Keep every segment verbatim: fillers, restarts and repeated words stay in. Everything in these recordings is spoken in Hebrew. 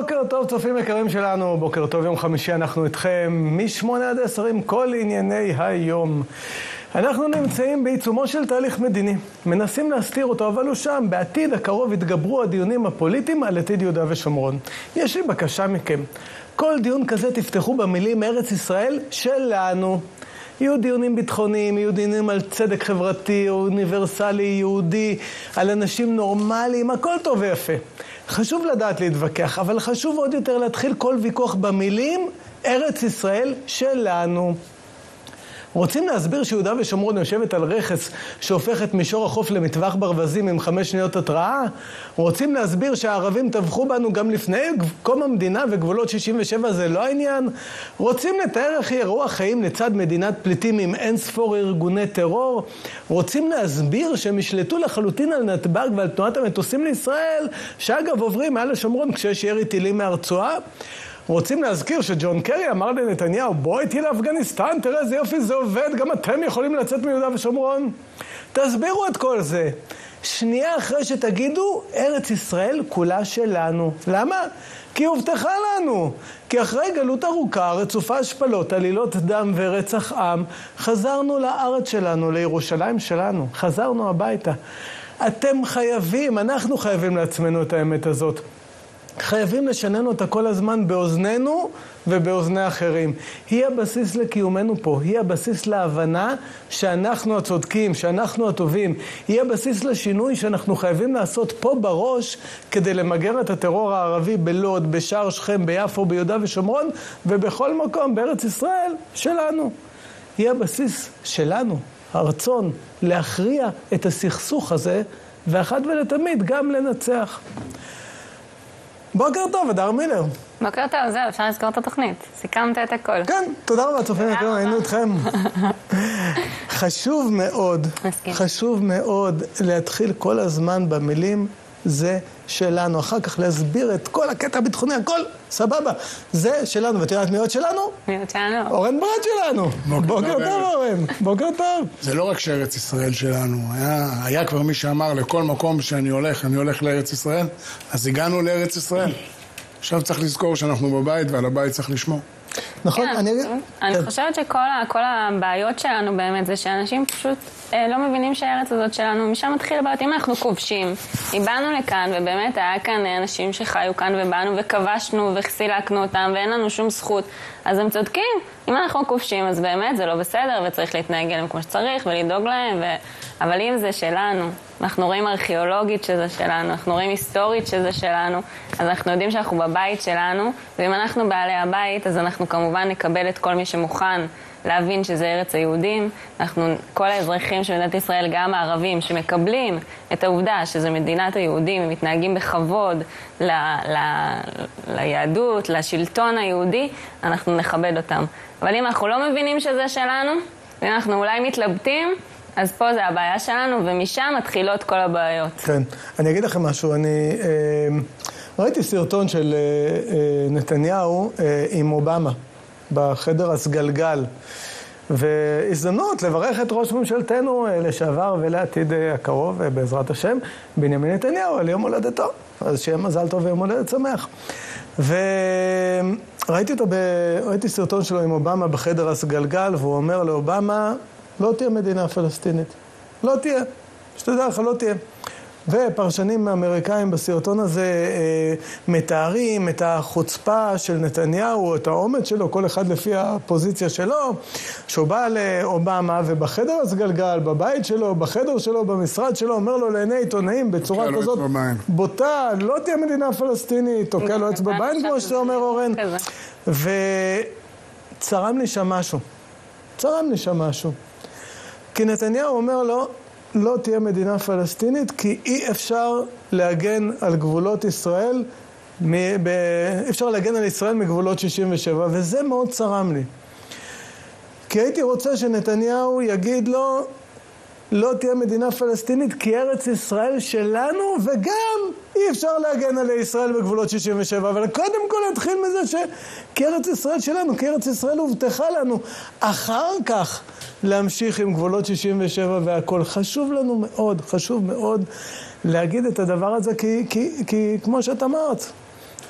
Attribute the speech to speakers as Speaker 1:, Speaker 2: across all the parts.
Speaker 1: בוקר טוב, צופים יקרים שלנו, בוקר טוב, יום חמישי אנחנו איתכם משמונה עד עשר עם כל ענייני היום. אנחנו נמצאים בעיצומו של תהליך מדיני, מנסים להסתיר אותו, אבל הוא שם. בעתיד הקרוב יתגברו הדיונים הפוליטיים על עתיד יהודה ושומרון. יש לי בקשה מכם, כל דיון כזה תפתחו במילים ארץ ישראל שלנו. יהיו דיונים ביטחוניים, יהיו דיונים על צדק חברתי, אוניברסלי, יהודי, על אנשים נורמליים, הכל טוב ויפה. חשוב לדעת להתווכח, אבל חשוב עוד יותר להתחיל כל ויכוח במילים ארץ ישראל שלנו. רוצים להסביר שיהודה ושומרון יושבת על רכס שהופך את מישור החוף למטווח ברווזים עם חמש שניות התראה? רוצים להסביר שהערבים טבחו בנו גם לפני קום המדינה וגבולות שישים ושבע זה לא העניין? רוצים לתאר איך יראו החיים לצד מדינת פליטים עם אין ספור ארגוני טרור? רוצים להסביר שהם ישלטו לחלוטין על נתב"ג ועל תנועת המטוסים לישראל, שאגב עוברים מעל השומרון כשיש ירי טילים מהרצועה? רוצים להזכיר שג'ון קרי אמר לנתניהו, בוא איתי לאפגניסטן, תראה איזה יופי זה עובד, גם אתם יכולים לצאת מיהודה ושומרון. תסבירו את כל זה. שנייה אחרי שתגידו, ארץ ישראל כולה שלנו. למה? כי הובטחה לנו. כי אחרי גלות ארוכה, רצופה השפלות, עלילות דם ורצח עם, חזרנו לארץ שלנו, לירושלים שלנו. חזרנו הביתה. אתם חייבים, אנחנו חייבים לעצמנו את האמת הזאת. חייבים לשנן אותה כל הזמן באוזנינו ובאוזני אחרים. היא הבסיס לקיומנו פה, היא הבסיס להבנה שאנחנו הצודקים, שאנחנו הטובים. היא הבסיס לשינוי שאנחנו חייבים לעשות פה בראש כדי למגר את הטרור הערבי בלוד, בשער שכם, ביפו, ביהודה ושומרון ובכל מקום בארץ ישראל שלנו. היא הבסיס שלנו, הרצון להכריע את הסכסוך הזה ואחת ולתמיד גם לנצח. בוקר טוב, אדר מילר.
Speaker 2: בוקר טוב, זהו, אפשר לזכור את התוכנית. סיכמת את הכל.
Speaker 1: כן, תודה רבה, צופים יקרים, היינו איתכם. חשוב מאוד, חשוב מאוד להתחיל כל הזמן במילים זה שלנו. אחר כך להסביר את כל הקטע הביטחוני, הכל סבבה. זה שלנו, ואת יודעת מי עוד שלנו?
Speaker 2: מי עוד שלנו?
Speaker 1: אורן ברד שלנו. בוקר טוב, אורן. בוקר טוב.
Speaker 3: זה לא רק שארץ ישראל שלנו. היה, היה כבר מי שאמר לכל מקום שאני הולך, אני הולך לארץ ישראל. אז הגענו לארץ ישראל. עכשיו צריך לזכור שאנחנו בבית, ועל הבית צריך לשמור.
Speaker 1: נכון,
Speaker 2: כן,
Speaker 1: אני...
Speaker 2: אני חושבת שכל ה, כל הבעיות שלנו באמת זה שאנשים פשוט אה, לא מבינים שהארץ הזאת שלנו, משם מתחיל הבעיות. אם אנחנו כובשים, באנו לכאן ובאמת היה כאן אנשים שחיו כאן ובאנו וכבשנו וחסילקנו אותם ואין לנו שום זכות, אז הם צודקים. אם אנחנו כובשים אז באמת זה לא בסדר וצריך להתנהג אליהם כמו שצריך ולדאוג להם, ו... אבל אם זה שלנו, אנחנו רואים ארכיאולוגית שזה שלנו, אנחנו רואים היסטורית שזה שלנו, אז אנחנו יודעים שאנחנו בבית שלנו, ואם אנחנו בעלי הבית, אז אנחנו כמובן נקבל את כל מי שמוכן להבין שזה ארץ היהודים. אנחנו, כל האזרחים של מדינת ישראל, גם הערבים, שמקבלים את העובדה שזה מדינת היהודים, מתנהגים בכבוד ל, ל, ליהדות, לשלטון היהודי, אנחנו נכבד אותם. אבל אם אנחנו לא מבינים שזה שלנו, ואם אנחנו אולי מתלבטים, אז פה זה הבעיה שלנו, ומשם מתחילות כל הבעיות.
Speaker 1: כן. אני אגיד לכם משהו. אני אה, ראיתי סרטון של אה, אה, נתניהו אה, עם אובמה בחדר הסגלגל, והזדמנות לברך את ראש ממשלתנו אה, לשעבר ולעתיד אה, הקרוב, אה, בעזרת השם, בנימין נתניהו, על יום הולדתו. אז שיהיה מזל טוב ויום הולדת שמח. וראיתי אותו, ב... ראיתי סרטון שלו עם אובמה בחדר הסגלגל, והוא אומר לאובמה, לא תהיה מדינה פלסטינית. לא תהיה. שתדע לך, לא תהיה. ופרשנים אמריקאים בסרטון הזה אה, מתארים את החוצפה של נתניהו, את האומץ שלו, כל אחד לפי הפוזיציה שלו, שהוא בא לאובמה ובחדר הסגלגל, בבית שלו, בחדר שלו, במשרד שלו, אומר לו לעיני עיתונאים בצורה כזאת בוטה, לא תהיה מדינה פלסטינית, תוקע לו אצבע בעין, כמו שאתה אומר אורן. וצרם לי שם משהו. צרם לי שם משהו. כי נתניהו אומר לו, לא תהיה מדינה פלסטינית, כי אי אפשר להגן על גבולות ישראל, מ- ב- אפשר להגן על ישראל מגבולות שישים ושבע, וזה מאוד צרם לי. כי הייתי רוצה שנתניהו יגיד לו, לא תהיה מדינה פלסטינית, כי ארץ ישראל שלנו, וגם אי אפשר להגן על ישראל בגבולות שישים ושבע, אבל קודם כל להתחיל מזה ש... כי ארץ ישראל שלנו, כי ארץ ישראל הובטחה לנו. אחר כך להמשיך עם גבולות שישים ושבע והכל. חשוב לנו מאוד, חשוב מאוד להגיד את הדבר הזה, כי, כי, כי כמו שאת אמרת,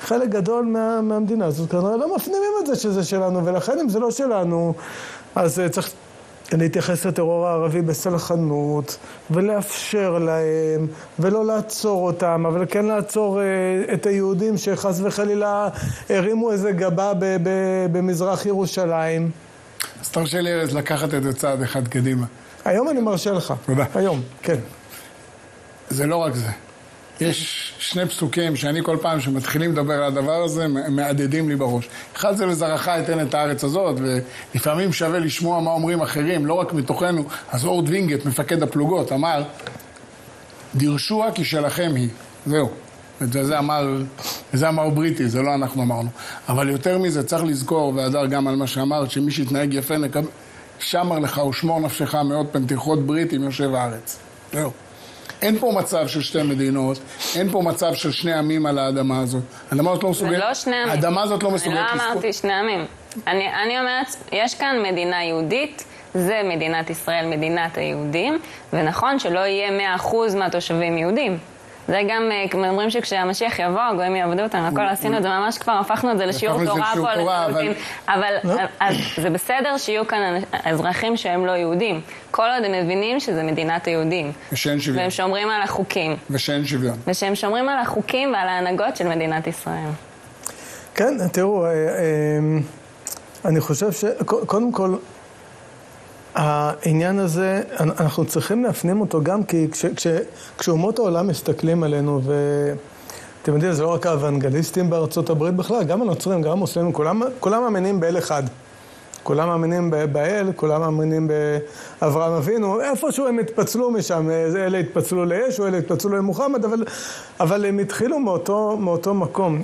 Speaker 1: חלק גדול מה, מהמדינה הזאת כנראה לא מפנימים את זה שזה שלנו, ולכן אם זה לא שלנו, אז צריך להתייחס לטרור הערבי בסלחנות, ולאפשר להם, ולא לעצור אותם, אבל כן לעצור את היהודים שחס וחלילה הרימו איזה גבה ב- ב- במזרח ירושלים.
Speaker 3: אז תרשה לי ארז לקחת את זה צעד אחד קדימה.
Speaker 1: היום אני מרשה לך.
Speaker 3: תודה.
Speaker 1: היום, כן.
Speaker 3: זה לא רק זה. יש שני פסוקים שאני כל פעם שמתחילים לדבר על הדבר הזה, מעדדים לי בראש. אחד זה לזרעך אתן את הארץ הזאת, ולפעמים שווה לשמוע מה אומרים אחרים, לא רק מתוכנו. אז אורד וינגט, מפקד הפלוגות, אמר, דירשוה כי שלכם היא. זהו. וזה אמר, וזה אמר בריטי, זה לא אנחנו אמרנו. אבל יותר מזה צריך לזכור, והדר גם על מה שאמרת, שמי שיתנהג יפה נקב... שמר לך ושמור נפשך מאוד פנתיחות בריטים יושב הארץ. זהו. אין פה מצב של שתי מדינות, אין פה מצב של שני עמים על האדמה הזאת. האדמה הזאת לא מסוגלת...
Speaker 2: זה לא שני עמים.
Speaker 3: האדמה הזאת לא מסוגלת...
Speaker 2: אני לא אמרתי שני עמים. אני, אני אומרת, יש כאן מדינה יהודית, זה מדינת ישראל, מדינת היהודים, ונכון שלא יהיה מאה אחוז מהתושבים יהודים. זה גם, אומרים שכשהמשיח יבוא, הגויים יעבדו אותנו, הכל עשינו את זה, ממש כבר הפכנו את זה לשיעור תורה פה לחלוטין. אבל זה בסדר שיהיו כאן אזרחים שהם לא יהודים. כל עוד הם מבינים שזה מדינת היהודים.
Speaker 3: ושאין שוויון.
Speaker 2: והם שומרים על החוקים.
Speaker 3: ושאין שוויון.
Speaker 2: ושהם שומרים על החוקים ועל ההנהגות של מדינת ישראל.
Speaker 1: כן, תראו, אני חושב שקודם כל, העניין הזה, אנחנו צריכים להפנים אותו גם כי כש, כש, כשאומות העולם מסתכלים עלינו, ואתם יודעים, זה לא רק האוונגליסטים בארצות הברית בכלל, גם הנוצרים, גם המוסלמים, כולם, כולם מאמינים באל אחד. כולם מאמינים באל, כולם מאמינים באברהם אבינו, איפשהו הם התפצלו משם, אלה התפצלו לישו, אלה התפצלו למוחמד, אבל, אבל הם התחילו מאותו, מאותו מקום.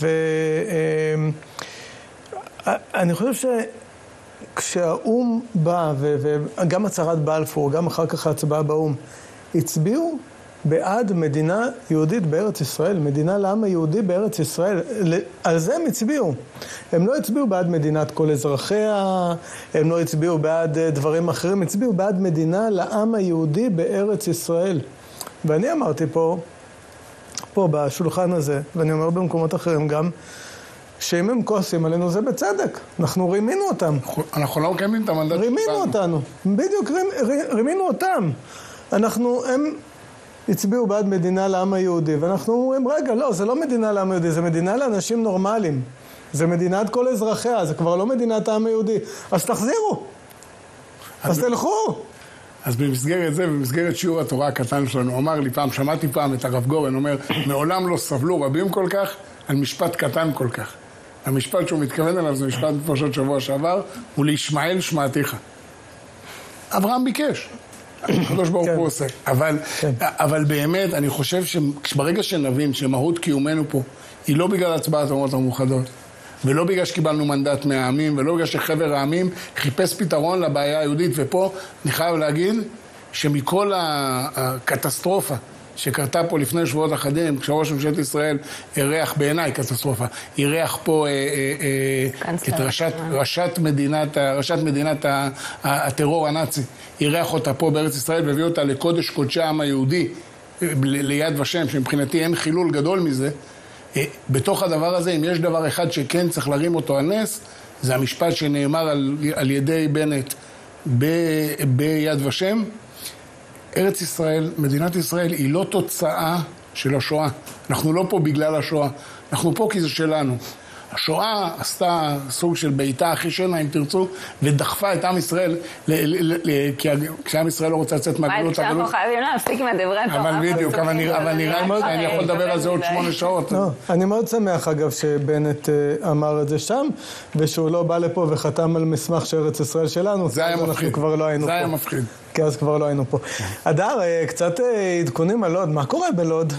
Speaker 1: ואני חושב ש... כשהאום בא, וגם הצהרת בלפור, גם אחר כך ההצבעה באום, הצביעו בעד מדינה יהודית בארץ ישראל, מדינה לעם היהודי בארץ ישראל. על זה הם הצביעו. הם לא הצביעו בעד מדינת כל אזרחיה, הם לא הצביעו בעד דברים אחרים, הצביעו בעד מדינה לעם היהודי בארץ ישראל. ואני אמרתי פה, פה בשולחן הזה, ואני אומר במקומות אחרים גם, שאם הם כועסים עלינו זה בצדק, אנחנו רימינו אותם.
Speaker 3: אנחנו לא מקיימים את המנדט.
Speaker 1: רימינו אותנו, בדיוק רימינו אותם. אנחנו, הם הצביעו בעד מדינה לעם היהודי, ואנחנו אומרים, רגע, לא, זה לא מדינה לעם היהודי, זה מדינה לאנשים נורמליים. זה מדינת כל אזרחיה, זה כבר לא מדינת העם היהודי. אז תחזירו, אז תלכו.
Speaker 3: אז במסגרת זה, במסגרת שיעור התורה הקטן שלנו, אמר לי פעם, שמעתי פעם את הרב גורן, אומר, מעולם לא סבלו רבים כל כך, על משפט קטן כל כך. המשפט שהוא מתכוון אליו, זה משפט מפרשת שבוע שעבר, הוא לישמעאל שמעתיך. אברהם ביקש. הקדוש ברוך הוא עושה. אבל, אבל באמת, אני חושב שברגע שנבין שמהות קיומנו פה, היא לא בגלל הצבעת האומות המאוחדות, ולא בגלל שקיבלנו מנדט מהעמים, ולא בגלל שחבר העמים חיפש פתרון לבעיה היהודית, ופה אני חייב להגיד שמכל הקטסטרופה שקרתה פה לפני שבועות אחדים, כשראש ממשלת ישראל אירח, בעיניי קטסטרופה, אירח פה אה, אה, את ראשת, ראשת מדינת, ראשת מדינת הטרור הנאצי, אירח אותה פה בארץ ישראל והביא אותה לקודש קודשי העם היהודי, ליד ושם, שמבחינתי אין חילול גדול מזה. בתוך הדבר הזה, אם יש דבר אחד שכן צריך להרים אותו על נס, זה המשפט שנאמר על, על ידי בנט ב, ביד ושם, ארץ ישראל, מדינת ישראל, היא לא תוצאה של השואה. אנחנו לא פה בגלל השואה. אנחנו פה כי זה שלנו. השואה עשתה סוג של ביתה הכי שנה, אם תרצו, ודחפה את עם ישראל, כי כשעם ישראל לא רוצה לצאת מהגלות.
Speaker 2: כשאנחנו חייבים להפסיק מהדברי תורה.
Speaker 3: אבל בדיוק, אבל נראה לי שאני יכול לדבר על זה עוד שמונה שעות.
Speaker 1: אני מאוד שמח, אגב, שבנט אמר את זה שם, ושהוא לא בא לפה וחתם על מסמך שארץ ישראל שלנו.
Speaker 3: זה היה מפחיד.
Speaker 1: זה
Speaker 3: היה מפחיד.
Speaker 1: כי אז כבר לא היינו פה. אדר, קצת עדכונים על לוד. מה קורה בלוד?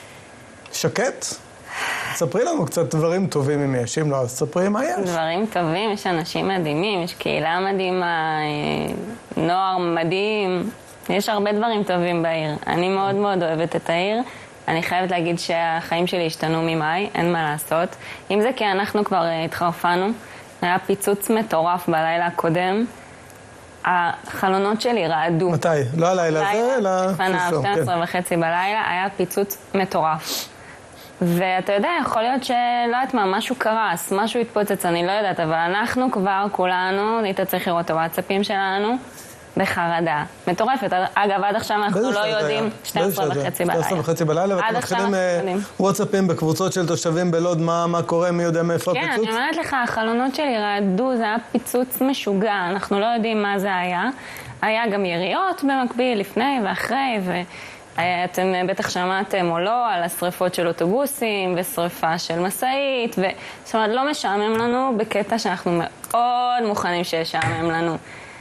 Speaker 1: שקט? ספרי לנו קצת דברים טובים אם יש, אם לא, אז ספרי מה יש.
Speaker 2: דברים טובים, יש אנשים מדהימים, יש קהילה מדהימה, נוער מדהים, יש הרבה דברים טובים בעיר. אני מאוד מאוד אוהבת את העיר. אני חייבת להגיד שהחיים שלי השתנו ממאי, אין מה לעשות. אם זה כי אנחנו כבר התחרפנו, היה פיצוץ מטורף בלילה הקודם, החלונות שלי רעדו.
Speaker 1: מתי? לא הלילה הזה, אלא...
Speaker 2: לפניו, שתים עשרה וחצי בלילה, היה פיצוץ מטורף. ואתה יודע, יכול להיות שלא יודעת מה, משהו קרס, משהו התפוצץ, אני לא יודעת, אבל אנחנו כבר, כולנו, היית צריך לראות את הוואטסאפים שלנו, בחרדה. מטורפת. אגב, עד עכשיו אנחנו לא יודעים, שתים עשרה וחצי בלילה.
Speaker 1: שתים עשרה וחצי בלילה, ואתם מתחילים וואטסאפים בקבוצות של תושבים בלוד, מה קורה, מי יודע מאיפה הפיצוץ?
Speaker 2: כן, אני אומרת לך, החלונות שלי רעדו, זה היה פיצוץ משוגע, אנחנו לא יודעים מה זה היה. היה גם יריות במקביל, לפני ואחרי, ואתם בטח שמעתם או לא על השריפות של אוטובוסים, ושריפה של מסעית, זאת אומרת, לא משעמם לנו בקטע שאנחנו מאוד מוכנים שישעמם לנו.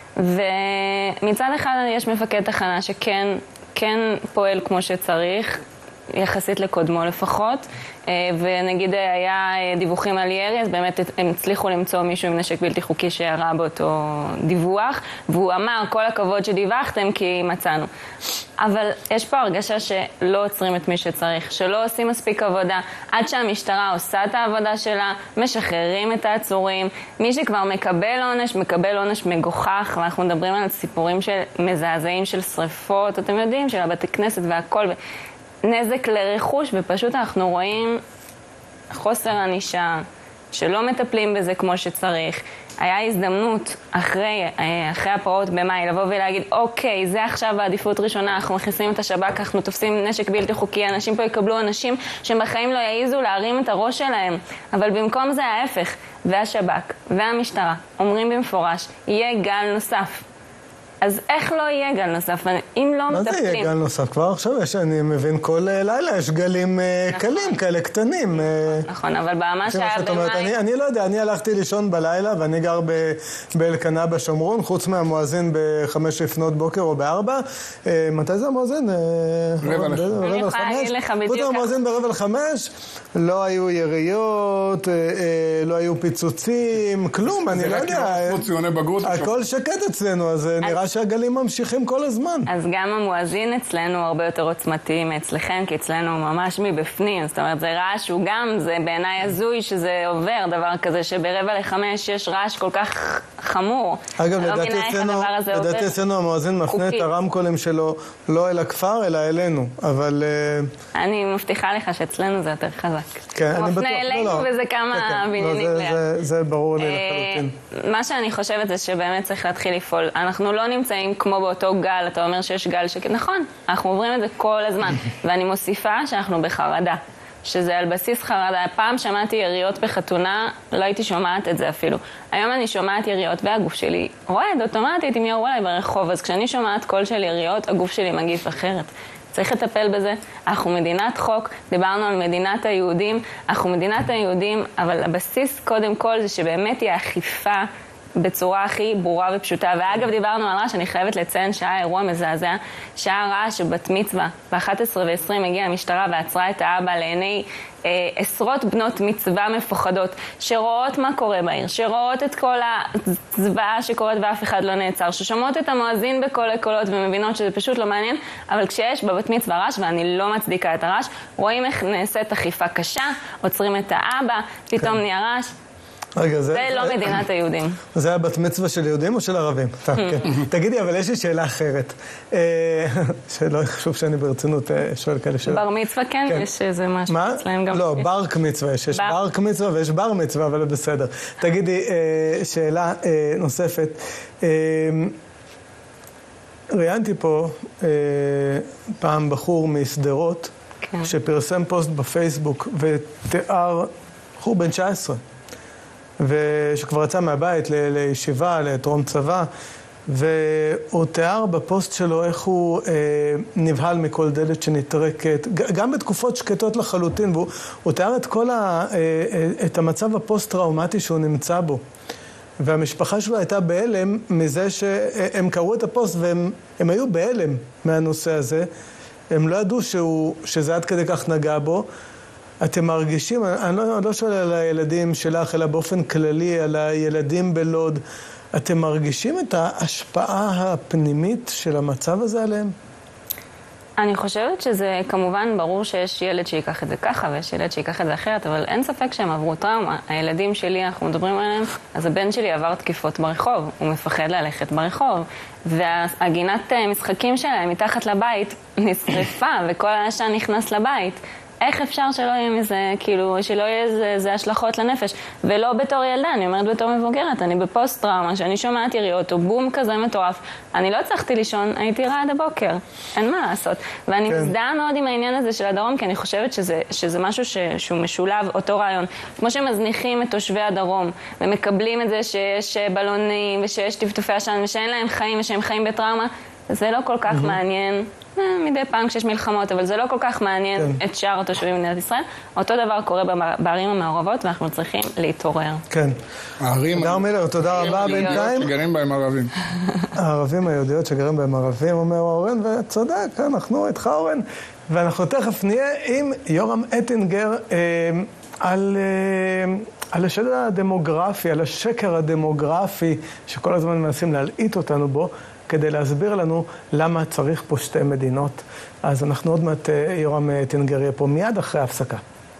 Speaker 2: ומצד אחד יש מפקד תחנה שכן כן פועל כמו שצריך, יחסית לקודמו לפחות, ונגיד היה דיווחים על ירי, אז באמת הם הצליחו למצוא מישהו עם נשק בלתי חוקי שירה באותו דיווח, והוא אמר, כל הכבוד שדיווחתם כי מצאנו. אבל יש פה הרגשה שלא עוצרים את מי שצריך, שלא עושים מספיק עבודה, עד שהמשטרה עושה את העבודה שלה, משחררים את העצורים, מי שכבר מקבל עונש, מקבל עונש מגוחך, ואנחנו מדברים על סיפורים של מזעזעים של שריפות, אתם יודעים, של הבתי כנסת והכל, נזק לרכוש, ופשוט אנחנו רואים חוסר ענישה, שלא מטפלים בזה כמו שצריך. היה הזדמנות אחרי, אחרי הפרעות במאי לבוא ולהגיד, אוקיי, זה עכשיו בעדיפות ראשונה, אנחנו מכניסים את השב"כ, אנחנו תופסים נשק בלתי חוקי, אנשים פה יקבלו אנשים שהם בחיים לא יעיזו להרים את הראש שלהם. אבל במקום זה ההפך, והשב"כ והמשטרה אומרים במפורש, יהיה גל נוסף. אז איך לא יהיה גל נוסף? אם לא מטפלים...
Speaker 1: מה זה יהיה גל נוסף? כבר עכשיו יש, אני מבין, כל לילה יש גלים קלים, כאלה קטנים.
Speaker 2: נכון, אבל במה שהיה במאי...
Speaker 1: אני לא יודע, אני הלכתי לישון בלילה, ואני גר באלקנה בשומרון, חוץ מהמואזין בחמש לפנות בוקר או בארבע. מתי זה המואזין?
Speaker 3: רבע לחמש.
Speaker 2: אני יכולה להגיד לך בדיוק...
Speaker 1: חוץ מהמואזין ברבע לחמש, לא היו יריות, לא היו פיצוצים, כלום, אני לא יודע. הכל שקט אצלנו, אז נראה שהגלים ממשיכים כל הזמן.
Speaker 2: אז גם המואזין אצלנו הרבה יותר עוצמתי מאצלכם, כי אצלנו ממש מבפנים. זאת אומרת, זה רעש שהוא גם, זה בעיניי הזוי שזה עובר, דבר כזה שברבע לחמש יש רעש כל כך חמור.
Speaker 1: אגב, לדעתי אצלנו המואזין מפנה את הרמקולים שלו לא אל הכפר, אלא אלינו. אבל...
Speaker 2: אני מבטיחה לך שאצלנו זה יותר חזק.
Speaker 1: כן,
Speaker 2: הוא מפנה אלינו וזה כמה בניינים ליד.
Speaker 1: זה ברור לי לחלוטין.
Speaker 2: מה שאני חושבת זה שבאמת צריך להתחיל לפעול. אנחנו לא נמצאים כמו באותו גל, אתה אומר שיש גל שקט, נכון, אנחנו עוברים את זה כל הזמן, ואני מוסיפה שאנחנו בחרדה, שזה על בסיס חרדה. פעם שמעתי יריות בחתונה, לא הייתי שומעת את זה אפילו. היום אני שומעת יריות והגוף שלי רועד אוטומטית אם ירו עליי ברחוב, אז כשאני שומעת קול של יריות, הגוף שלי מגיב אחרת. צריך לטפל בזה. אנחנו מדינת חוק, דיברנו על מדינת היהודים, אנחנו מדינת היהודים, אבל הבסיס קודם כל זה שבאמת תהיה אכיפה בצורה הכי ברורה ופשוטה. ואגב, דיברנו על רעש, אני חייבת לציין שהיה אירוע מזעזע, שהיה רעש שבת מצווה, ב-אחת עשרה ועשרים הגיעה המשטרה ועצרה את האבא לעיני אה, עשרות בנות מצווה מפוחדות, שרואות מה קורה בעיר, שרואות את כל הזוועה שקורית ואף אחד לא נעצר, ששומעות את המואזין בכל הקולות ומבינות שזה פשוט לא מעניין, אבל כשיש בבת מצווה רעש, ואני לא מצדיקה את הרעש, רואים איך נעשית אכיפה קשה, עוצרים את האבא, פתאום נהיה רעש.
Speaker 1: רגע, זה...
Speaker 2: זה לא מדינת היהודים.
Speaker 1: זה היה בת מצווה של יהודים או של ערבים? תגידי, אבל יש לי שאלה אחרת. שלא חשוב שאני ברצינות שואל כאלה שאלה.
Speaker 2: בר מצווה כן, יש איזה משהו אצלהם גם.
Speaker 1: לא, ברק מצווה, יש ברק מצווה ויש בר מצווה, אבל בסדר. תגידי, שאלה נוספת. ראיינתי פה פעם בחור מסדרות, שפרסם פוסט בפייסבוק ותיאר, בחור בן תשע עשרה. ושכבר יצא מהבית ל- לישיבה, לטרום צבא, והוא תיאר בפוסט שלו איך הוא אה, נבהל מכל דלת שנתרקת, ג- גם בתקופות שקטות לחלוטין, והוא תיאר את כל ה- אה, את המצב הפוסט-טראומטי שהוא נמצא בו. והמשפחה שלו הייתה בהלם מזה שהם קראו את הפוסט והם הם היו בהלם מהנושא הזה. הם לא ידעו שהוא, שזה עד כדי כך נגע בו. אתם מרגישים, אני לא, אני לא שואל על הילדים שלך, אלא באופן כללי, על הילדים בלוד, אתם מרגישים את ההשפעה הפנימית של המצב הזה עליהם?
Speaker 2: אני חושבת שזה כמובן ברור שיש ילד שיקח את זה ככה ויש ילד שיקח את זה אחרת, אבל אין ספק שהם עברו טראומה. הילדים שלי, אנחנו מדברים עליהם, אז הבן שלי עבר תקיפות ברחוב, הוא מפחד ללכת ברחוב, והגינת משחקים שלהם מתחת לבית נשרפה וכל העשן נכנס לבית. איך אפשר שלא יהיה מזה, כאילו, שלא יהיה איזה, איזה השלכות לנפש? ולא בתור ילדה, אני אומרת בתור מבוגרת, אני בפוסט-טראומה, שאני שומעת יריות, או בום כזה מטורף. אני לא הצלחתי לישון, הייתי רעה עד הבוקר. אין מה לעשות. ואני כן. מזדהה מאוד עם העניין הזה של הדרום, כי אני חושבת שזה, שזה משהו ש, שהוא משולב, אותו רעיון. כמו שמזניחים את תושבי הדרום, ומקבלים את זה שיש בלונים, ושיש טפטופי עשן, ושאין להם חיים, ושהם חיים בטראומה, זה לא כל כך mm-hmm. מעניין. מדי פעם כשיש מלחמות, אבל זה לא כל כך מעניין כן. את שאר התושבים במדינת ישראל. אותו דבר קורה בערים המעורבות, ואנחנו צריכים להתעורר.
Speaker 1: כן.
Speaker 3: הערים...
Speaker 1: תודה מילר, תודה רבה בינתיים.
Speaker 3: שגרים בהם ערבים.
Speaker 1: הערבים היהודיות שגרים בהם ערבים, אומר אורן, וצודק, אנחנו איתך אורן. ואנחנו תכף נהיה עם יורם אטינגר אה, על... אה, על השד הדמוגרפי, על השקר הדמוגרפי, שכל הזמן מנסים להלעיט אותנו בו, כדי להסביר לנו למה צריך פה שתי מדינות. אז אנחנו עוד מעט, יורם אטינגר יהיה פה מיד אחרי ההפסקה.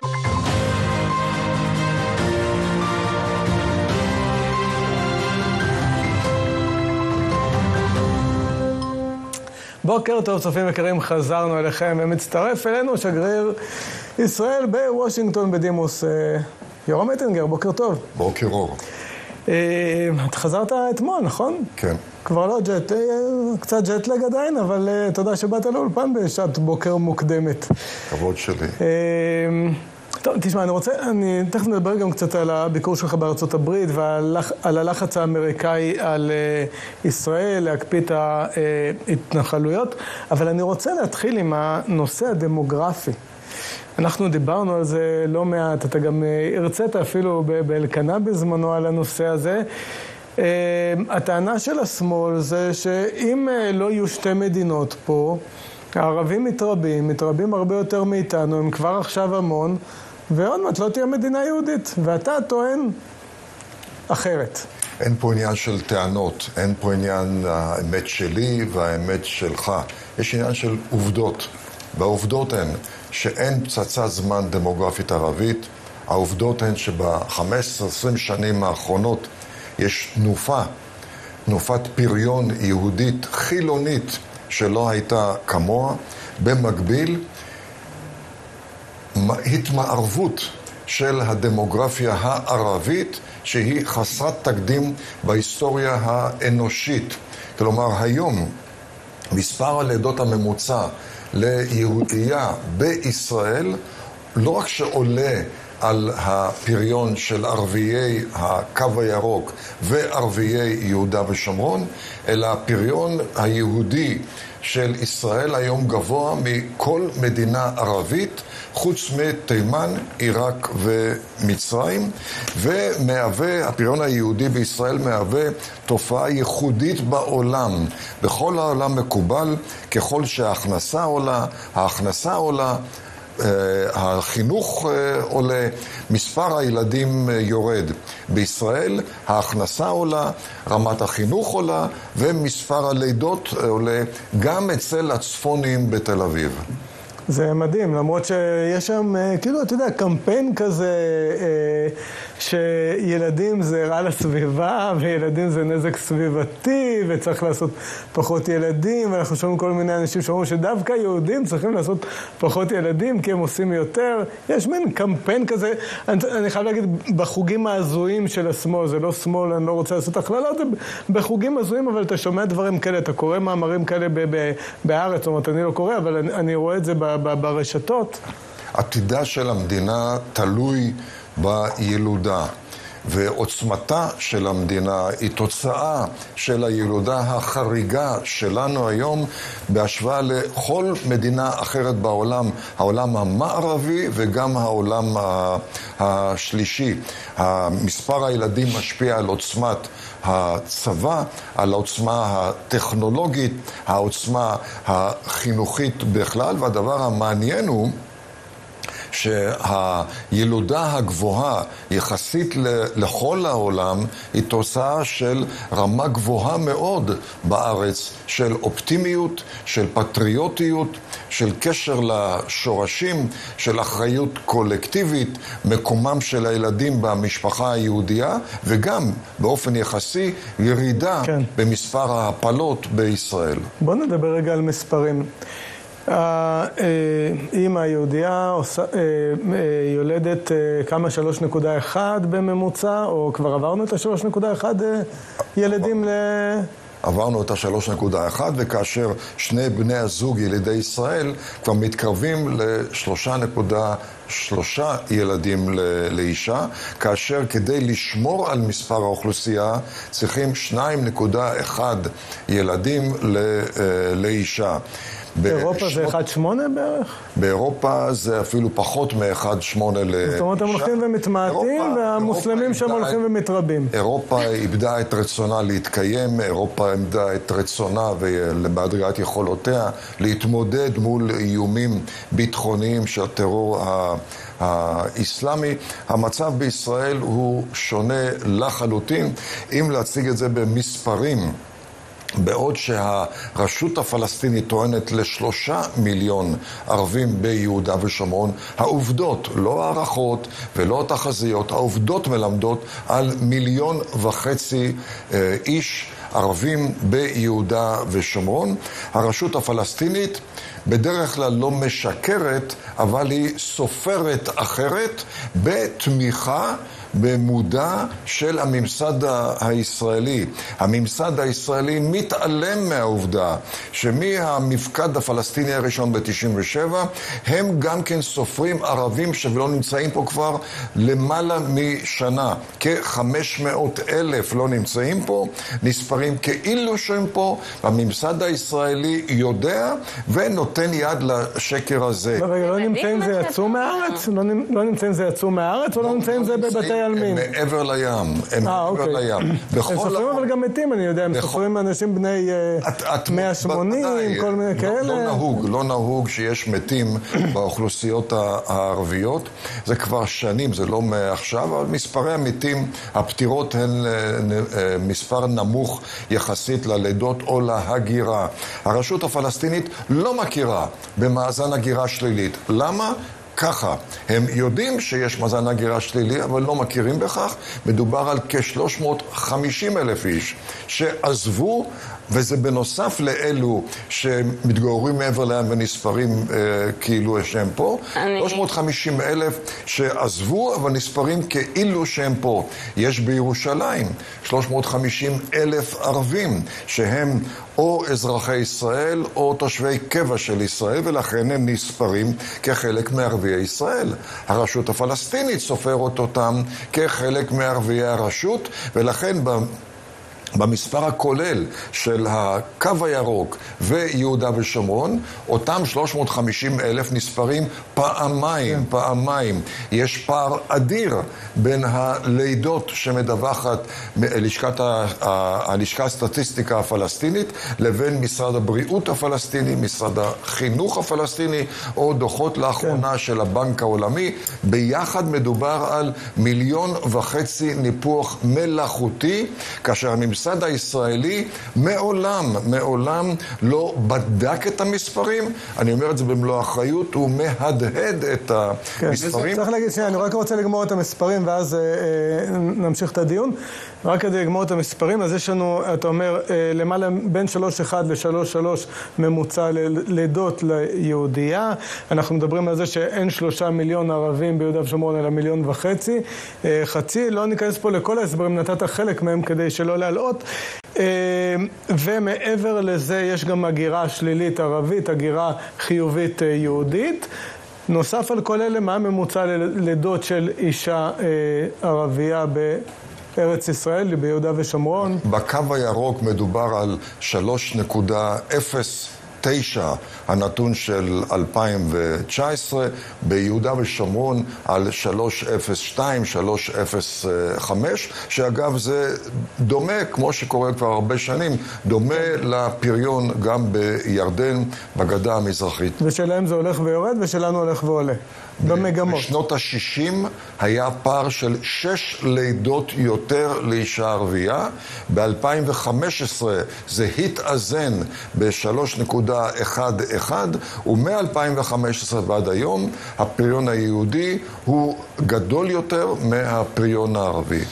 Speaker 1: בוקר טוב, צופים יקרים, חזרנו אליכם, ומצטרף אלינו שגריר ישראל בוושינגטון בדימוס. יורם אטינגר, בוקר טוב.
Speaker 4: בוקר אור.
Speaker 1: את חזרת אתמול, נכון?
Speaker 4: כן.
Speaker 1: כבר לא ג'ט, קצת ג'טלג עדיין, אבל תודה שבאת לאולפן בשעת בוקר מוקדמת.
Speaker 4: כבוד שלי.
Speaker 1: טוב, תשמע, אני רוצה, אני תכף נדבר גם קצת על הביקור שלך בארצות הברית ועל הלחץ האמריקאי על ישראל להקפיא את ההתנחלויות, אבל אני רוצה להתחיל עם הנושא הדמוגרפי. אנחנו דיברנו על זה לא מעט, אתה גם הרצית אפילו באלקנה בזמנו על הנושא הזה. הטענה של השמאל זה שאם לא יהיו שתי מדינות פה, הערבים מתרבים, מתרבים הרבה יותר מאיתנו, הם כבר עכשיו המון, ועוד מעט לא תהיה מדינה יהודית, ואתה טוען אחרת.
Speaker 4: אין פה עניין של טענות, אין פה עניין האמת שלי והאמת שלך. יש עניין של עובדות, והעובדות הן שאין פצצת זמן דמוגרפית ערבית. העובדות הן שב-חמש עשרה עשרים שנים האחרונות יש תנופה, תנופת פריון יהודית חילונית שלא הייתה כמוה. במקביל, התמערבות של הדמוגרפיה הערבית שהיא חסרת תקדים בהיסטוריה האנושית. כלומר, היום מספר הלידות הממוצע ליהודייה בישראל לא רק שעולה על הפריון של ערביי הקו הירוק וערביי יהודה ושומרון, אלא הפריון היהודי של ישראל היום גבוה מכל מדינה ערבית, חוץ מתימן, עיראק ומצרים, ומהווה, הפריון היהודי בישראל מהווה תופעה ייחודית בעולם. בכל העולם מקובל, ככל שההכנסה עולה, ההכנסה עולה, החינוך עולה, מספר הילדים יורד. בישראל ההכנסה עולה, רמת החינוך עולה, ומספר הלידות עולה, גם אצל הצפונים בתל אביב.
Speaker 1: זה מדהים, למרות שיש שם, כאילו, אתה יודע, קמפיין כזה, שילדים זה רע לסביבה, וילדים זה נזק סביבתי, וצריך לעשות פחות ילדים, ואנחנו שומעים כל מיני אנשים שאומרים שדווקא יהודים צריכים לעשות פחות ילדים, כי הם עושים יותר. יש מין קמפיין כזה, אני, אני חייב להגיד, בחוגים ההזויים של השמאל, זה לא שמאל, אני לא רוצה לעשות הכללות, זה בחוגים הזויים, אבל אתה שומע דברים כאלה, אתה קורא מאמרים כאלה ב- ב- בארץ, זאת אומרת, אני לא קורא, אבל אני, אני רואה את זה ב- ב- ברשתות.
Speaker 4: עתידה של המדינה תלוי בילודה, ועוצמתה של המדינה היא תוצאה של הילודה החריגה שלנו היום בהשוואה לכל מדינה אחרת בעולם, העולם המערבי וגם העולם השלישי. מספר הילדים משפיע על עוצמת הצבא, על העוצמה הטכנולוגית, העוצמה החינוכית בכלל, והדבר המעניין הוא שהילודה הגבוהה יחסית לכל העולם היא תוצאה של רמה גבוהה מאוד בארץ של אופטימיות, של פטריוטיות, של קשר לשורשים, של אחריות קולקטיבית, מקומם של הילדים במשפחה היהודייה, וגם באופן יחסי ירידה כן. במספר ההפלות בישראל.
Speaker 1: בוא נדבר רגע על מספרים. האמא היהודייה יולדת כמה שלוש נקודה אחת בממוצע, או כבר עברנו את ה-שלוש נקודה אחת ילדים ל...
Speaker 4: עברנו את ה-שלוש נקודה אחת, וכאשר שני בני הזוג ילידי ישראל כבר מתקרבים ל-שלוש נקודה שלוש ילדים לאישה, כאשר כדי לשמור על מספר האוכלוסייה צריכים שתיים נקודה אחת ילדים לאישה.
Speaker 1: באירופה זה אחד נקודה שמונה בערך?
Speaker 4: באירופה זה אפילו פחות מ-אחד נקודה שמונה לאישה.
Speaker 1: זאת אומרת, הם הולכים ומתמעטים, והמוסלמים שם הולכים ומתרבים.
Speaker 4: אירופה איבדה את רצונה להתקיים, אירופה איבדה את רצונה ובהדרגת יכולותיה להתמודד מול איומים ביטחוניים של הטרור האסלאמי. המצב בישראל הוא שונה לחלוטין. אם להציג את זה במספרים, בעוד שהרשות הפלסטינית טוענת לשלושה מיליון ערבים ביהודה ושומרון, העובדות, לא הערכות ולא תחזיות, העובדות מלמדות על מיליון וחצי אה, איש ערבים ביהודה ושומרון. הרשות הפלסטינית בדרך כלל לא משקרת, אבל היא סופרת אחרת בתמיכה במודע של הממסד הישראלי. הממסד הישראלי מתעלם מהעובדה שמהמפקד הפלסטיני הראשון ב-תשעים ושבע הם גם כן סופרים ערבים שלא נמצאים פה כבר למעלה משנה. כ-חמש מאות אלף לא נמצאים פה, נספרים כאילו שהם פה, והממסד הישראלי יודע ונותן יד לשקר הזה.
Speaker 1: רגע, לא נמצאים זה יצאו מהארץ? לא נמצאים זה יצאו מהארץ או לא נמצאים זה בבתי
Speaker 4: הם מעבר לים, הם מעבר לים.
Speaker 1: הם סופרים אבל גם מתים, אני יודע, הם סופרים אנשים בני מאה ושמונים, כל מיני כאלה.
Speaker 4: לא נהוג, לא נהוג שיש מתים באוכלוסיות הערביות. זה כבר שנים, זה לא מעכשיו, אבל מספרי המתים, הפטירות הן מספר נמוך יחסית ללידות או להגירה. הרשות הפלסטינית לא מכירה במאזן הגירה שלילית. למה? ככה, הם יודעים שיש מאזן הגירה שלילי, אבל לא מכירים בכך. מדובר על כ-שלוש מאות וחמישים אלף איש שעזבו, וזה בנוסף לאלו שמתגוררים מעבר לים ונספרים אה, כאילו שהם פה. אני... שלוש מאות וחמישים אלף שעזבו, אבל נספרים כאילו שהם פה. יש בירושלים שלוש מאות וחמישים אלף ערבים שהם או אזרחי ישראל או תושבי קבע של ישראל, ולכן הם נספרים כחלק מערביי ישראל. הרשות הפלסטינית סופרת אותם כחלק מערביי הרשות, ולכן במספר הכולל של הקו הירוק ויהודה ושומרון, אותם שלוש מאות וחמישים אלף נספרים פעמיים, פעמיים. יש פער אדיר בין הלידות שמדווחת לשכת ה- הלשכה הסטטיסטיקה הפלסטינית לבין משרד הבריאות הפלסטיני, משרד החינוך הפלסטיני, או דוחות לאחרונה של הבנק העולמי. ביחד מדובר על מיליון וחצי ניפוח מלאכותי, כאשר הממסד הממסד הישראלי מעולם, מעולם לא בדק את המספרים. אני אומר את זה במלוא האחריות, הוא מהדהד את המספרים.
Speaker 1: צריך להגיד שנייה, אני רק רוצה לגמור את המספרים ואז נמשיך את הדיון. רק כדי לגמור את המספרים, אז יש לנו, אתה אומר, למעלה בין שלוש אחת ל-שלוש שלוש ממוצע לידות ליהודייה. אנחנו מדברים על זה שאין שלושה מיליון ערבים ביהודה ושומרון, אלא מיליון וחצי. חצי, לא ניכנס פה לכל ההסברים, נתת חלק מהם כדי שלא להלאות. ומעבר לזה יש גם הגירה שלילית ערבית, הגירה חיובית יהודית. נוסף על כל אלה, מה הממוצע לידות של אישה ערבייה ב... ארץ ישראל, ביהודה ושומרון?
Speaker 4: בקו הירוק מדובר על שלוש נקודה אפס תשע, הנתון של אלפיים תשע עשרה, ביהודה ושומרון על שלוש נקודה אפס שתיים, שלוש נקודה אפס חמש, שאגב זה דומה, כמו שקורה כבר הרבה שנים, דומה לפריון גם בירדן, בגדה המזרחית.
Speaker 1: ושלהם זה הולך ויורד, ושלנו הולך ועולה. במגמות.
Speaker 4: בשנות ה-שישים היה פער של שש לידות יותר לאישה ערבייה. ב-אלפיים וחמש עשרה זה התאזן ב-שלוש נקודה אחת אחת, ומ-אלפיים וחמש עשרה ועד היום הפריון היהודי הוא גדול יותר מהפריון הערבי.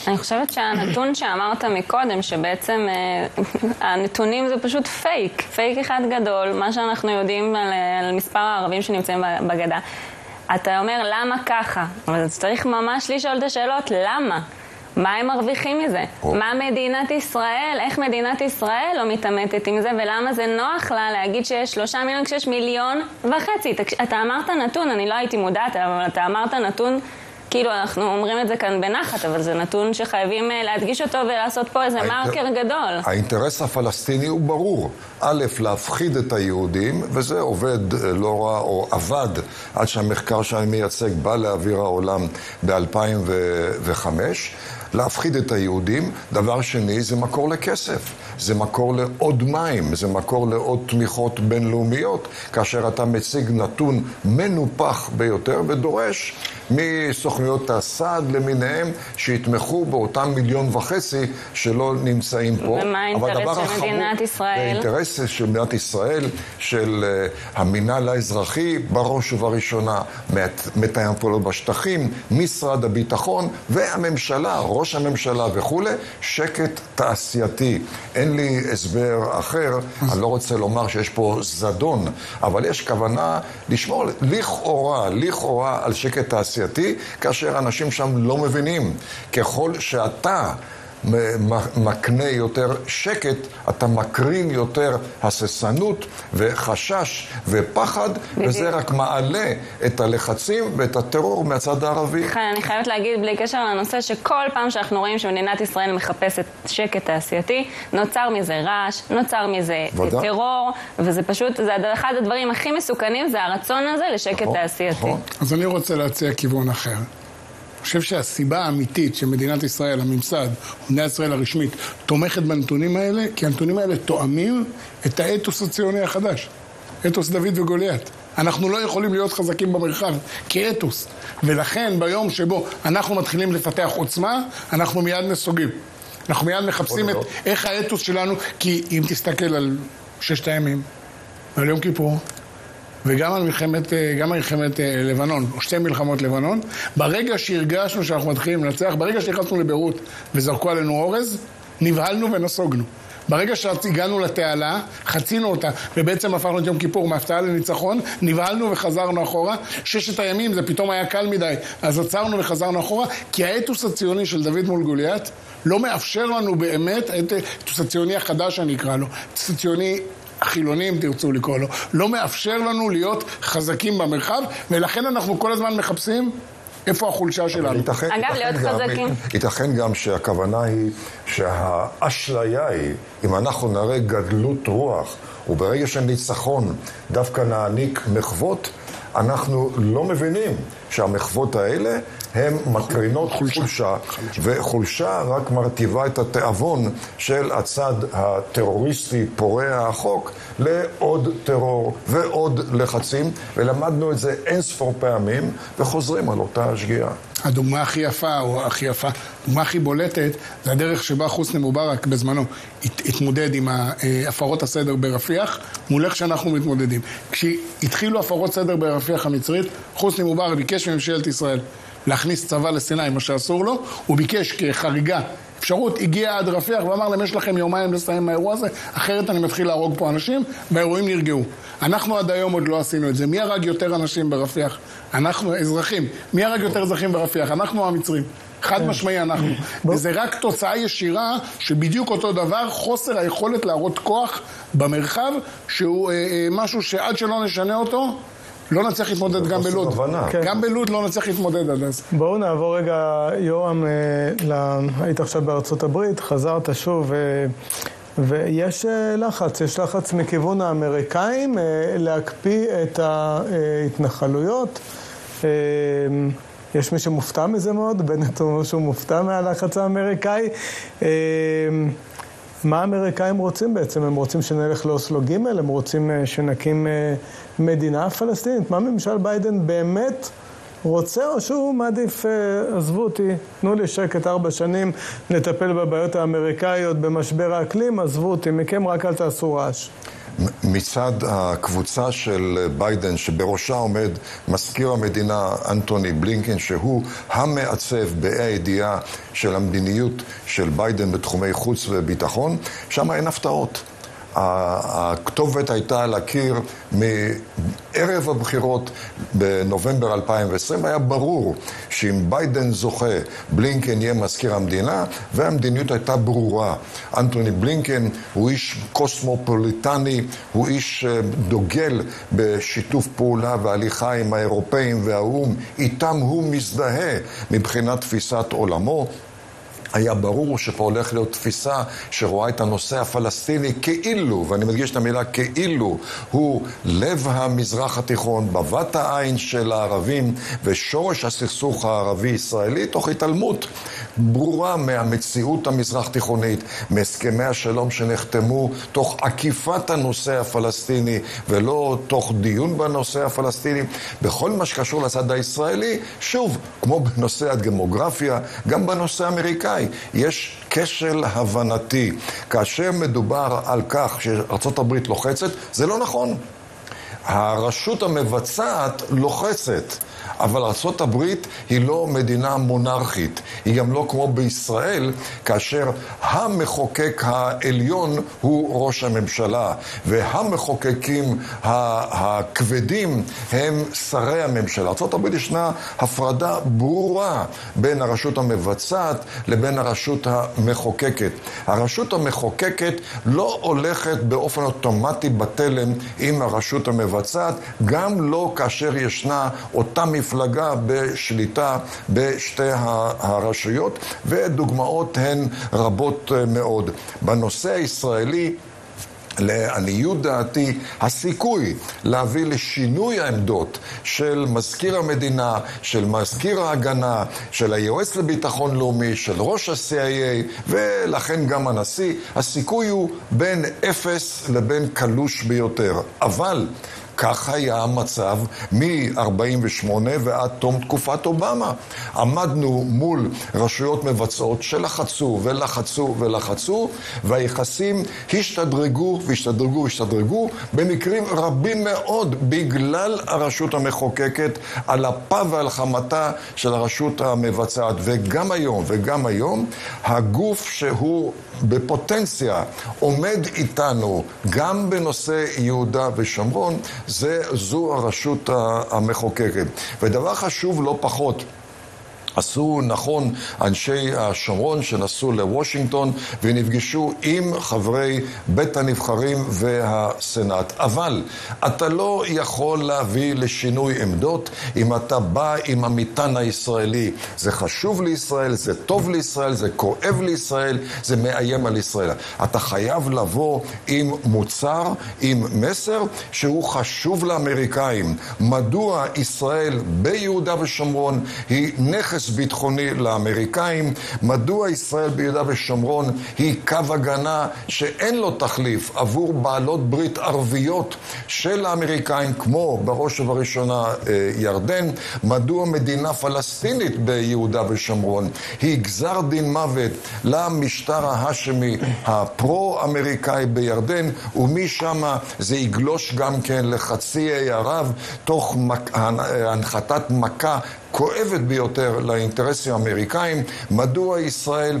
Speaker 2: אני חושבת שהנתון שאמרת מקודם, שבעצם הנתונים זה פשוט פייק, פייק אחד גדול, מה שאנחנו יודעים על, על מספר הערבים שנמצאים בגדה. אתה אומר, למה ככה? אבל צריך ממש לשאול את השאלות, למה? מה הם מרוויחים מזה? או. מה מדינת ישראל, איך מדינת ישראל לא מתעמתת עם זה, ולמה זה נוח לה להגיד שיש שלושה מיליון כשיש מיליון וחצי? אתה אמרת נתון, אני לא הייתי מודעת, אבל אתה אמרת נתון, כאילו אנחנו אומרים את זה כאן בנחת, אבל זה נתון שחייבים להדגיש אותו ולעשות פה איזה האינטר... מרקר גדול.
Speaker 4: האינטרס הפלסטיני הוא ברור. א', להפחיד את היהודים, וזה עובד לא רע או עבד עד שהמחקר שאני מייצג בא לאוויר העולם ב-אלפיים וחמש. להפחיד את היהודים. דבר שני, זה מקור לכסף. זה מקור לעוד מים, זה מקור לעוד תמיכות בינלאומיות, כאשר אתה מציג נתון מנופח ביותר ודורש מסוכנויות הסעד למיניהם שיתמכו באותם מיליון וחצי שלא נמצאים פה.
Speaker 2: ומה האינטרס של מדינת ישראל?
Speaker 4: האינטרס של מדינת ישראל, של uh, המינהל האזרחי, בראש ובראשונה, מתאם פעולות בשטחים, משרד הביטחון והממשלה, ראש הממשלה וכו', שקט תעשייתי. אין לי הסבר אחר, אני לא רוצה לומר שיש פה זדון, אבל יש כוונה לשמור לכאורה, לכאורה על שקט תעשייתי, כאשר אנשים שם לא מבינים. ככל שאתה מקנה יותר שקט, אתה מקרין יותר הססנות וחשש ופחד, וזה רק מעלה את הלחצים ואת הטרור מהצד הערבי.
Speaker 2: אני חייבת להגיד בלי קשר לנושא שכל פעם שאנחנו רואים שמדינת ישראל מחפשת שקט תעשייתי, נוצר מזה רעש, נוצר מזה ודא. טרור, וזה פשוט, זה אחד הדברים הכי מסוכנים, זה הרצון הזה לשקט נכון, תעשייתי. נכון.
Speaker 3: אז אני רוצה להציע כיוון אחר. אני חושב שהסיבה האמיתית שמדינת ישראל, הממסד, מדינת ישראל הרשמית, תומכת בנתונים האלה, כי הנתונים האלה תואמים את האתוס הציוני החדש. אתוס דוד וגוליית. אנחנו לא יכולים להיות חזקים במרחב כאתוס. ולכן ביום שבו אנחנו מתחילים לפתח עוצמה, אנחנו מיד נסוגים. אנחנו מיד מחפשים את איך האתוס שלנו, כי אם תסתכל על ששת הימים, על יום כיפור, וגם על מלחמת, גם על מלחמת לבנון, או שתי מלחמות לבנון, ברגע שהרגשנו שאנחנו מתחילים לנצח, ברגע שנכנסנו לביירות וזרקו עלינו אורז, נבהלנו ונסוגנו. ברגע שהגענו לתעלה, חצינו אותה, ובעצם הפכנו את יום כיפור מהפתעה לניצחון, נבהלנו וחזרנו אחורה. ששת הימים זה פתאום היה קל מדי, אז עצרנו וחזרנו אחורה, כי האתוס הציוני של דוד מול גוליית לא מאפשר לנו באמת, האתוס הציוני החדש שאני אקרא לו, האתוס הציוני החילונים תרצו לקרוא לו, לא מאפשר לנו להיות חזקים במרחב, ולכן אנחנו כל הזמן מחפשים איפה החולשה שלנו.
Speaker 4: יתכן,
Speaker 2: אגב,
Speaker 4: יתכן
Speaker 2: להיות
Speaker 4: גם,
Speaker 2: חזקים.
Speaker 4: ייתכן גם שהכוונה היא שהאשליה היא, אם אנחנו נראה גדלות רוח, וברגע של ניצחון דווקא נעניק מחוות, אנחנו לא מבינים שהמחוות האלה הן מקרינות חולשה, חולשה, וחולשה רק מרטיבה את התיאבון של הצד הטרוריסטי פורע החוק לעוד טרור ועוד לחצים, ולמדנו את זה אין ספור פעמים וחוזרים על אותה השגיאה.
Speaker 3: הדוגמה הכי יפה, או הכי יפה, הדוגמה הכי בולטת, זה הדרך שבה חוסני מובארק בזמנו התמודד עם הפרות הסדר ברפיח, מול איך שאנחנו מתמודדים. כשהתחילו הפרות סדר ברפיח המצרית, חוסני מובארק ביקש מממשלת ישראל להכניס צבא לסיני, מה שאסור לו, הוא ביקש כחריגה אפשרות, הגיע עד רפיח ואמר להם, יש לכם יומיים לסיים מהאירוע הזה, אחרת אני מתחיל להרוג פה אנשים, והאירועים נרגעו. אנחנו עד היום עוד לא עשינו את זה. מי הרג יותר אנשים ברפיח? אנחנו אזרחים. מי הרג יותר אזרחים ברפיח? אנחנו המצרים. חד משמעי אנחנו. וזה רק תוצאה ישירה שבדיוק אותו דבר, חוסר היכולת להראות כוח במרחב, שהוא משהו שעד שלא נשנה אותו, לא נצליח להתמודד גם בלוד. גם בלוד לא נצליח להתמודד עד אז.
Speaker 1: בואו נעבור רגע, יורם, היית עכשיו בארצות הברית, חזרת שוב, ויש לחץ, יש לחץ מכיוון האמריקאים להקפיא את ההתנחלויות. יש מי שמופתע מזה מאוד, בנט אומר שהוא מופתע מהלחץ האמריקאי. מה האמריקאים רוצים בעצם? הם רוצים שנלך לאוסלו ג', הם רוצים שנקים מדינה פלסטינית. מה ממשל ביידן באמת רוצה, או שהוא מעדיף, עזבו אותי, תנו לי שקט ארבע שנים, נטפל בבעיות האמריקאיות, במשבר האקלים, עזבו אותי, מכם רק אל תעשו רעש.
Speaker 4: מצד הקבוצה של ביידן, שבראשה עומד מזכיר המדינה אנטוני בלינקן, שהוא המעצב באי הידיעה של המדיניות של ביידן בתחומי חוץ וביטחון, שם אין הפתעות. הכתובת הייתה על הקיר מערב הבחירות בנובמבר אלפיים ועשרים, והיה ברור שאם ביידן זוכה, בלינקן יהיה מזכיר המדינה, והמדיניות הייתה ברורה. אנטוני בלינקן הוא איש קוסמופוליטני, הוא איש דוגל בשיתוף פעולה והליכה עם האירופאים והאום, איתם הוא מזדהה מבחינת תפיסת עולמו. היה ברור שפה הולך להיות תפיסה שרואה את הנושא הפלסטיני כאילו, ואני מדגיש את המילה כאילו, הוא לב המזרח התיכון, בבת העין של הערבים ושורש הסכסוך הערבי-ישראלי, תוך התעלמות ברורה מהמציאות המזרח תיכונית, מהסכמי השלום שנחתמו, תוך עקיפת הנושא הפלסטיני ולא תוך דיון בנושא הפלסטיני. בכל מה שקשור לצד הישראלי, שוב, כמו בנושא הדמוגרפיה, גם בנושא האמריקאי, יש כשל הבנתי. כאשר מדובר על כך שארצות הברית לוחצת, זה לא נכון. הרשות המבצעת לוחצת, אבל ארצות הברית היא לא מדינה מונרכית. היא גם לא כמו בישראל, כאשר המחוקק העליון הוא ראש הממשלה, והמחוקקים הכבדים הם שרי הממשלה. ארצות הברית ישנה הפרדה ברורה בין הרשות המבצעת לבין הרשות המחוקקת. הרשות המחוקקת לא הולכת באופן אוטומטי בתלם עם הרשות המבצעת, גם לא כאשר ישנה אותה מפלגה בשליטה בשתי הרשויות, ודוגמאות הן רבות מאוד. בנושא הישראלי, לעניות דעתי, הסיכוי להביא לשינוי העמדות של מזכיר המדינה, של מזכיר ההגנה, של היועץ לביטחון לאומי, של ראש ה-סי איי איי, ולכן גם הנשיא, הסיכוי הוא בין אפס לבין קלוש ביותר. אבל כך היה המצב מ-ארבעים ושמונה ועד תום תקופת אובמה. עמדנו מול רשויות מבצעות שלחצו ולחצו ולחצו, והיחסים השתדרגו והשתדרגו והשתדרגו במקרים רבים מאוד בגלל הרשות המחוקקת על אפה ועל חמתה של הרשות המבצעת. וגם היום, וגם היום, הגוף שהוא בפוטנציה עומד איתנו גם בנושא יהודה ושומרון, זה, זו הרשות המחוקקת. ודבר חשוב לא פחות, עשו נכון אנשי השומרון שנסעו לוושינגטון ונפגשו עם חברי בית הנבחרים והסנאט. אבל אתה לא יכול להביא לשינוי עמדות אם אתה בא עם המטען הישראלי. זה חשוב לישראל, זה טוב לישראל, זה כואב לישראל, זה מאיים על ישראל. אתה חייב לבוא עם מוצר, עם מסר שהוא חשוב לאמריקאים. מדוע ישראל ביהודה ושומרון היא נכס ביטחוני לאמריקאים, מדוע ישראל ביהודה ושומרון היא קו הגנה שאין לו תחליף עבור בעלות ברית ערביות של האמריקאים, כמו בראש ובראשונה ירדן, מדוע מדינה פלסטינית ביהודה ושומרון היא גזר דין מוות למשטר ההשמי הפרו-אמריקאי בירדן, ומשם זה יגלוש גם כן לחצי האי ערב, תוך מק... הנחתת מכה כואבת ביותר לאינטרסים האמריקאים. מדוע ישראל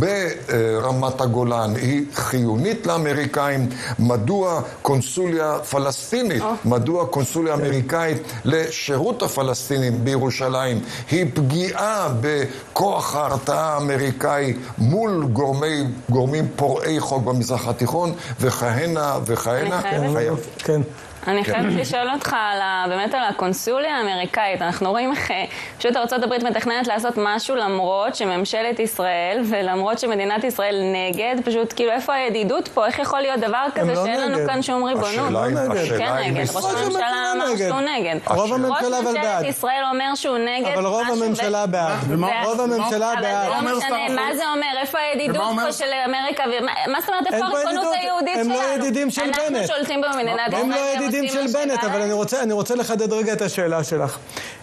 Speaker 4: ברמת הגולן היא חיונית לאמריקאים, מדוע קונסוליה פלסטינית, מדוע קונסוליה אמריקאית לשירות הפלסטינים בירושלים היא פגיעה בכוח ההרתעה האמריקאי מול גורמי, גורמים פורעי חוק במזרח התיכון, וכהנה וכהנה.
Speaker 1: כן.
Speaker 2: אני חייבת לשאול אותך על ה, באמת על הקונסוליה האמריקאית. אנחנו רואים איך פשוט ארצות הברית מתכננת לעשות משהו למרות שממשלת ישראל ולמרות שמדינת ישראל נגד. פשוט כאילו איפה הידידות פה? איך יכול להיות דבר כזה
Speaker 1: לא
Speaker 2: שאין לנו כאן שום ריבונות?
Speaker 4: השאלה
Speaker 2: כן נגד. ראש הממשלה אמר שהוא נגד.
Speaker 1: רוב הממשלה אבל
Speaker 2: ראש
Speaker 1: בעד.
Speaker 2: ממשלת ישראל אומר שהוא נגד.
Speaker 1: אבל רוב הממשלה בעד. רוב הממשלה בעד.
Speaker 2: אבל זה לא משנה. מה זה אומר? איפה הידידות פה של אמריקה? מה זאת אומרת? איפה הריבונות היהודית שלנו?
Speaker 1: הם לא ידידים של בנט.
Speaker 2: אנחנו שולטים במדינת ישראל.
Speaker 1: של בנט, אבל אני רוצה, אני רוצה לחדד רגע את השאלה שלך.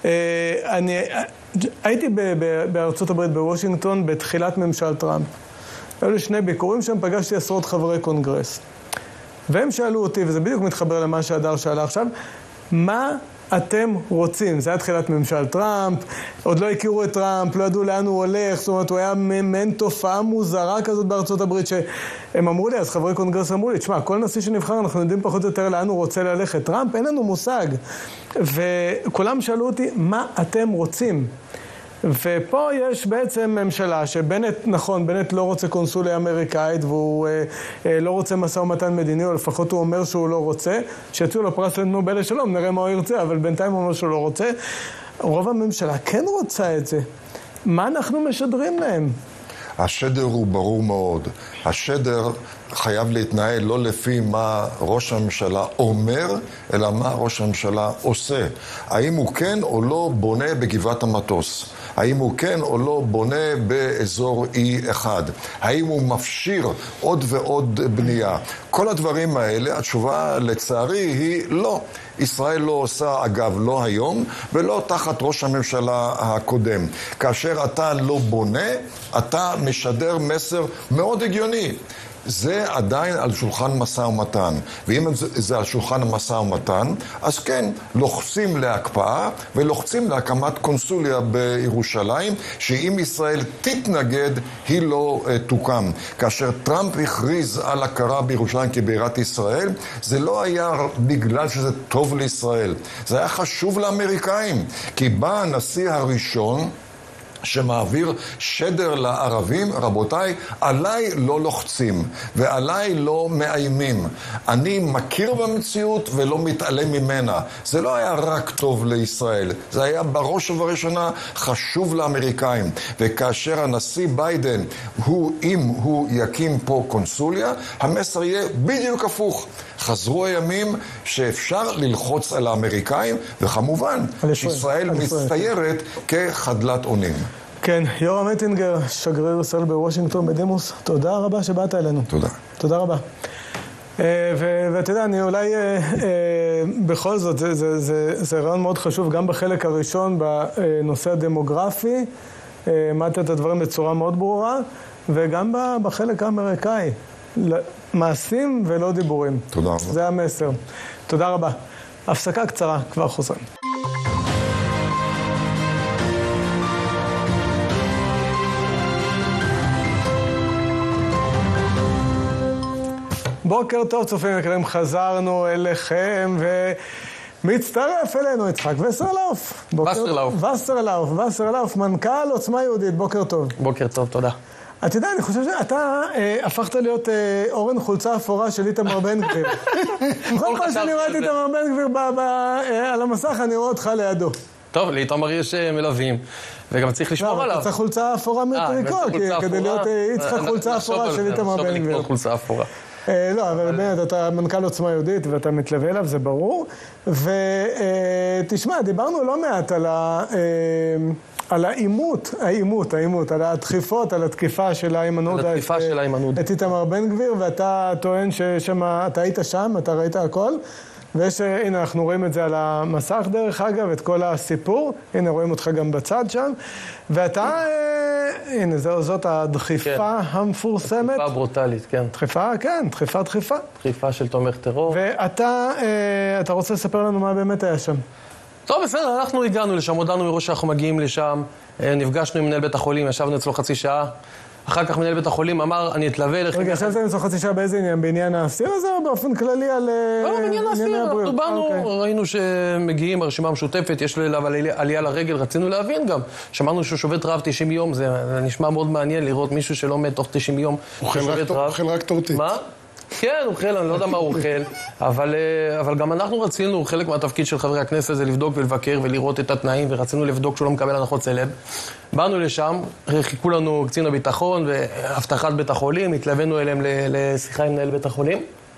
Speaker 1: אני הייתי בארצות הברית בוושינגטון בתחילת ממשל טראמפ. היו לי שני ביקורים שם, פגשתי עשרות חברי קונגרס. והם שאלו אותי, וזה בדיוק מתחבר למה שהדר שאלה עכשיו, מה אתם רוצים? זה היה תחילת ממשל טראמפ, עוד לא הכירו את טראמפ, לא ידעו לאן הוא הולך, זאת אומרת, הוא היה מעין תופעה מוזרה כזאת בארצות הברית, שהם אמרו לי, אז חברי קונגרס אמרו לי, תשמע, כל נשיא שנבחר, אנחנו יודעים פחות או יותר לאן הוא רוצה ללכת. טראמפ, אין לנו מושג. וכולם שאלו אותי, מה אתם רוצים? ופה יש בעצם ממשלה שבנט, נכון, בנט לא רוצה קונסוליה אמריקאית והוא אה, אה, לא רוצה משא ומתן מדיני, או לפחות הוא אומר שהוא לא רוצה, שיצאו לו פרס לנובל לשלום, נראה מה הוא ירצה, אבל בינתיים הוא אומר שהוא לא רוצה. רוב הממשלה כן רוצה את זה. מה אנחנו משדרים להם?
Speaker 4: השדר הוא ברור מאוד. השדר חייב להתנהל לא לפי מה ראש הממשלה אומר, אלא מה ראש הממשלה עושה. האם הוא כן או לא בונה בגבעת המטוס? האם הוא כן או לא בונה באזור אי אחד? האם הוא מפשיר עוד ועוד בנייה? כל הדברים האלה, התשובה לצערי היא לא. ישראל לא עושה, אגב, לא היום, ולא תחת ראש הממשלה הקודם. כאשר אתה לא בונה, אתה משדר מסר מאוד הגיוני. זה עדיין על שולחן משא ומתן. ואם זה על שולחן המשא ומתן, אז כן, לוחצים להקפאה ולוחצים להקמת קונסוליה בירושלים, שאם ישראל תתנגד, היא לא uh, תוקם. כאשר טראמפ הכריז על הכרה בירושלים כבירת ישראל, זה לא היה בגלל שזה טוב לישראל. זה היה חשוב לאמריקאים, כי בא הנשיא הראשון, שמעביר שדר לערבים, רבותיי, עליי לא לוחצים ועליי לא מאיימים. אני מכיר במציאות ולא מתעלם ממנה. זה לא היה רק טוב לישראל, זה היה בראש ובראשונה חשוב לאמריקאים. וכאשר הנשיא ביידן, הוא, אם הוא יקים פה קונסוליה, המסר יהיה בדיוק הפוך. חזרו הימים שאפשר ללחוץ על האמריקאים, וכמובן שישראל מצטיירת כחדלת אונים.
Speaker 1: כן, יורם אטינגר, שגריר ישראל בוושינגטון בדימוס, תודה רבה שבאת אלינו.
Speaker 4: תודה.
Speaker 1: תודה רבה. ואתה יודע, אני אולי בכל זאת, זה, זה, זה, זה רעיון מאוד חשוב, גם בחלק הראשון בנושא הדמוגרפי, אמרת את הדברים בצורה מאוד ברורה, וגם בחלק האמריקאי, מעשים ולא דיבורים.
Speaker 4: תודה רבה.
Speaker 1: זה המסר. תודה רבה. הפסקה קצרה, כבר חוזרים. בוקר טוב, צופים יקרים, חזרנו אליכם ומצטרף אלינו יצחק וסרלאוף.
Speaker 5: וסרלאוף.
Speaker 1: וסרלאוף, וסרלאוף, מנכ"ל עוצמה יהודית, בוקר טוב.
Speaker 5: בוקר טוב, תודה.
Speaker 1: אתה יודע, אני חושב שאתה אה, הפכת להיות אה, אורן חולצה אפורה של איתמר בן גביר. בכל פעם שאני רואה את איתמר בן גביר ב- ב- אה, על המסך, אני רואה אותך לידו.
Speaker 5: טוב, לאיתמר יש מלווים, וגם צריך לשמור עליו.
Speaker 1: אתה צריך חולצה אפורה מטריקו, כדי להיות יצחק חולצה אפורה של איתמר בן גביר.
Speaker 5: נחשוב לקנות חולצה אפורה.
Speaker 1: לא, אבל באמת, אתה מנכ"ל עוצמה יהודית ואתה מתלווה אליו, זה ברור. ותשמע, דיברנו לא מעט על ה... על האימות, האימות, האימות, על הדחיפות, על התקיפה של איימן עודה.
Speaker 5: על התקיפה של איימן עודה.
Speaker 1: את איתמר בן גביר, ואתה טוען ששם, אתה היית שם, אתה ראית הכל. ויש, הנה, אנחנו רואים את זה על המסך דרך אגב, את כל הסיפור. הנה, רואים אותך גם בצד שם. ואתה, הנה, זאת הדחיפה המפורסמת.
Speaker 5: דחיפה ברוטלית, כן.
Speaker 1: דחיפה, כן, דחיפה, דחיפה.
Speaker 5: דחיפה של תומך טרור.
Speaker 1: ואתה, אתה רוצה לספר לנו מה באמת היה שם?
Speaker 5: טוב, בסדר, אנחנו הגענו לשם, הודענו מראש שאנחנו מגיעים לשם, נפגשנו עם מנהל בית החולים, ישבנו אצלו חצי שעה. אחר כך מנהל בית החולים אמר, אני אתלווה אליך... רגע, ישבתם אצלו חצי שעה באיזה עניין? בעניין האסיר הזה או באופן כללי על...
Speaker 1: לא,
Speaker 5: בעניין האסיר, אנחנו באנו, ראינו שמגיעים הרשימה המשותפת, יש אליו עלייה לרגל, רצינו להבין גם. שמענו שהוא שובת רעב תשעים יום, זה נשמע מאוד מעניין לראות מישהו שלא מת תוך תשעים יום.
Speaker 3: הוא אוכל רק טורטית.
Speaker 5: מה? כן, הוא אוכל, אני לא יודע מה הוא אוכל, אבל, אבל גם אנחנו רצינו, חלק מהתפקיד של חברי הכנסת זה לבדוק ולבקר ולראות את התנאים, ורצינו לבדוק שהוא לא מקבל הנחות סלב. באנו לשם, חיכו לנו קצין הביטחון והבטחת בית החולים, התלווינו אליהם לשיחה עם מנהל בית החולים,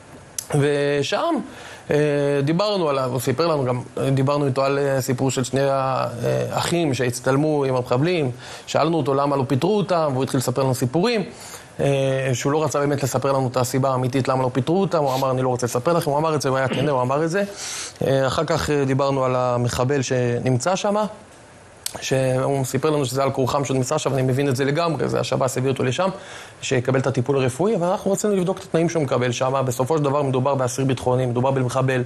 Speaker 5: ושם דיברנו עליו, הוא סיפר לנו גם, דיברנו איתו על סיפור של שני האחים שהצטלמו עם המחבלים, שאלנו אותו למה לא פיטרו אותם, והוא התחיל לספר לנו סיפורים. שהוא לא רצה באמת לספר לנו את הסיבה האמיתית למה לא פיטרו אותם, הוא אמר אני לא רוצה לספר לכם, הוא אמר את זה, הוא היה כנה, הוא אמר את זה. אחר כך דיברנו על המחבל שנמצא שם, שהוא סיפר לנו שזה על כורחם שהוא נמצא שם, אני מבין את זה לגמרי, זה השב"ס הביא אותו לשם, שיקבל את הטיפול הרפואי, אבל אנחנו רצינו לבדוק את התנאים שהוא מקבל שם, בסופו של דבר מדובר באסיר ביטחוני, מדובר במחבל,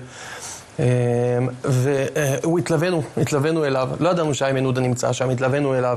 Speaker 5: והוא התלווינו, התלווינו אליו, לא ידענו שאיימן עודה נמצא שם, התלווינו אליו,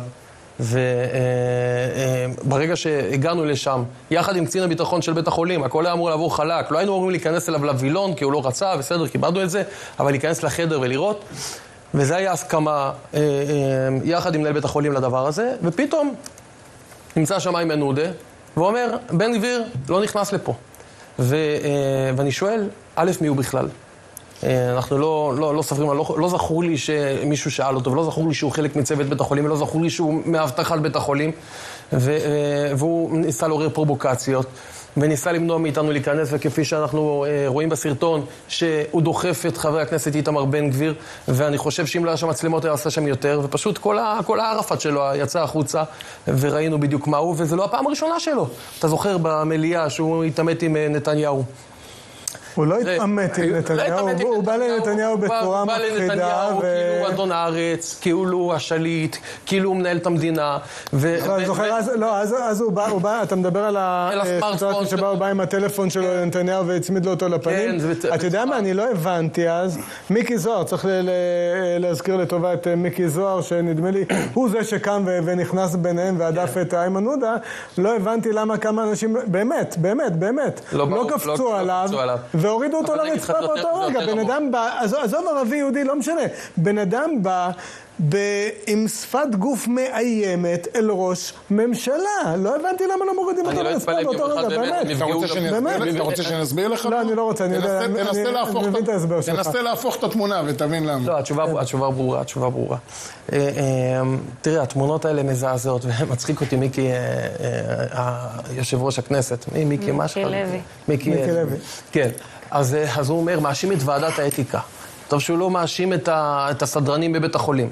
Speaker 5: וברגע שהגענו לשם, יחד עם קצין הביטחון של בית החולים, הכל היה אמור לעבור חלק, לא היינו אמורים להיכנס אליו לווילון, כי הוא לא רצה, בסדר, קיבלנו את זה, אבל להיכנס לחדר ולראות, וזה היה הסכמה יחד עם מנהל בית החולים לדבר הזה, ופתאום נמצא שם איימן עודה, והוא אומר, בן גביר לא נכנס לפה. ו, ואני שואל, א', מי הוא בכלל? אנחנו לא, לא, לא ספרים, לא, לא זכור לי שמישהו שאל אותו, ולא זכור לי שהוא חלק מצוות בית החולים, ולא זכור לי שהוא מאבטח על בית החולים, ו, והוא ניסה לעורר פרובוקציות, וניסה למנוע מאיתנו להיכנס, וכפי שאנחנו רואים בסרטון, שהוא דוחף את חבר הכנסת איתמר בן גביר, ואני חושב שאם לא היה שם מצלמות, היה עשה שם יותר, ופשוט כל, ה, כל הערפת שלו יצא החוצה, וראינו בדיוק מה הוא, וזה לא הפעם הראשונה שלו. אתה זוכר במליאה שהוא התעמת עם נתניהו.
Speaker 1: הוא לא התעמת עם נתניהו, הוא בא לנתניהו בצורה מפחידה.
Speaker 5: הוא בא לנתניהו כאילו אדון הארץ, כאילו הוא השליט, כאילו הוא מנהל את המדינה.
Speaker 1: אני זוכר, לא, אז הוא בא, אתה מדבר על הסיטואציה שבה הוא בא עם הטלפון שלו לנתניהו והצמיד לו אותו לפנים. אתה יודע מה, אני לא הבנתי אז, מיקי זוהר, צריך להזכיר לטובה את מיקי זוהר, שנדמה לי, הוא זה שקם ונכנס ביניהם והדף את איימן עודה, לא הבנתי למה כמה אנשים, באמת, באמת, באמת, לא קפצו עליו. והורידו אותו לרצפה באותו רגע. בן אדם בא, עזוב ערבי יהודי, לא משנה. בן אדם בא עם שפת גוף מאיימת אל ראש ממשלה. לא הבנתי למה לא מורידים אותו לרצפה באותו רגע, באמת.
Speaker 3: אתה רוצה שנסביר לך?
Speaker 1: לא, אני לא רוצה, אני יודע, אני מבין את ההסבר שלך.
Speaker 3: תנסה להפוך את התמונה ותבין למה.
Speaker 5: לא, התשובה ברורה, התשובה ברורה. תראה, התמונות האלה מזעזעות, ומצחיק אותי מיקי, יושב ראש הכנסת. מיקי, מה שלך?
Speaker 2: מיקי לוי.
Speaker 5: מיקי לוי. כן. אז הוא אומר, מאשים את ועדת האתיקה. טוב שהוא לא מאשים את הסדרנים בבית החולים.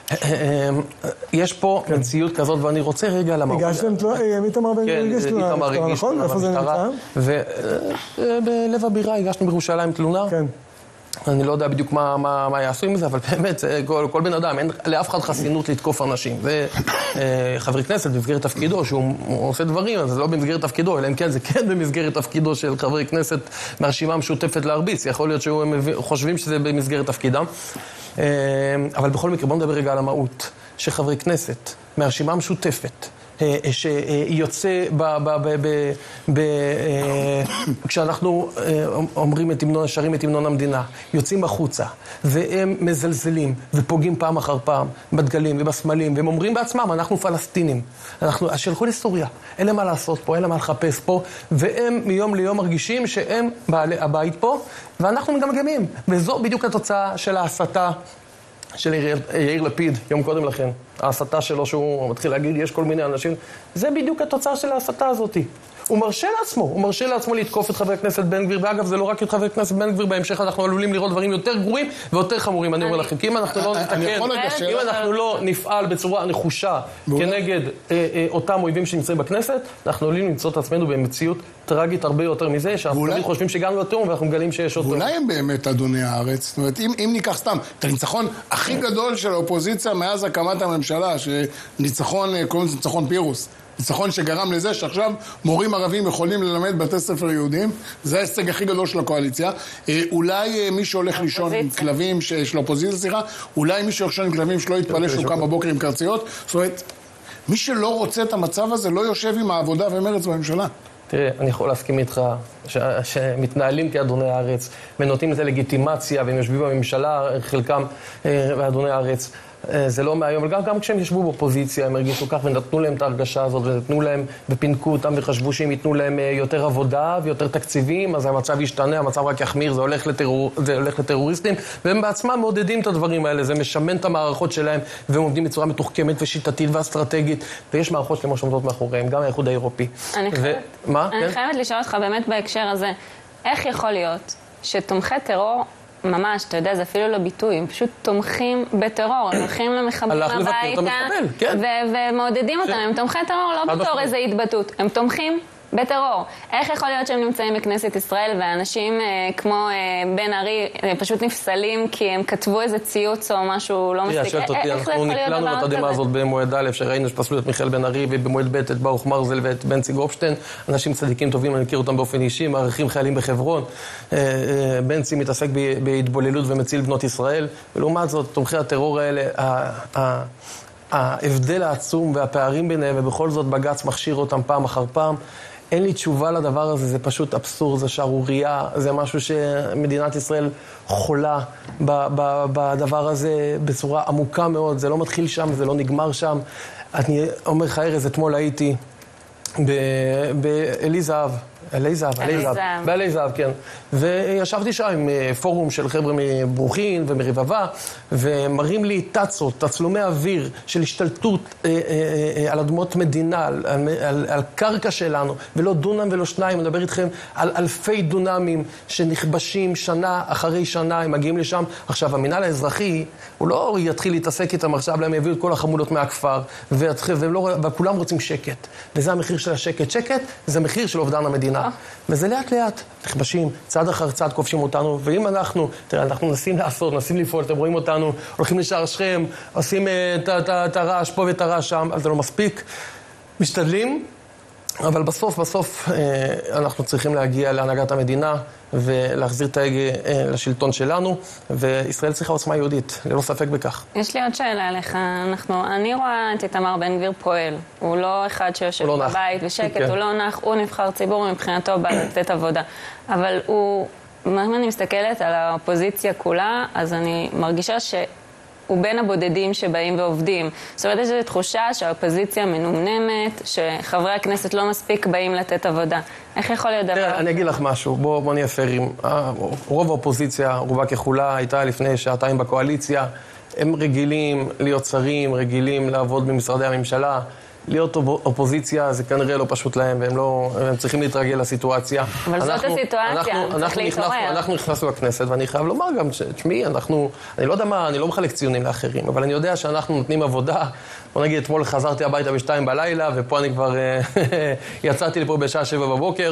Speaker 5: יש פה מציאות כזאת, ואני רוצה רגע למהות.
Speaker 1: הגשתם תלונה, איתמר בן גביר הגיש תלונה, נכון? איפה זה נמצא?
Speaker 5: ובלב הבירה הגשנו בירושלים תלונה.
Speaker 1: כן.
Speaker 5: אני לא יודע בדיוק מה, מה, מה יעשו עם זה, אבל באמת, כל, כל בן אדם, אין לאף אחד חסינות לתקוף אנשים. זה חברי כנסת במסגרת תפקידו, שהוא עושה דברים, אז זה לא במסגרת תפקידו, אלא אם כן, זה כן במסגרת תפקידו של חברי כנסת מהרשימה המשותפת להרביץ. יכול להיות שהם חושבים שזה במסגרת תפקידם. אבל בכל מקרה, בוא נדבר רגע על המהות שחברי כנסת מהרשימה המשותפת, שיוצא ב, ב, ב, ב, ב, כשאנחנו אומרים את המנון, שרים את המנון המדינה, יוצאים החוצה, והם מזלזלים ופוגעים פעם אחר פעם בדגלים ובסמלים, והם אומרים בעצמם, אנחנו פלסטינים, אנחנו, שלחו להיסטוריה, אין להם מה לעשות פה, אין להם מה לחפש פה, והם מיום ליום מרגישים שהם בעלי הבית פה, ואנחנו מגמגמים, וזו בדיוק התוצאה של ההסתה של יאיר לפיד, יום קודם לכן. ההסתה שלו שהוא מתחיל להגיד, יש כל מיני אנשים. זה בדיוק התוצאה של ההסתה הזאת. הוא מרשה לעצמו, הוא מרשה לעצמו לתקוף את חבר הכנסת בן גביר, ואגב, זה לא רק את חבר הכנסת בן גביר, בהמשך אנחנו עלולים לראות דברים יותר גרועים ויותר חמורים, אני אומר לכם, כי אם אנחנו לא נתקן, אם אנחנו לא נפעל בצורה נחושה כנגד אותם אויבים שנמצאים בכנסת, אנחנו עלולים למצוא את עצמנו במציאות טרגית הרבה יותר מזה, שהסקרים חושבים שהגענו לתאום, ואנחנו מגלים שיש עוד...
Speaker 3: ואולי הם באמת אדוני הארץ, זאת אומרת, אם ניקח סתם את הניצחון הכי גדול של האופוזיציה מאז הקמת הממשלה, שניצחון, קוראים לזה ניצחון פירוס, ניצחון שגרם לזה שעכשיו מורים ערבים יכולים ללמד בתי ספר יהודים, זה ההישג הכי גדול של הקואליציה. אולי מי שהולך לישון עם כלבים של האופוזיציה, סליחה, אולי מי שהולך לישון עם כלבים שלא יתפלא שהוא קם בבוקר עם קרציות, זאת אומרת, מי שלא רוצה את המצב הזה לא יושב עם העבודה ומרץ בממשלה.
Speaker 5: תראה, אני יכול להסכים איתך ש... שמתנהלים כאדוני הארץ ונותנים לזה לגיטימציה והם יושבים בממשלה, חלקם באדוני הארץ. זה לא מהיום, אבל גם, גם כשהם ישבו באופוזיציה, הם הרגישו כך ונתנו להם את ההרגשה הזאת, ונתנו להם ופינקו אותם וחשבו שהם ייתנו להם יותר עבודה ויותר תקציבים, אז המצב ישתנה, המצב רק יחמיר, זה הולך, לטרור, זה הולך לטרוריסטים, והם בעצמם מעודדים את הדברים האלה, זה משמן את המערכות שלהם, והם עובדים בצורה מתוחכמת ושיטתית ואסטרטגית, ויש מערכות שלמה שעומדות מאחוריהם, גם האיחוד האירופי.
Speaker 2: אני חייבת,
Speaker 5: ו... מה?
Speaker 2: אני
Speaker 5: כן?
Speaker 2: חייבת לשאול אותך באמת בהקשר הזה, איך יכול להיות שתומכי טרור ממש, אתה יודע, זה אפילו לא ביטוי, הם פשוט תומכים בטרור, הם הולכים למחבלים הביתה, ומעודדים אותם, הם תומכי טרור לא בתור איזו התבטאות, הם תומכים בטרור. איך יכול להיות שהם נמצאים בכנסת ישראל ואנשים אה, כמו אה, בן ארי אה, פשוט נפסלים כי הם כתבו איזה ציוץ או משהו לא מספיק?
Speaker 5: שואלת אותי, אנחנו נקלענו לתדהמה הזאת במועד א', שראינו שפסלו את מיכאל בן ארי, ובמועד ב' את ברוך מרזל ואת בנצי גופשטיין, אנשים צדיקים טובים, אני מכיר אותם באופן אישי, מעריכים חיילים בחברון. בנצי מתעסק בהתבוללות ומציל בנות ישראל, ולעומת זאת, תומכי הטרור האלה, ההבדל העצום והפערים ביניהם, ובכל זאת בג"ץ מכשיר אותם פעם אחר פעם. אין לי תשובה לדבר הזה, זה פשוט אבסורד, זה שערוריה, זה משהו שמדינת ישראל חולה בדבר הזה בצורה עמוקה מאוד, זה לא מתחיל שם, זה לא נגמר שם. אני אומר לך, ארז, אתמול הייתי באלי זהב, אלי זהב, אלי זהב, באלי זהב, כן. וישבתי שם עם פורום של חבר'ה מברוכין ומרבבה, ומראים לי טצות, תצלומי אוויר של השתלטות אה, אה, אה, על אדמות מדינה, על, על, על קרקע שלנו, ולא דונם ולא שניים, אני מדבר איתכם על אלפי דונמים שנכבשים שנה אחרי שנה, הם מגיעים לשם. עכשיו, המינהל האזרחי, הוא לא יתחיל להתעסק איתם עכשיו, להם יביאו את כל החמולות מהכפר, ולא, וכולם רוצים שקט. וזה המחיר של השקט. שקט זה מחיר של אובדן המדינה. וזה לאט לאט, נכבשים, צעד אחר צעד כובשים אותנו, ואם אנחנו, תראה, אנחנו מנסים לעשות, מנסים לפעול, אתם רואים אותנו, הולכים לשער שכם, עושים את הרעש פה ואת הרעש שם, אז זה לא מספיק, משתדלים, אבל בסוף, בסוף אנחנו צריכים להגיע להנהגת המדינה, ולהחזיר את ההגה לשלטון שלנו, וישראל צריכה עוצמה יהודית, ללא ספק בכך.
Speaker 2: יש לי עוד שאלה עליך. אנחנו, אני רואה את איתמר בן גביר פועל. הוא לא אחד שיושב לא בבית בשקט, כן. הוא לא נח, הוא נבחר ציבור, מבחינתו בא לתת עבודה. אבל הוא, אם אני מסתכלת על האופוזיציה כולה, אז אני מרגישה ש... הוא בין הבודדים שבאים ועובדים. זאת אומרת, יש איזו תחושה שהאופוזיציה מנומנמת, שחברי הכנסת לא מספיק באים לתת עבודה. איך יכול להיות דבר?
Speaker 5: תראה, אני אגיד לך משהו. בוא, בוא נהיה פיירים. רוב האופוזיציה, רובה ככולה, הייתה לפני שעתיים בקואליציה. הם רגילים להיות שרים, רגילים לעבוד במשרדי הממשלה. להיות אופוזיציה זה כנראה לא פשוט להם, והם לא, הם צריכים להתרגל לסיטואציה.
Speaker 2: אבל זאת הסיטואציה, צריך להתעורר. אנחנו
Speaker 5: נכנסנו לכנסת, ואני חייב לומר גם, תשמעי, אנחנו, אני לא יודע מה, אני לא מחלק ציונים לאחרים, אבל אני יודע שאנחנו נותנים עבודה. בוא נגיד, אתמול חזרתי הביתה בשתיים בלילה, ופה אני כבר יצאתי לפה בשעה שבע בבוקר,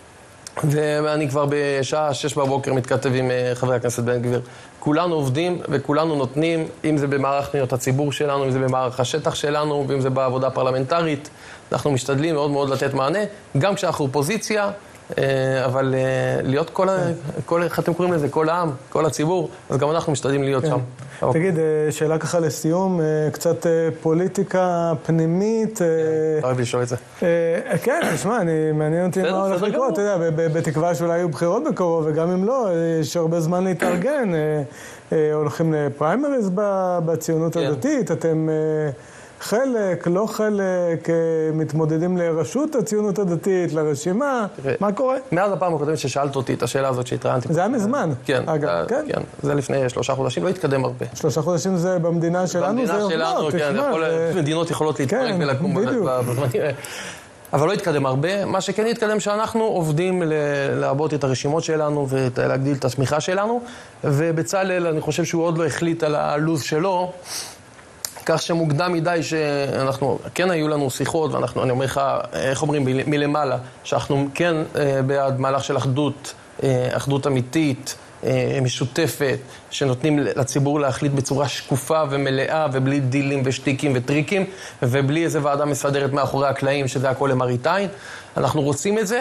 Speaker 5: ואני כבר בשעה שש בבוקר מתכתב עם חברי הכנסת בן גביר. כולנו עובדים וכולנו נותנים, אם זה במערך פניות הציבור שלנו, אם זה במערך השטח שלנו, ואם זה בעבודה פרלמנטרית. אנחנו משתדלים מאוד מאוד לתת מענה, גם כשאנחנו אופוזיציה, אבל להיות כל, כל, איך אתם קוראים לזה? כל העם, כל הציבור, אז גם אנחנו משתדלים להיות שם.
Speaker 1: תגיד, שאלה ככה לסיום, קצת פוליטיקה פנימית.
Speaker 5: אתה אוהב לשאול את זה.
Speaker 1: כן, תשמע, מעניין אותי מה הולך לקרות, אתה יודע, בתקווה שאולי יהיו בחירות בקרוב, וגם אם לא, יש הרבה זמן להתארגן. הולכים לפריימריז בציונות הדתית, אתם... חלק, לא חלק, מתמודדים לרשות הציונות הדתית, לרשימה, מה קורה?
Speaker 5: מאז הפעם הקודמת ששאלת אותי את השאלה הזאת שהתראיינתי.
Speaker 1: זה היה מזמן.
Speaker 5: כן, כן, זה לפני שלושה חודשים, לא התקדם הרבה.
Speaker 1: שלושה חודשים זה במדינה שלנו, זה
Speaker 5: במדינה שלנו, כן, מדינות יכולות להתפרק ולקום בזמנים. אבל לא התקדם הרבה. מה שכן התקדם שאנחנו עובדים לעבוד את הרשימות שלנו ולהגדיל את התמיכה שלנו, ובצלאל, אני חושב שהוא עוד לא החליט על הלוז שלו, כך שמוקדם מדי שאנחנו, כן היו לנו שיחות, ואנחנו, אני אומר לך, איך אומרים, מלמעלה, שאנחנו כן בעד מהלך של אחדות, אחדות אמיתית, משותפת, שנותנים לציבור להחליט בצורה שקופה ומלאה, ובלי דילים ושטיקים וטריקים, ובלי איזה ועדה מסדרת מאחורי הקלעים, שזה הכל למראית עין. אנחנו רוצים את זה,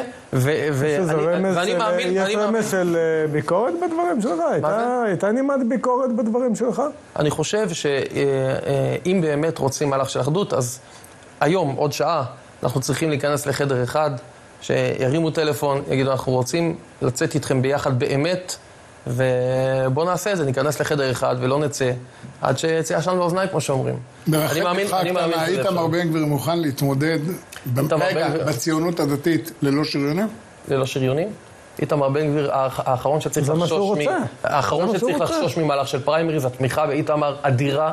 Speaker 5: ואני מאמין...
Speaker 1: יש רמז של ביקורת בדברים שלך? הייתה נימת ביקורת בדברים שלך?
Speaker 5: אני חושב שאם באמת רוצים מהלך של אחדות, אז היום, עוד שעה, אנחנו צריכים להיכנס לחדר אחד, שירימו טלפון, יגידו, אנחנו רוצים לצאת איתכם ביחד באמת, ובוא נעשה את זה, ניכנס לחדר אחד ולא נצא, עד שיצא עשן באוזניים, כמו שאומרים.
Speaker 3: ברחק לך קטנה, איתמר בן גביר מוכן להתמודד בציונות הדתית ללא שריונים?
Speaker 5: ללא שריונים? איתמר בן גביר, האחרון שצריך לחשוש מ... האחרון שצריך לחשוש ממהלך של פריימריז, התמיכה באיתמר אדירה.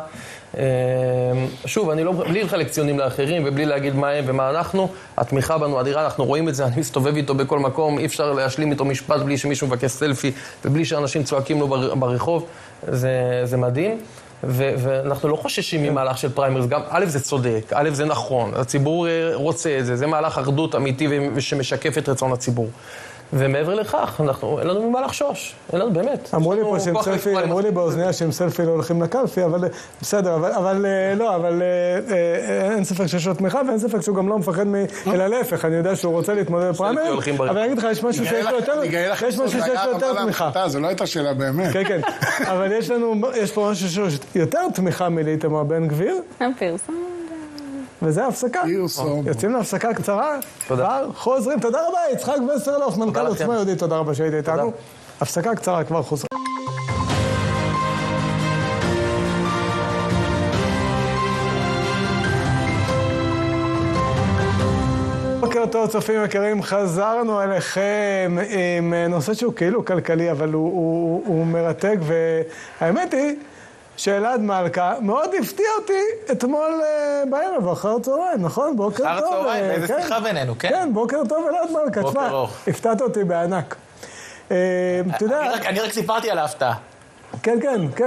Speaker 5: שוב, אני לא, בלי לחלק ציונים לאחרים ובלי להגיד מה הם ומה אנחנו, התמיכה בנו אדירה, אנחנו רואים את זה, אני מסתובב איתו בכל מקום, אי אפשר להשלים איתו משפט בלי שמישהו מבקש סלפי ובלי שאנשים צועקים לו ברחוב, זה, זה מדהים. ואנחנו לא חוששים ממהלך של פריימריז, גם א' זה צודק, א' זה נכון, הציבור רוצה את זה, זה מהלך אחדות אמיתי ושמשקף את רצון הציבור. ומעבר לכך, אנחנו, אין לנו ממה לחשוש, אין לנו באמת.
Speaker 1: אמרו לי פה שהם סלפי, אמרו לי באוזניה שהם סלפי לא הולכים לקלפי, אבל בסדר, אבל, אבל לא, אבל אין ספק שיש לו תמיכה, ואין ספק שהוא גם לא מפחד מ... אלא להפך, אני יודע שהוא רוצה להתמודד בפריימריז, אבל אני אגיד לך, יש משהו שיש לו יותר, יש משהו שיש לו יותר תמיכה.
Speaker 3: זו לא הייתה שאלה באמת.
Speaker 1: כן, כן, אבל יש לנו, יש פה משהו שיש יותר תמיכה מלאיתמר בן גביר.
Speaker 2: הפרסום.
Speaker 1: וזה ההפסקה. יוצאים להפסקה קצרה. תודה. חוזרים. תודה רבה, יצחק וסרלוף, מנכ"ל עוצמה יהודית. תודה רבה שהיית איתנו. הפסקה קצרה, כבר חוזרים. בוקר טוב, צופים יקרים, חזרנו אליכם עם נושא שהוא כאילו כלכלי, אבל הוא, הוא, הוא מרתק, והאמת היא שאלעד מלכה מאוד הפתיע אותי אתמול בערב, אחר צהריים, נכון? בוקר טוב.
Speaker 6: אחר צהריים, איזה שיחה בינינו, כן?
Speaker 1: כן, בוקר טוב אלעד מלכה.
Speaker 6: בוקר אור.
Speaker 1: הפתעת אותי בענק.
Speaker 6: אני רק סיפרתי על ההפתעה.
Speaker 1: כן, כן, כן.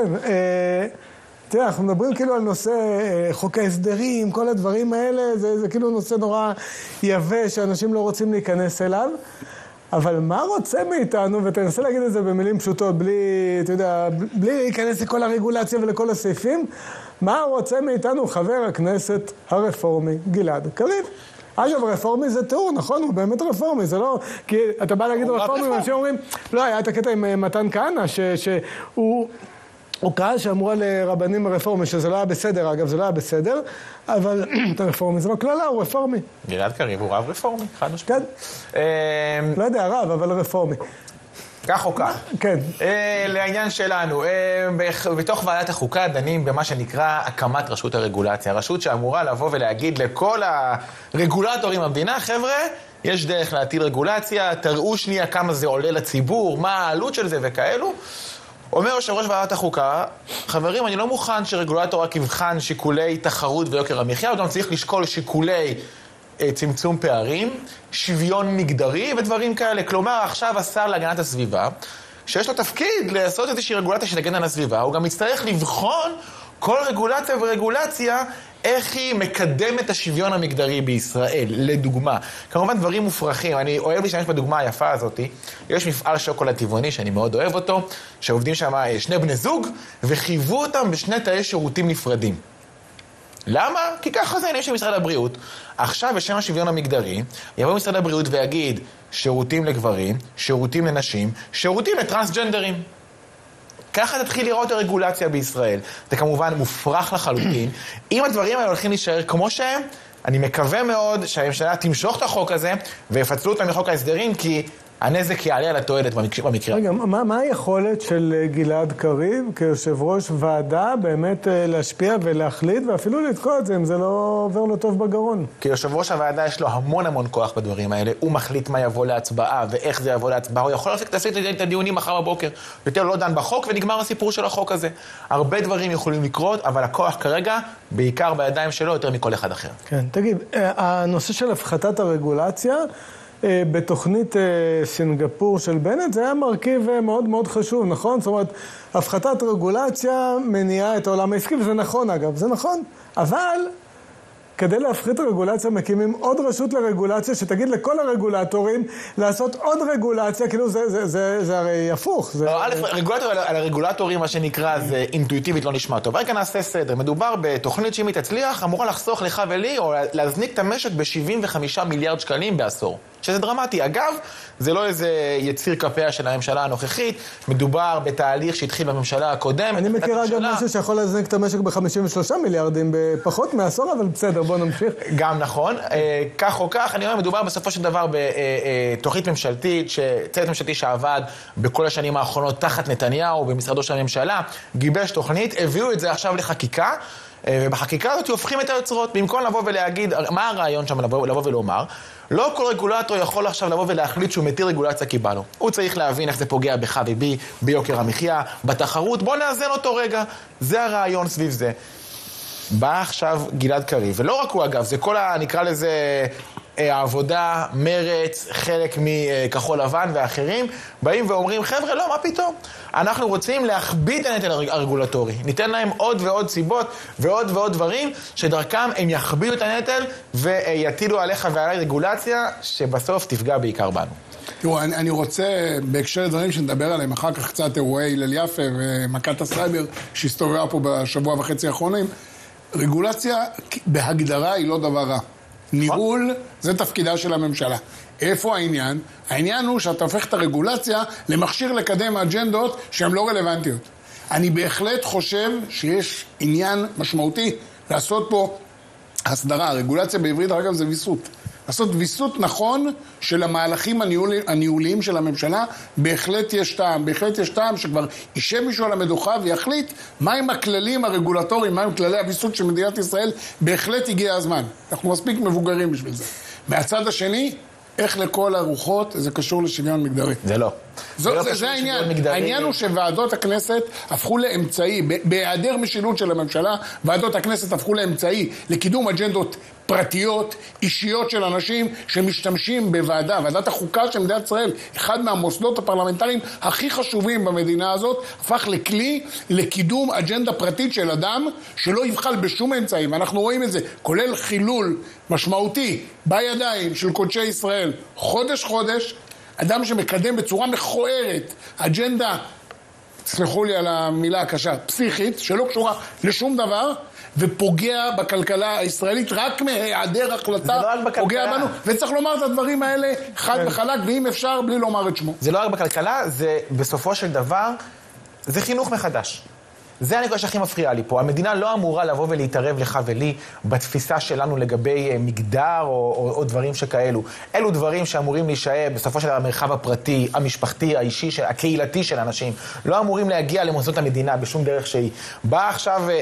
Speaker 1: תראה, אנחנו מדברים כאילו על נושא חוק ההסדרים, כל הדברים האלה, זה, זה כאילו נושא נורא יבש, שאנשים לא רוצים להיכנס אליו. אבל מה רוצה מאיתנו, ותנסה להגיד את זה במילים פשוטות, בלי, אתה יודע, בלי להיכנס לכל הרגולציה ולכל הסעיפים, מה רוצה מאיתנו חבר הכנסת הרפורמי גלעד קריב? אגב, רפורמי זה תיאור, נכון? הוא באמת רפורמי, זה לא... כי אתה בא להגיד רפורמי, ואנשים אומרים, לא, היה את הקטע עם מתן כהנא, ש, שהוא... הוא קהל שאמרו לרבנים הרפורמי, שזה לא היה בסדר, אגב, זה לא היה בסדר, אבל את הרפורמי זה לא כללה, הוא רפורמי.
Speaker 6: גלעד קריב הוא רב רפורמי, חד משמעית.
Speaker 1: כן. לא יודע, רב, אבל רפורמי.
Speaker 6: כך או כך.
Speaker 1: כן.
Speaker 6: לעניין שלנו, בתוך ועדת החוקה דנים במה שנקרא הקמת רשות הרגולציה. רשות שאמורה לבוא ולהגיד לכל הרגולטורים במדינה, חבר'ה, יש דרך להטיל רגולציה, תראו שנייה כמה זה עולה לציבור, מה העלות של זה וכאלו. אומר יושב ראש ועדת החוקה, חברים, אני לא מוכן שרגולטור רק יבחן שיקולי תחרות ויוקר המחיה, הוא גם צריך לשקול שיקולי אה, צמצום פערים, שוויון מגדרי ודברים כאלה. כלומר, עכשיו השר להגנת הסביבה, שיש לו תפקיד לעשות איזושהי רגולציה שתגן על הסביבה, הוא גם יצטרך לבחון כל רגולציה ורגולציה, איך היא מקדמת את השוויון המגדרי בישראל, לדוגמה. כמובן דברים מופרכים, אני אוהב להשתמש בדוגמה היפה הזאת, יש מפעל שוקולד טבעוני שאני מאוד אוהב אותו, שעובדים שם שני בני זוג, וחייבו אותם בשני תאי שירותים נפרדים. למה? כי ככה זה העניין של משרד הבריאות. עכשיו, בשם השוויון המגדרי, יבוא משרד הבריאות ויגיד שירותים לגברים, שירותים לנשים, שירותים לטרנסג'נדרים. ככה תתחיל לראות הרגולציה בישראל. זה כמובן מופרך לחלוטין. אם הדברים האלה הולכים להישאר כמו שהם, אני מקווה מאוד שהממשלה תמשוך את החוק הזה ויפצלו אותם מחוק ההסדרים, כי הנזק יעלה על התועלת במקרה.
Speaker 1: רגע, מה, מה היכולת של גלעד קריב כיושב ראש ועדה באמת להשפיע ולהחליט ואפילו לתקוע את זה אם זה לא עובר לו טוב בגרון?
Speaker 6: כי יושב ראש הוועדה יש לו המון המון כוח בדברים האלה, הוא מחליט מה יבוא להצבעה ואיך זה יבוא להצבעה, הוא יכול להפסיק את הדיונים מחר בבוקר, יותר לא דן בחוק ונגמר הסיפור של החוק הזה. הרבה דברים יכולים לקרות, אבל הכוח כרגע בעיקר בידיים שלו יותר מכל אחד אחר.
Speaker 1: כן, תגיד, הנושא של הפחתת הרגולציה, בתוכנית סינגפור של בנט, זה היה מרכיב מאוד מאוד חשוב, נכון? זאת אומרת, הפחתת רגולציה מניעה את העולם העסקי, וזה נכון אגב, זה נכון. אבל כדי להפחית רגולציה מקימים עוד רשות לרגולציה, שתגיד לכל הרגולטורים לעשות עוד רגולציה, כאילו זה, זה, זה, זה הרי הפוך. זה...
Speaker 6: לא, א', רגולטור על הרגולטורים, מה שנקרא, זה אינטואיטיבית לא נשמע טוב. רגע נעשה סדר. מדובר בתוכנית שאם היא תצליח, אמורה לחסוך לך ולי, או להזניק את המשק ב-שבעים וחמישה מיליארד שקלים בעשור. שזה דרמטי. אגב, זה לא איזה יציר כפיה של הממשלה הנוכחית, מדובר בתהליך שהתחיל בממשלה הקודם.
Speaker 1: אני מכירה גם משהו שיכול להזניק את המשק ב-חמישים ושלושה מיליארדים בפחות מעשור, אבל בסדר, בוא נמשיך.
Speaker 6: גם נכון. כך או כך, אני אומר, מדובר בסופו של דבר בתוכנית ממשלתית, צוות ממשלתי שעבד בכל השנים האחרונות תחת נתניהו, במשרדו של הממשלה, גיבש תוכנית, הביאו את זה עכשיו לחקיקה, ובחקיקה הזאת הופכים את היוצרות, במקום לבוא ולהגיד, מה הרעיון שם לבוא, לבוא ולומר? לא כל רגולטור יכול עכשיו לבוא ולהחליט שהוא מתיר רגולציה כי בא לו. הוא צריך להבין איך זה פוגע בך ובי, ביוקר המחיה, בתחרות, בוא נאזן אותו רגע. זה הרעיון סביב זה. בא עכשיו גלעד קריב, ולא רק הוא אגב, זה כל ה... נקרא לזה... העבודה, מרץ, חלק מכחול לבן ואחרים, באים ואומרים, חבר'ה, לא, מה פתאום? אנחנו רוצים להכביד את הנטל הרגולטורי. ניתן להם עוד ועוד סיבות ועוד ועוד דברים, שדרכם הם יכבידו את הנטל ויטילו עליך ועלי רגולציה, שבסוף תפגע בעיקר בנו.
Speaker 3: תראו, אני, אני רוצה, בהקשר לדברים שנדבר עליהם, אחר כך קצת אירועי הלל יפה ומכת הסייבר שהסתובבה פה בשבוע וחצי האחרונים, רגולציה בהגדרה היא לא דבר רע. ניהול זה תפקידה של הממשלה. איפה העניין? העניין הוא שאתה הופך את הרגולציה למכשיר לקדם אג'נדות שהן לא רלוונטיות. אני בהחלט חושב שיש עניין משמעותי לעשות פה הסדרה. הרגולציה בעברית, אגב, זה ויסות. לעשות ויסות נכון של המהלכים הניהול, הניהוליים של הממשלה, בהחלט יש טעם. בהחלט יש טעם שכבר יישב מישהו על המדוכה ויחליט מהם הכללים הרגולטוריים, מהם כללי הוויסות של מדינת ישראל, בהחלט הגיע הזמן. אנחנו מספיק מבוגרים בשביל זה. מהצד השני, איך לכל הרוחות זה קשור לשוויון מגדרי.
Speaker 6: זה לא.
Speaker 3: זו, זה, זה, זה העניין. העניין הוא שוועדות הכנסת הפכו לאמצעי, בהיעדר משילות של הממשלה, ועדות הכנסת הפכו לאמצעי לקידום אג'נדות פרטיות, אישיות של אנשים שמשתמשים בוועדה. ועדת החוקה של מדינת ישראל, אחד מהמוסדות הפרלמנטריים הכי חשובים במדינה הזאת, הפך לכלי לקידום אג'נדה פרטית של אדם שלא יבחל בשום אמצעים. ואנחנו רואים את זה, כולל חילול משמעותי בידיים של קודשי ישראל, חודש חודש, אדם שמקדם בצורה מכוערת אג'נדה, סלחו לי על המילה הקשה, פסיכית, שלא קשורה לשום דבר, ופוגע בכלכלה הישראלית, רק מהיעדר החלטה,
Speaker 6: לא
Speaker 3: פוגע בנו, וצריך לומר את הדברים האלה חד וחלק, ואם אפשר, בלי לומר את שמו.
Speaker 6: זה לא רק בכלכלה, זה בסופו של דבר, זה חינוך מחדש. זה הנקודה שהכי מפריע לי פה. המדינה לא אמורה לבוא ולהתערב לך ולי בתפיסה שלנו לגבי מגדר או, או, או דברים שכאלו. אלו דברים שאמורים להישאר בסופו של המרחב הפרטי, המשפחתי, האישי, הקהילתי של אנשים. לא אמורים להגיע למוסדות המדינה בשום דרך שהיא. בא עכשיו אה,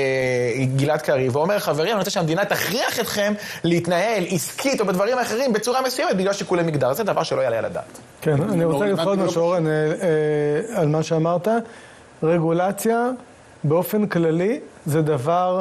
Speaker 6: אה, גלעד קריב ואומר, חברים, אני רוצה שהמדינה תכריח אתכם להתנהל עסקית או בדברים אחרים בצורה מסוימת בגלל שיקולי מגדר. זה דבר שלא יעלה על הדעת.
Speaker 1: כן, אני רוצה לפחות משהו, אורן, על מה שאמרת. רגולציה באופן כללי זה דבר,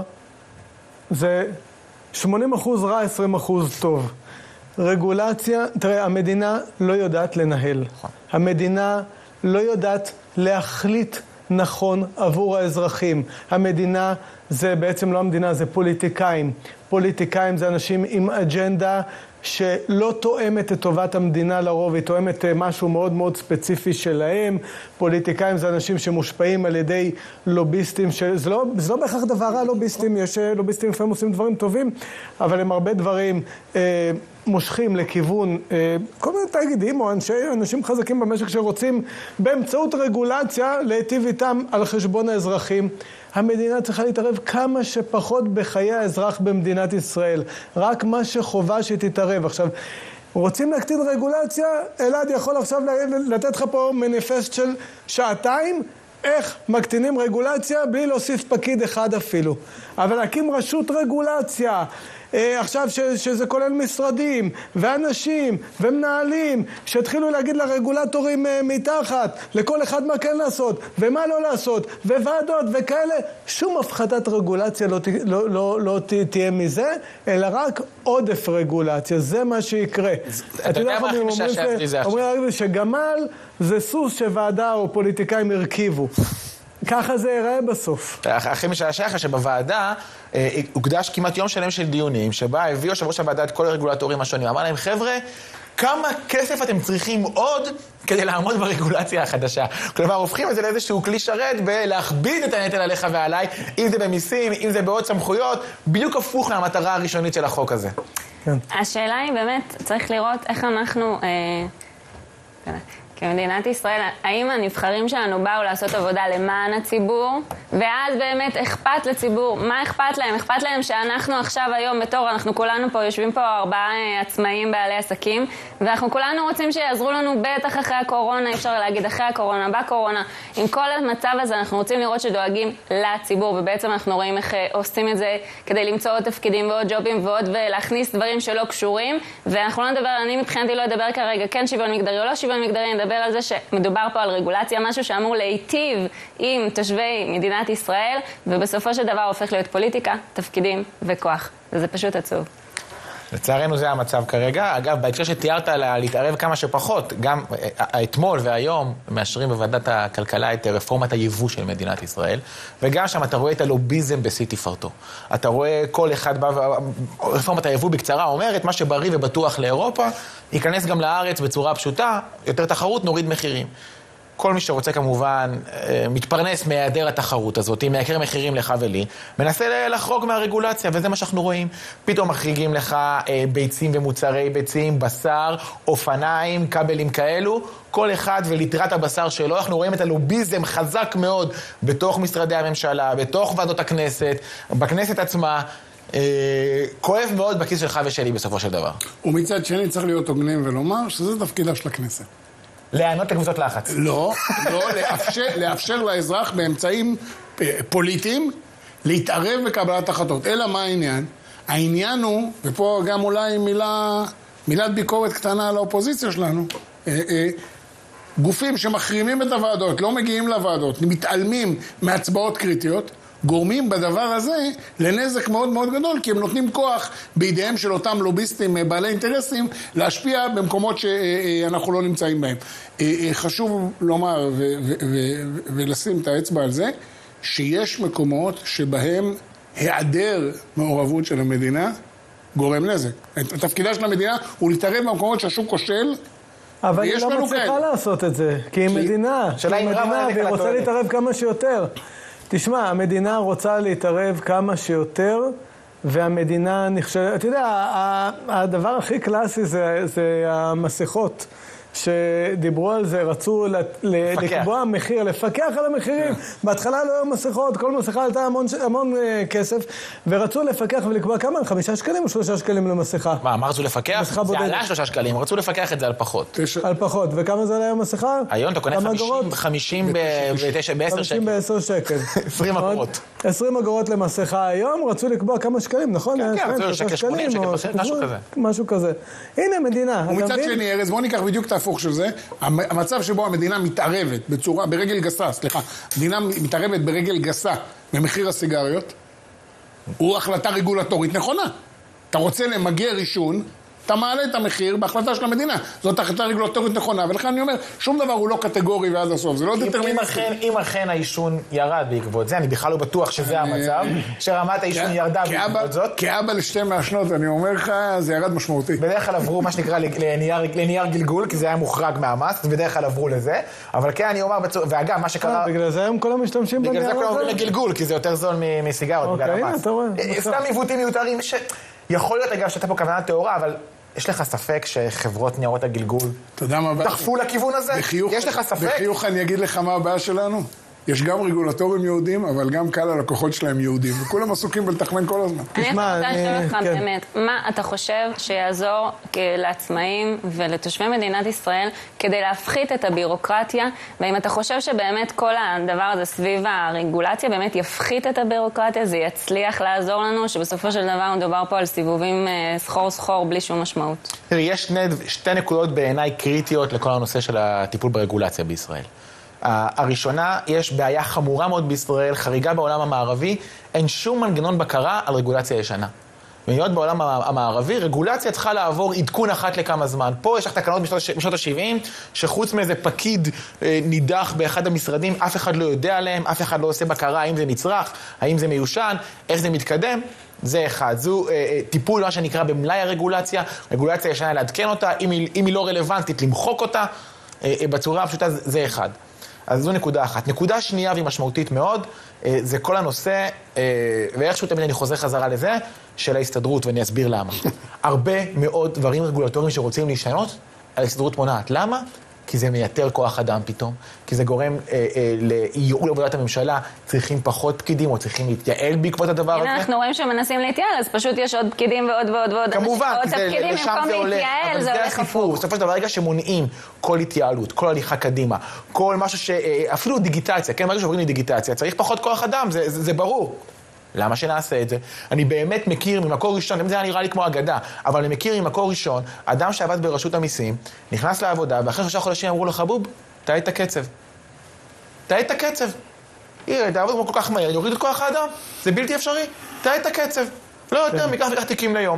Speaker 1: זה שמונים אחוז רע, עשרים אחוז טוב. רגולציה, תראה, המדינה לא יודעת לנהל. המדינה לא יודעת להחליט נכון עבור האזרחים. המדינה זה בעצם לא המדינה, זה פוליטיקאים. פוליטיקאים זה אנשים עם אג'נדה שלא תואמת את טובת המדינה לרוב, היא תואמת משהו מאוד מאוד ספציפי שלהם. פוליטיקאים זה אנשים שמושפעים על ידי לוביסטים, שזה לא, זה לא בהכרח דבר רע, לוביסטים, יש לוביסטים לפעמים עושים דברים טובים, אבל הם הרבה דברים אה, מושכים לכיוון אה, כל מיני תאגידים או אנשי, אנשים חזקים במשק שרוצים באמצעות רגולציה להיטיב איתם על חשבון האזרחים. המדינה צריכה להתערב כמה שפחות בחיי האזרח במדינת ישראל. רק מה שחובה שתתערב. עכשיו, רוצים להקטין רגולציה? אלעד יכול עכשיו לתת לך פה מניפסט של שעתיים, איך מקטינים רגולציה בלי להוסיף פקיד אחד אפילו. אבל להקים רשות רגולציה, עכשיו ש, שזה כולל משרדים ואנשים ומנהלים שהתחילו להגיד לרגולטורים מתחת לכל אחד מה כן לעשות ומה לא לעשות וועדות וכאלה, שום הפחתת רגולציה לא, לא, לא, לא תהיה מזה, אלא רק עודף רגולציה, זה מה שיקרה.
Speaker 6: אתה יודע מה הכי משעשע אותי זה עכשיו?
Speaker 1: אומרים שגמל זה סוס שוועדה או פוליטיקאים הרכיבו. ככה זה ייראה בסוף.
Speaker 6: הכי משעשע לך שבוועדה אה, הוקדש כמעט יום שלם של דיונים, שבה הביא יושב ראש הוועדה את כל הרגולטורים השונים. אמר להם, חבר'ה, כמה כסף אתם צריכים עוד כדי לעמוד ברגולציה החדשה? כלומר, הופכים את זה לאיזשהו כלי שרת בלהכביד את הנטל עליך ועליי, אם זה במיסים, אם זה בעוד סמכויות, בדיוק הפוך מהמטרה הראשונית של החוק הזה.
Speaker 1: כן.
Speaker 2: השאלה היא באמת, צריך לראות איך אנחנו... אה... כמדינת ישראל, האם הנבחרים שלנו באו לעשות עבודה למען הציבור, ואז באמת אכפת לציבור, מה אכפת להם? אכפת להם שאנחנו עכשיו היום בתור, אנחנו כולנו פה, יושבים פה ארבעה עצמאים בעלי עסקים, ואנחנו כולנו רוצים שיעזרו לנו בטח אחרי הקורונה, אפשר להגיד אחרי הקורונה, בקורונה. עם כל המצב הזה אנחנו רוצים לראות שדואגים לציבור, ובעצם אנחנו רואים איך עושים את זה כדי למצוא עוד תפקידים ועוד ג'ובים ועוד, ולהכניס דברים שלא קשורים, ואנחנו לא נדבר, אני מבחינתי לא אדבר כרגע כן שוויון מגדרי או לא שוויון מגדרי, נדבר על זה שמדובר פה על רגולציה, משהו שאמור להיטיב עם תושבי מדינת ישראל, ובסופו של דבר הופך להיות פוליטיקה, תפקידים וכוח. וזה פשוט עצוב.
Speaker 6: לצערנו זה המצב כרגע. אגב, בהקשר שתיארת על להתערב כמה שפחות, גם אתמול והיום מאשרים בוועדת הכלכלה את רפורמת היבוא של מדינת ישראל, וגם שם אתה רואה את הלוביזם בשיא תפארתו. אתה רואה כל אחד בא, רפורמת היבוא בקצרה אומרת, מה שבריא ובטוח לאירופה, ייכנס גם לארץ בצורה פשוטה, יותר תחרות, נוריד מחירים. כל מי שרוצה כמובן מתפרנס מהיעדר התחרות הזאת, מייקר מחירים לך ולי, מנסה לחרוג מהרגולציה, וזה מה שאנחנו רואים. פתאום מחריגים לך ביצים ומוצרי ביצים, בשר, אופניים, כבלים כאלו, כל אחד וליטרת הבשר שלו. אנחנו רואים את הלוביזם חזק מאוד בתוך משרדי הממשלה, בתוך ועדות הכנסת, בכנסת עצמה. כואב מאוד בכיס שלך ושלי בסופו של דבר.
Speaker 3: ומצד שני צריך להיות הוגנים ולומר שזה תפקידה של הכנסת.
Speaker 6: לענות לקבוצות לחץ.
Speaker 3: לא, לא, לאפשר, לאפשר לאזרח באמצעים פוליטיים להתערב בקבלת החלטות. אלא מה העניין? העניין הוא, ופה גם אולי מילה, מילת ביקורת קטנה על האופוזיציה שלנו, גופים שמחרימים את הוועדות, לא מגיעים לוועדות, מתעלמים מהצבעות קריטיות, גורמים בדבר הזה לנזק מאוד מאוד גדול, כי הם נותנים כוח בידיהם של אותם לוביסטים בעלי אינטרסים להשפיע במקומות שאנחנו לא נמצאים בהם. חשוב לומר ולשים את האצבע על זה, שיש מקומות שבהם היעדר מעורבות של המדינה גורם נזק. התפקידה של המדינה הוא להתערב במקומות שהשוק כושל,
Speaker 1: אבל היא לא מצליחה לעשות את זה, כי היא מדינה, היא מדינה והיא רוצה להתערב כמה שיותר. תשמע, המדינה רוצה להתערב כמה שיותר, והמדינה נכשלת. אתה יודע, הדבר הכי קלאסי זה, זה המסכות. שדיברו על זה, רצו לקבוע מחיר, לפקח על המחירים. בהתחלה לא היו מסכות, כל מסכה עלתה המון, המון כסף, ורצו לפקח ולקבוע כמה? חמישה שקלים או שלושה שקלים למסכה?
Speaker 6: מה, מה רצו לפקח? זה עלה שלושה שקלים, רצו לפקח את זה על פחות.
Speaker 1: על פחות, וכמה זה עלה היום מסכה?
Speaker 6: היום אתה קונה חמישים בעשר שקל.
Speaker 1: חמישים בעשר שקל.
Speaker 6: עשרים אגורות.
Speaker 1: עשרים אגורות למסכה היום, רצו לקבוע כמה שקלים, נכון?
Speaker 6: כן, כן, רצו שקל שמונים, שקל משהו כזה.
Speaker 1: משהו כזה. הנה המדינה.
Speaker 3: ומצד שני, ארז, בוא ניקח בדיוק את ההפוך של זה. המצב שבו המדינה מתערבת בצורה, ברגל גסה, סליחה, המדינה מתערבת ברגל גסה במחיר הסיגריות, הוא החלטה רגולטורית נכונה. אתה רוצה למגר עישון, אתה מעלה את המחיר בהחלטה של המדינה. זאת החלטה רגולטורית נכונה, ולכן אני אומר, שום דבר הוא לא קטגורי ועד הסוף, זה לא דטרמיניסטי.
Speaker 6: אם אכן העישון ירד בעקבות זה, אני בכלל לא בטוח שזה המצב, שרמת העישון ירדה בעקבות זאת.
Speaker 3: כאבא לשתי מהשנות, אני אומר לך, זה ירד משמעותי.
Speaker 6: בדרך כלל עברו מה שנקרא לנייר גלגול, כי זה היה מוחרג מהמס, בדרך כלל עברו לזה, אבל כן אני אומר, ואגב, מה שקרה...
Speaker 1: בגלל זה היום כולם משתמשים בנייר הזה?
Speaker 6: בגלל זה כולם עוברים לגלגול, כי זה יותר זול מסיגרות, בגלל המס. סתם עיוותים מיותרים, יכול להיות אגב שאתה פה כוונה תיאורה, אבל יש לך ספק שחברות ניירות הגלגול דחפו לכיוון הזה? יש לך ספק?
Speaker 3: בחיוך אני אגיד לך מה הבעיה שלנו. יש גם רגולטורים יהודים, אבל גם קל הלקוחות שלהם יהודים, וכולם עסוקים בלתכנן כל הזמן.
Speaker 2: אני רוצה לשאול אותך באמת, מה אתה חושב שיעזור לעצמאים ולתושבי מדינת ישראל כדי להפחית את הבירוקרטיה, ואם אתה חושב שבאמת כל הדבר הזה סביב הרגולציה באמת יפחית את הבירוקרטיה, זה יצליח לעזור לנו, שבסופו של דבר מדובר פה על סיבובים סחור סחור בלי שום משמעות?
Speaker 6: תראי, יש שני, שתי נקודות בעיניי קריטיות לכל הנושא של הטיפול ברגולציה בישראל. הראשונה, יש בעיה חמורה מאוד בישראל, חריגה בעולם המערבי, אין שום מנגנון בקרה על רגולציה ישנה. במדינות בעולם המערבי, רגולציה צריכה לעבור עדכון אחת לכמה זמן. פה יש לך תקנות בשנות ה-שבעים, שחוץ מאיזה פקיד נידח באחד המשרדים, אף אחד לא יודע עליהם, אף אחד לא עושה בקרה, האם זה נצרך, האם זה מיושן, איך זה מתקדם. זה אחד. זו אה, טיפול, מה שנקרא, במלאי הרגולציה. רגולציה ישנה לעדכן אותה, אם היא, אם היא לא רלוונטית, למחוק אותה, אה, בצורה הפשוטה, זה אחד. אז זו נקודה אחת. נקודה שנייה והיא משמעותית מאוד, זה כל הנושא, ואיכשהו תמיד אני חוזר חזרה לזה, של ההסתדרות, ואני אסביר למה. הרבה מאוד דברים רגולטוריים שרוצים להשתנות, ההסתדרות מונעת. למה? כי זה מייתר כוח אדם פתאום, כי זה גורם אה, אה, לייעול עבודת הממשלה, צריכים פחות פקידים, או צריכים להתייעל בעקבות הדבר הזה.
Speaker 2: אם אנחנו רואים שמנסים להתייעל, אז פשוט יש עוד פקידים ועוד ועוד ועוד.
Speaker 6: כמובן,
Speaker 2: עוד פקידים במקום להתייעל, זה הולך הפוך.
Speaker 6: בסופו של דבר, ברגע שמונעים כל התייעלות, כל הליכה קדימה, כל משהו ש... אפילו דיגיטציה, כן, משהו שעוברים לדיגיטציה, צריך פחות כוח אדם, זה, זה, זה ברור. למה שנעשה את זה? אני באמת מכיר ממקור ראשון, זה היה נראה לי כמו אגדה, אבל אני מכיר ממקור ראשון, אדם שעבד ברשות המיסים, נכנס לעבודה, ואחרי שלושה חודשים אמרו לו, חבוב, תעיד את הקצב. תעיד את הקצב. יראה, תעבוד כמו כל כך מהר, אני אוריד את כוח האדם, זה בלתי אפשרי. תעיד את הקצב. לא יותר, מכך וכך תיקים ליום.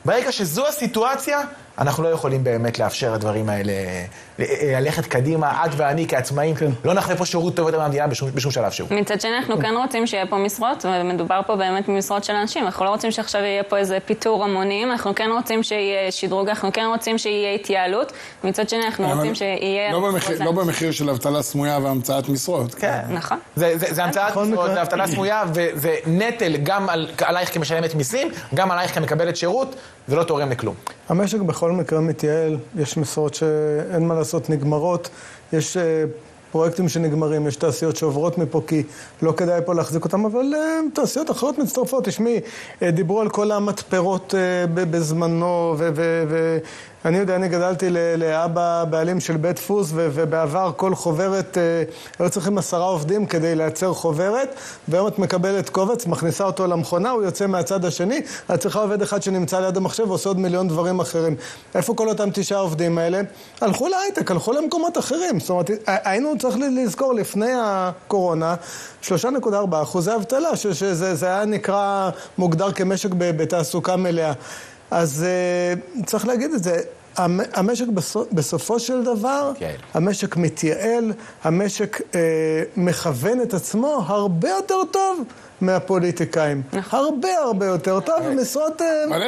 Speaker 6: ברגע שזו הסיטואציה, אנחנו לא יכולים באמת לאפשר הדברים האלה, ללכת קדימה, את ואני כעצמאים, לא נחווה פה שירות טוב יותר מהמדינה בשום, בשום שלב שהוא.
Speaker 2: מצד שני, אנחנו כן רוצים שיהיה פה משרות, ומדובר פה באמת במשרות של אנשים, אנחנו לא רוצים שעכשיו יהיה פה איזה פיתור המונים, אנחנו כן רוצים שיהיה שדרוג, אנחנו כן רוצים שיהיה התייעלות, מצד שני, אנחנו רוצים שיהיה...
Speaker 3: לא במחיר של אבטלה סמויה והמצאת משרות.
Speaker 6: כן.
Speaker 2: נכון.
Speaker 6: זה המצאת משרות, זה אבטלה סמויה, וזה נטל גם עלייך כמשלמת מיסים, גם עלייך כמקבלת שירות, זה לא תורם לכלום.
Speaker 1: המשק בכל מקרה מתייעל, יש משרות שאין מה לעשות, נגמרות, יש פרויקטים שנגמרים, יש תעשיות שעוברות מפה כי לא כדאי פה להחזיק אותם, אבל תעשיות אחרות מצטרפות. תשמעי, דיברו על כל המתפרות בזמנו, ואני יודע, אני גדלתי לאבא בעלים של בית דפוס, ובעבר כל חוברת, היו צריכים עשרה עובדים כדי לייצר חוברת, והיום את מקבלת קובץ, מכניסה אותו למכונה, הוא יוצא מהצד השני, את צריכה עובד אחד שנמצא ליד המחשב ועושה עוד מיליון דברים אחרים. איפה כל אותם תשעה עובדים האלה? הלכו להייטק, הלכו למקומות אחרים. זאת אומרת, היינו צריך לזכור לפני הקורונה, שלוש נקודה ארבע אחוזי אבטלה, שזה היה נקרא מוגדר כמשק בתעסוקה מלאה. אז uh, צריך להגיד את זה, המשק בסופו של דבר, כן. המשק מתייעל, המשק uh, מכוון את עצמו הרבה יותר טוב מהפוליטיקאים. הרבה הרבה יותר טוב, ומשרות...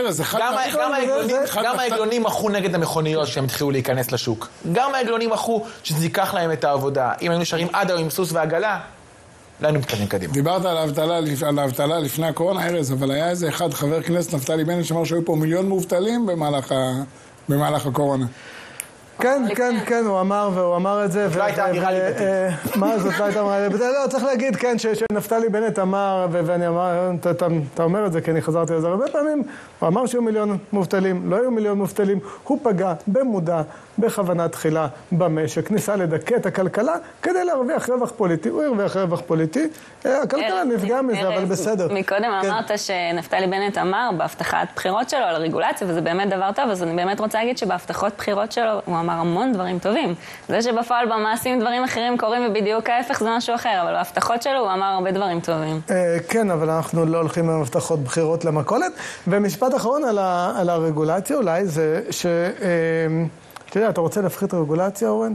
Speaker 6: גם העגלונים מחו נגד המכוניות שהם התחילו להיכנס לשוק. גם העגלונים מחו שזה ייקח להם את העבודה. אם היינו נשארים עד היום עם סוס ועגלה, לא היינו מתקדמים קדימה.
Speaker 3: דיברת על האבטלה, על האבטלה לפני הקורונה, ארז, אבל היה איזה אחד, חבר כנסת נפתלי בנט, שאמר שהיו פה מיליון מובטלים במהלך, ה... במהלך הקורונה.
Speaker 1: כן, כן, כן, הוא אמר, והוא אמר את זה.
Speaker 6: לא הייתה אמירה ליבתית.
Speaker 1: מה זאת לא הייתה אמירה ליבתית? לא, צריך להגיד, כן, שנפתלי בנט אמר, ואני אמר, אתה אומר את זה, כי אני חזרתי על זה הרבה פעמים, הוא אמר שיהיו מיליון מובטלים, לא היו מיליון מובטלים, הוא פגע במודע, בכוונה תחילה במשק, ניסה לדכא את הכלכלה כדי להרוויח רווח פוליטי, הוא הרוויח רווח פוליטי, הכלכלה נפגע מזה, אבל בסדר.
Speaker 2: מקודם אמרת שנפתלי בנט אמר בהבטחת בחירות שלו על הרגולציה, וזה באמת דבר טוב, אז אני באמת רוצה להגיד שבהבטחות בחירות שלו הוא אמר המון דברים טובים. זה שבפועל במעשים דברים אחרים קורים ובדיוק ההפך זה משהו אחר, אבל בהבטחות שלו הוא אמר הרבה דברים טובים.
Speaker 1: כן, אבל אנחנו לא הולכים עם הבטחות בחירות למכולת, ומשפט אחרון על הרגולציה אולי זה ש... אתה יודע, אתה רוצה להפחית רגולציה, אורן?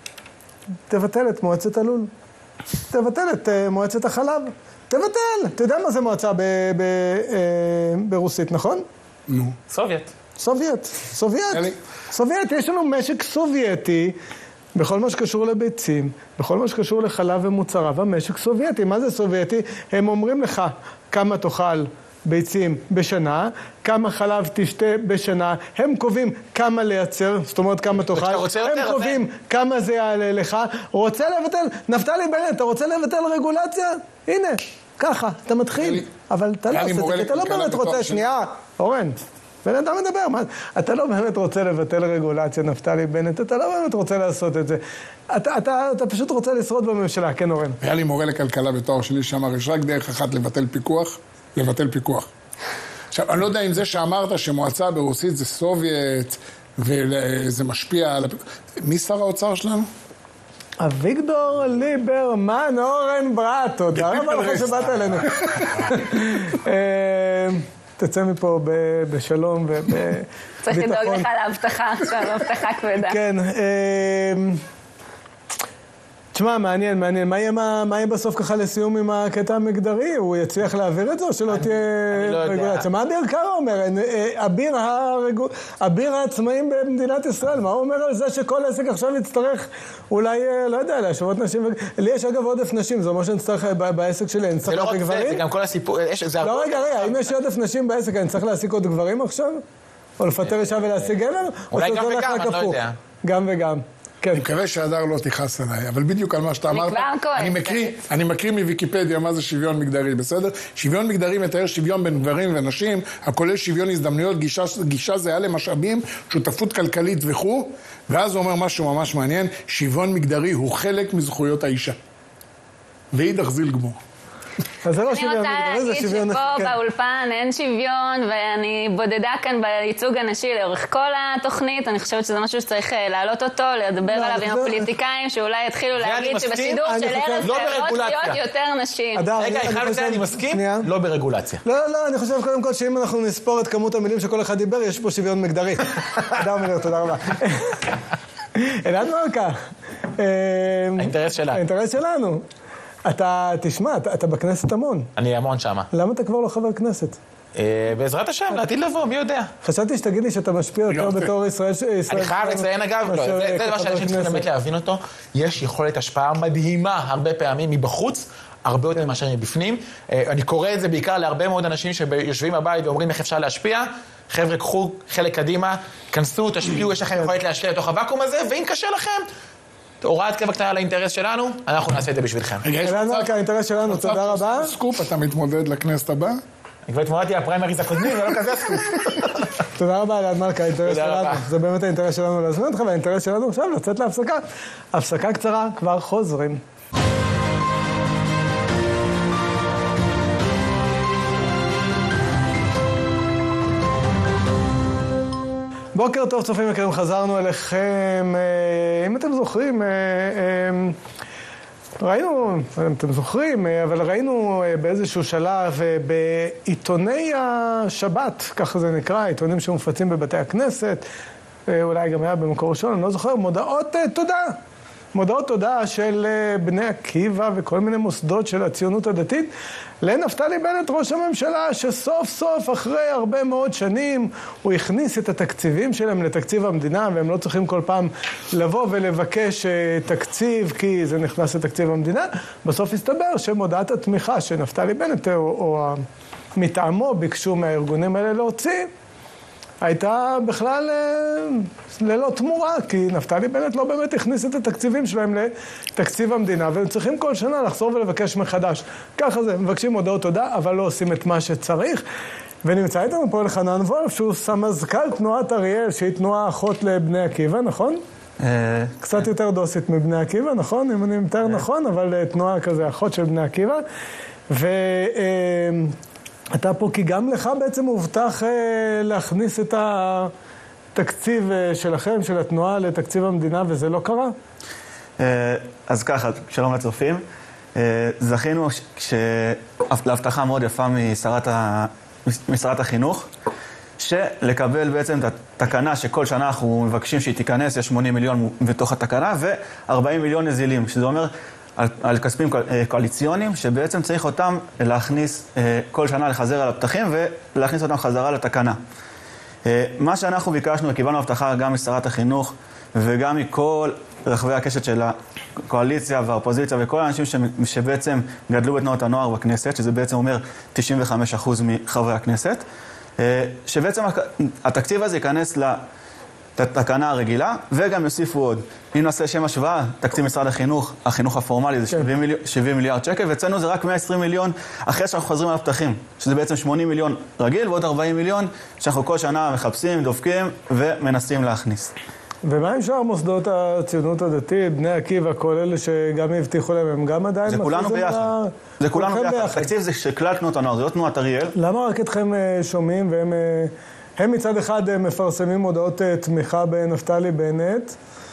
Speaker 1: תבטל את מועצת הלול. תבטל את uh, מועצת החלב. תבטל. אתה יודע מה זה מועצה ב- ב- uh, ברוסית, נכון?
Speaker 3: נו.
Speaker 6: סובייט.
Speaker 1: סובייט. סובייט. סובייט. יש לנו משק סובייטי בכל מה שקשור לביצים, בכל מה שקשור לחלב ומוצריו, המשק סובייטי. מה זה סובייטי? הם אומרים לך כמה תאכל ביצים בשנה, כמה חלב תשתה בשנה, הם קובעים כמה לייצר, זאת אומרת כמה תאכל, הם קובעים כמה זה יעלה לך, רוצה לבטל, נפתלי בנט, אתה רוצה לבטל רגולציה? הנה, ככה, אתה מתחיל, אבל אתה לא עושה, אתה לא באמת רוצה, שנייה, אורן, בן אדם מדבר, אתה לא באמת רוצה לבטל רגולציה, נפתלי בנט, אתה לא באמת רוצה לעשות את זה, אתה פשוט רוצה לשרוד בממשלה, כן אורן?
Speaker 3: היה לי מורה לכלכלה בתואר שלי שאמר, יש רק דרך אחת לבטל פיקוח, לבטל פיקוח. עכשיו, אני לא יודע אם זה שאמרת שמועצה ברוסית זה סובייט, וזה משפיע על... מי שר האוצר שלנו?
Speaker 1: אביגדור ליברמן, אורן ברט, תודה רבה לך שבאת אלינו. תצא מפה בשלום ובביטחון.
Speaker 2: צריך לדאוג לך להבטחה, עכשיו, הבטחה כבדה.
Speaker 1: כן, תשמע, מעניין, מעניין. מה יהיה, מה, מה יהיה בסוף ככה לסיום עם הקטע המגדרי? הוא יצליח להעביר את זה או שלא
Speaker 6: אני,
Speaker 1: תהיה
Speaker 6: אני לא
Speaker 1: רגולציה? מה אביר קארה אומר? אביר, הרג... אביר העצמאים במדינת ישראל, מה הוא אומר על זה שכל עסק עכשיו יצטרך אולי, לא יודע, להשוות נשים? לי יש אגב עודף נשים, זה אומר שאני צריך בעסק שלי, אני צריך להעסיק גברים?
Speaker 6: זה גם כל הסיפור, זה
Speaker 1: לא, רגע, רגע, אם יש עודף נשים בעסק, אני צריך להעסיק עוד גברים עכשיו? או לפטר אישה ולהשיג גבר?
Speaker 6: אולי גם וגם, אני לא יודע.
Speaker 1: גם וגם.
Speaker 3: אני מקווה שהדר לא תיחס עליי, אבל בדיוק על מה שאתה אמרת, אני מקריא, אני מקריא מוויקיפדיה מה זה שוויון מגדרי, בסדר? שוויון מגדרי מתאר שוויון בין גברים ונשים, הכולל שוויון הזדמנויות, גישה, גישה זהה למשאבים, שותפות כלכלית וכו', ואז הוא אומר משהו ממש מעניין, שוויון מגדרי הוא חלק מזכויות האישה. ואידך זיל גמור.
Speaker 1: אז זה לא
Speaker 2: אני
Speaker 1: שוויון
Speaker 2: רוצה
Speaker 1: מגדרי, זה
Speaker 2: להגיד
Speaker 1: שוויון...
Speaker 2: שפה
Speaker 1: כן.
Speaker 2: באולפן אין שוויון, ואני בודדה כאן בייצוג הנשי לאורך כל התוכנית. אני חושבת שזה משהו שצריך אה, להעלות אותו, לדבר
Speaker 1: לא,
Speaker 2: עליו עם
Speaker 1: זה-
Speaker 2: הפוליטיקאים, שאולי יתחילו
Speaker 6: אני
Speaker 2: להגיד
Speaker 6: מסכים,
Speaker 2: שבשידור
Speaker 1: אני
Speaker 2: של
Speaker 1: חושב-
Speaker 2: ארץ
Speaker 6: לא
Speaker 2: חייבות
Speaker 6: ברגולציה.
Speaker 2: להיות יותר נשים.
Speaker 1: אדר,
Speaker 6: רגע,
Speaker 1: אני-
Speaker 6: אני חייב
Speaker 1: אני
Speaker 6: לציין,
Speaker 1: חושב-
Speaker 6: אני מסכים,
Speaker 1: שנייה.
Speaker 6: לא ברגולציה.
Speaker 1: לא, לא, אני חושב קודם כל שאם אנחנו נספור את כמות המילים שכל אחד דיבר, יש פה שוויון מגדרי. אדר מילר, תודה רבה. אלעד מלכה. אה,
Speaker 6: האינטרס שלנו.
Speaker 1: האינטרס שלנו. אתה, תשמע, אתה, אתה בכנסת המון.
Speaker 6: אני המון שמה.
Speaker 1: למה אתה כבר לא חבר כנסת?
Speaker 6: אה, בעזרת השם, לעתיד לבוא, מי יודע?
Speaker 1: חשבתי שתגיד לי שאתה משפיע יותר
Speaker 3: זה-
Speaker 1: בתור ישראל... ישראל-
Speaker 6: אני חייב לציין אגב, לא,
Speaker 1: מאשר,
Speaker 6: זה
Speaker 1: אה,
Speaker 6: זה מה
Speaker 1: כחבר
Speaker 6: שאנשים צריכים
Speaker 1: כנסת.
Speaker 6: באמת להבין אותו, יש יכולת השפעה מדהימה הרבה פעמים מבחוץ, הרבה יותר מאשר מבפנים. אה, אני קורא את זה בעיקר להרבה מאוד אנשים שיושבים בבית ואומרים איך אפשר להשפיע. חבר'ה, קחו חלק קדימה, כנסו, תשפיעו, יש לכם יכולת להשפיע לתוך הוואקום הזה, ואם קשה לכם, הוראת קבע קטנה לאינטרס שלנו, אנחנו נעשה את זה בשבילכם.
Speaker 3: רגע, יש
Speaker 1: אלעד
Speaker 3: מצב-
Speaker 1: מלכה, האינטרס שלנו,
Speaker 3: מצב
Speaker 1: תודה
Speaker 3: שעושים
Speaker 1: רבה.
Speaker 3: סקופ, אתה מתמודד לכנסת הבאה?
Speaker 6: אני כבר התמודדתי על הפריימריז הקודמים, זה לא כזה סקופ.
Speaker 1: תודה רבה, אלעד מלכה, האינטרס
Speaker 6: תודה
Speaker 1: שלנו.
Speaker 6: רבה.
Speaker 1: זה באמת האינטרס שלנו להזמין אותך, והאינטרס שלנו עכשיו לצאת להפסקה. הפסקה קצרה, כבר חוזרים. בוקר טוב, צופים יקרים, חזרנו אליכם. אה, אם אתם זוכרים, אה, אה, ראינו, אם אתם זוכרים, אה, אבל ראינו אה, באיזשהו שלב אה, בעיתוני השבת, ככה זה נקרא, עיתונים שמופצים בבתי הכנסת, אה, אולי גם היה במקור ראשון, אני לא זוכר, מודעות אה, תודה. מודעות תודה של אה, בני עקיבא וכל מיני מוסדות של הציונות הדתית לנפתלי בנט, ראש הממשלה, שסוף סוף אחרי הרבה מאוד שנים הוא הכניס את התקציבים שלהם לתקציב המדינה, והם לא צריכים כל פעם לבוא ולבקש אה, תקציב כי זה נכנס לתקציב המדינה. בסוף הסתבר שמודעת התמיכה שנפתלי בנט או, או מטעמו ביקשו מהארגונים האלה להוציא, הייתה בכלל אה, ללא תמורה, כי נפתלי בנט לא באמת הכניס את התקציבים שלהם לתקציב המדינה, והם צריכים כל שנה לחזור ולבקש מחדש. ככה זה, מבקשים הודעות תודה, אבל לא עושים את מה שצריך. ונמצא איתנו פה אלחנן וולף, שהוא סמזכ"ל תנועת אריאל, שהיא תנועה אחות לבני עקיבא, נכון? קצת יותר דוסית מבני עקיבא, נכון? אם אני מתאר נכון, אבל אה, תנועה כזה, אחות של בני עקיבא. ו... אה, אתה פה כי גם לך בעצם הובטח אה, להכניס את התקציב אה, שלכם, של התנועה, לתקציב המדינה, וזה לא קרה?
Speaker 7: אה, אז ככה, שלום לצופים. אה, זכינו ש... להבטחה מאוד יפה משרת, ה... משרת החינוך, שלקבל בעצם את התקנה שכל שנה אנחנו מבקשים שהיא תיכנס, יש שמונים מיליון בתוך התקנה, ו-ארבעים מיליון נזילים, שזה אומר על, על כספים קואליציוניים, שבעצם צריך אותם להכניס כל שנה לחזר על הפתחים ולהכניס אותם חזרה לתקנה. מה שאנחנו ביקשנו, קיבלנו הבטחה גם משרת החינוך וגם מכל רחבי הקשת של הקואליציה והאופוזיציה וכל האנשים שבעצם גדלו בתנועות הנוער בכנסת, שזה בעצם אומר תשעים וחמישה אחוז מחברי הכנסת, שבעצם התקציב הזה ייכנס לתקנה הרגילה, וגם יוסיפו עוד. אם נעשה שם השוואה, תקציב משרד החינוך, החינוך הפורמלי זה שבעים מיליארד שקל, ואצלנו זה רק מאה ועשרים מיליון אחרי שאנחנו חוזרים על הפתחים, שזה בעצם שמונים מיליון רגיל, ועוד ארבעים מיליון שאנחנו כל שנה מחפשים, דופקים ומנסים להכניס.
Speaker 1: ומה עם שאר מוסדות הציונות הדתית, בני עקיבא, כל אלה שגם הבטיחו להם, הם גם עדיין...
Speaker 7: זה כולנו ביחד. זה כולנו ביחד. התקציב זה שכלל תנועות הנוער, זה לא תנועת אריאל.
Speaker 1: למה רק אתכם שומעים והם... הם מצד אחד מפרסמים הודעות תמיכה בנפתלי בנט,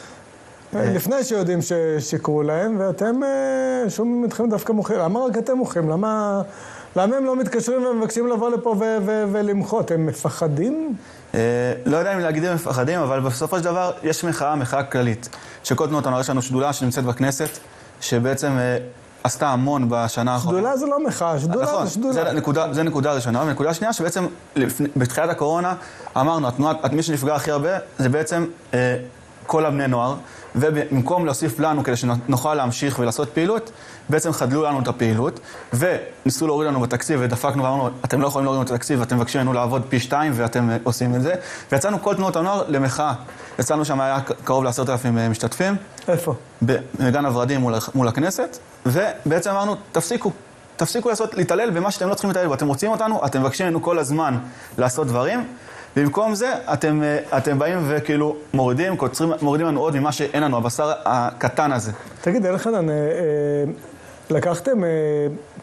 Speaker 1: לפני שיודעים ששיקרו להם, ואתם שומעים אתכם דווקא מוחים. למה רק אתם מוחים? למה, למה הם לא מתקשרים ומבקשים לבוא לפה ו- ו- ולמחות? הם מפחדים?
Speaker 7: לא יודע אם להגיד הם מפחדים, אבל בסופו של דבר יש מחאה, מחאה כללית. שכל תנועות הנוער, יש לנו שדולה שנמצאת בכנסת, שבעצם עשתה המון בשנה האחרונה.
Speaker 1: שדולה זה לא מחאה, שדולה
Speaker 7: נכון,
Speaker 1: זה שדולה.
Speaker 7: זה נקודה, זה נקודה ראשונה. ונקודה שנייה, שבעצם בתחילת הקורונה אמרנו, התנועת, מי שנפגע הכי הרבה זה בעצם אה, כל הבני נוער, ובמקום להוסיף לנו כדי שנוכל להמשיך ולעשות פעילות, בעצם חדלו לנו את הפעילות, וניסו להוריד לנו בתקציב, ודפקנו ואמרנו, אתם לא יכולים להוריד לנו את התקציב, ואתם מבקשים לנו לעבוד פי שתיים, ואתם עושים את זה. ויצאנו כל תנועות הנוער למחאה. יצאנו שם היה קרוב לעשרת אלפים משתתפים.
Speaker 1: איפה?
Speaker 7: בגן הוורדים מול, מול הכנסת, ובעצם אמרנו, תפסיקו, תפסיקו לעשות, להתעלל במה שאתם לא צריכים להתעלל, ואתם רוצים אותנו, אתם מבקשים לנו כל הזמן לעשות דברים, במקום זה, אתם, אתם באים וכאילו מורידים, קוצרים, מורידים לנו עוד ממה שאין לנו, הבשר הקטן הזה.
Speaker 1: תגיד, אלחנן, לקחתם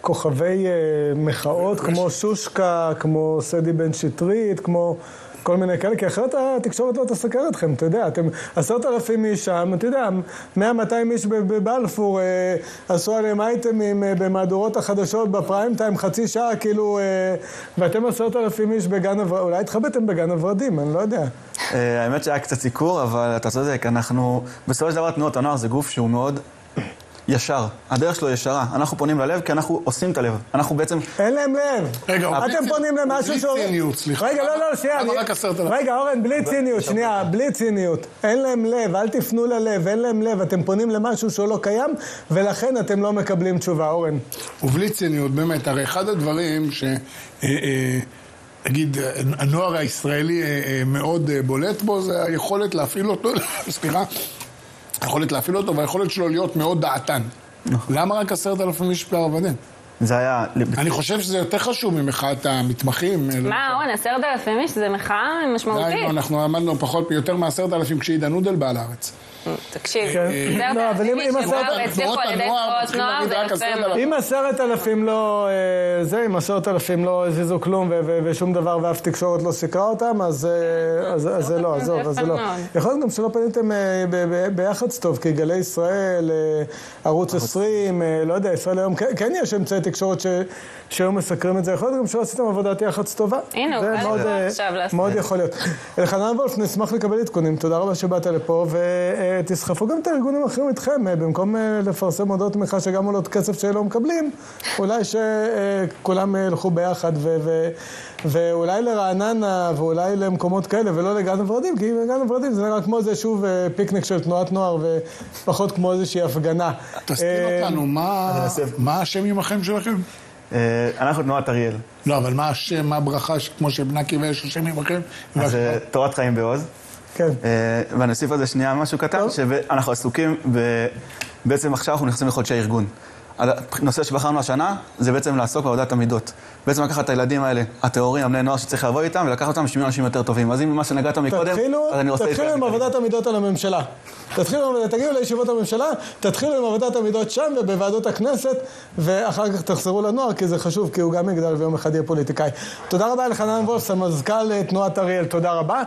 Speaker 1: כוכבי מחאות, כמו שושקה, כמו סדי בן שטרית, כמו כל מיני כאלה, כי אחרת התקשורת לא תסקר אתכם, אתה יודע, אתם עשרת אלפים איש שם, אתה יודע, מאה מאתיים איש בבלפור, עשו עליהם אייטמים במהדורות החדשות בפריים טיים, חצי שעה, כאילו, ואתם עשרת אלפים איש בגן הוורדים, אולי התחבאתם בגן הוורדים, אני לא יודע.
Speaker 7: האמת שהיה קצת סיקור, אבל אתה צודק, אנחנו, בסופו של דבר תנועות הנוער זה גוף שהוא מאוד ישר, הדרך שלו ישרה. אנחנו פונים ללב כי אנחנו עושים את הלב. אנחנו בעצם...
Speaker 1: אין להם לב.
Speaker 3: רגע,
Speaker 1: אתם פונים למשהו ש...
Speaker 3: בלי ציניות, סליחה.
Speaker 1: רגע, לא, לא, שנייה.
Speaker 3: למה רק עשרת אלפים?
Speaker 1: רגע, אורן, בלי ציניות, שנייה, בלי ציניות. אין להם לב, אל תפנו ללב, אין להם לב. אתם פונים למשהו שהוא לא קיים, ולכן אתם לא מקבלים תשובה, אורן.
Speaker 3: ובלי ציניות, באמת, הרי אחד הדברים ש... נגיד, הנוער הישראלי מאוד בולט בו, זה היכולת להפעיל אותו, סליחה, היכולת להפעיל אותו והיכולת שלו להיות מאוד דעתן. למה רק עשרת אלפים איש בהר עובדין?
Speaker 7: זה היה...
Speaker 3: אני חושב שזה יותר חשוב ממחאת המתמחים.
Speaker 2: מה, אורן, עשרת אלפים איש זה מחאה משמעותית.
Speaker 3: אנחנו עמדנו פחות, יותר מעשרת אלפים כשעידה נודל בא לארץ.
Speaker 2: תקשיב,
Speaker 1: לא, אבל אם אם עשרת אלפים לא, זה, אם עשרת אלפים לא הזיזו כלום ושום דבר ואף תקשורת לא סיקרה אותם, אז זה לא, עזוב, אז זה לא. יכול להיות גם שלא פניתם ביחד טוב, כי גלי ישראל, ערוץ עשרים, לא יודע, ישראל היום, כן יש אמצעי תקשורת שהיום מסקרים את זה, יכול להיות גם שלא עשיתם עבודת יח"צ טובה.
Speaker 2: הנה, הוא קל עכשיו לעשות.
Speaker 1: מאוד יכול להיות. אלחנן וולף, נשמח לקבל עדכונים, תודה רבה שבאת לפה, ותסחפו גם את הארגונים האחרים איתכם, במקום לפרסם הודעות תמיכה שגם עולות כסף שלא מקבלים, אולי שכולם ילכו ביחד, ואולי לרעננה, ואולי למקומות כאלה, ולא לגן הוורדים, כי גן הוורדים זה נראה כמו איזה שוב פיקניק של תנועת נוער, ופחות כמו איזושהי הפגנה.
Speaker 3: תסתיר אותנו, מה השם עמכם שלכם?
Speaker 7: אנחנו תנועת אריאל.
Speaker 3: לא, אבל מה השם, מה הברכה, כמו שבנקי ויש השם עמכם?
Speaker 7: אז תורת חיים בעוז.
Speaker 1: כן.
Speaker 7: ואני אוסיף על זה שנייה משהו קטן, שאנחנו עסוקים, ובעצם עכשיו אנחנו נכנסים לחודשי הארגון. הנושא שבחרנו השנה, זה בעצם לעסוק בעבודת המידות. בעצם לקחת את הילדים האלה, התיאורים, הבני נוער שצריך לעבוד איתם, ולקחת אותם לשמיע אנשים יותר טובים. אז אם מה שנגעת מקודם, אז אני רוצה...
Speaker 1: תתחילו עם עבודת המידות על הממשלה. תתחילו, תגיעו לישיבות הממשלה, תתחילו עם עבודת המידות שם ובוועדות הכנסת, ואחר כך תחזרו לנוער, כי זה חשוב, כי הוא גם יגדל ויום אחד יהיה פוליטיקאי. תודה רבה אלחנן וולף, סמזכ"ל תנועת אריאל, תודה רבה.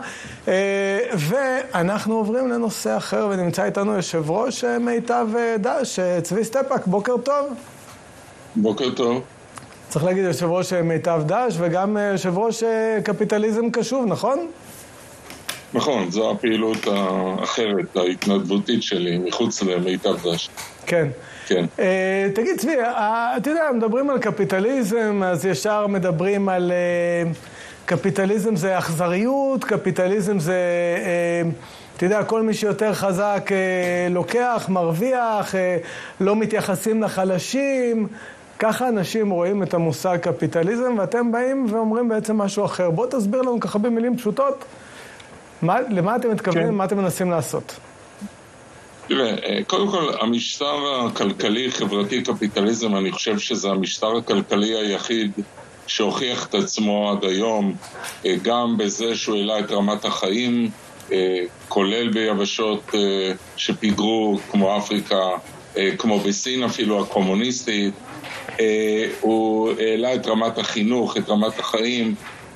Speaker 1: ואנחנו עוברים לנושא אחר, ונמצא איתנו יושב ראש מיטב דש, צבי סטפאק, בוקר טוב.
Speaker 8: בוקר טוב.
Speaker 1: צריך להגיד יושב ראש מיטב דש, וגם יושב ראש קפיטליזם קשוב, נכון?
Speaker 8: נכון, זו הפעילות האחרת, ההתנדבותית שלי, מחוץ למיטב דש.
Speaker 1: כן.
Speaker 8: כן.
Speaker 1: Uh, תגיד, צבי, uh, אתה יודע, מדברים על קפיטליזם, אז ישר מדברים על... Uh, קפיטליזם זה אכזריות, קפיטליזם זה... Uh, אתה יודע, כל מי שיותר חזק uh, לוקח, מרוויח, uh, לא מתייחסים לחלשים. ככה אנשים רואים את המושג קפיטליזם, ואתם באים ואומרים בעצם משהו אחר. בוא תסביר לנו ככה במילים פשוטות. מה, למה אתם מתכוונים, כן. מה אתם מנסים לעשות?
Speaker 8: תראה, קודם כל, המשטר הכלכלי, חברתי, קפיטליזם, אני חושב שזה המשטר הכלכלי היחיד שהוכיח את עצמו עד היום, גם בזה שהוא העלה את רמת החיים, כולל ביבשות שפיגרו, כמו אפריקה, כמו בסין אפילו, הקומוניסטית, הוא העלה את רמת החינוך, את רמת החיים,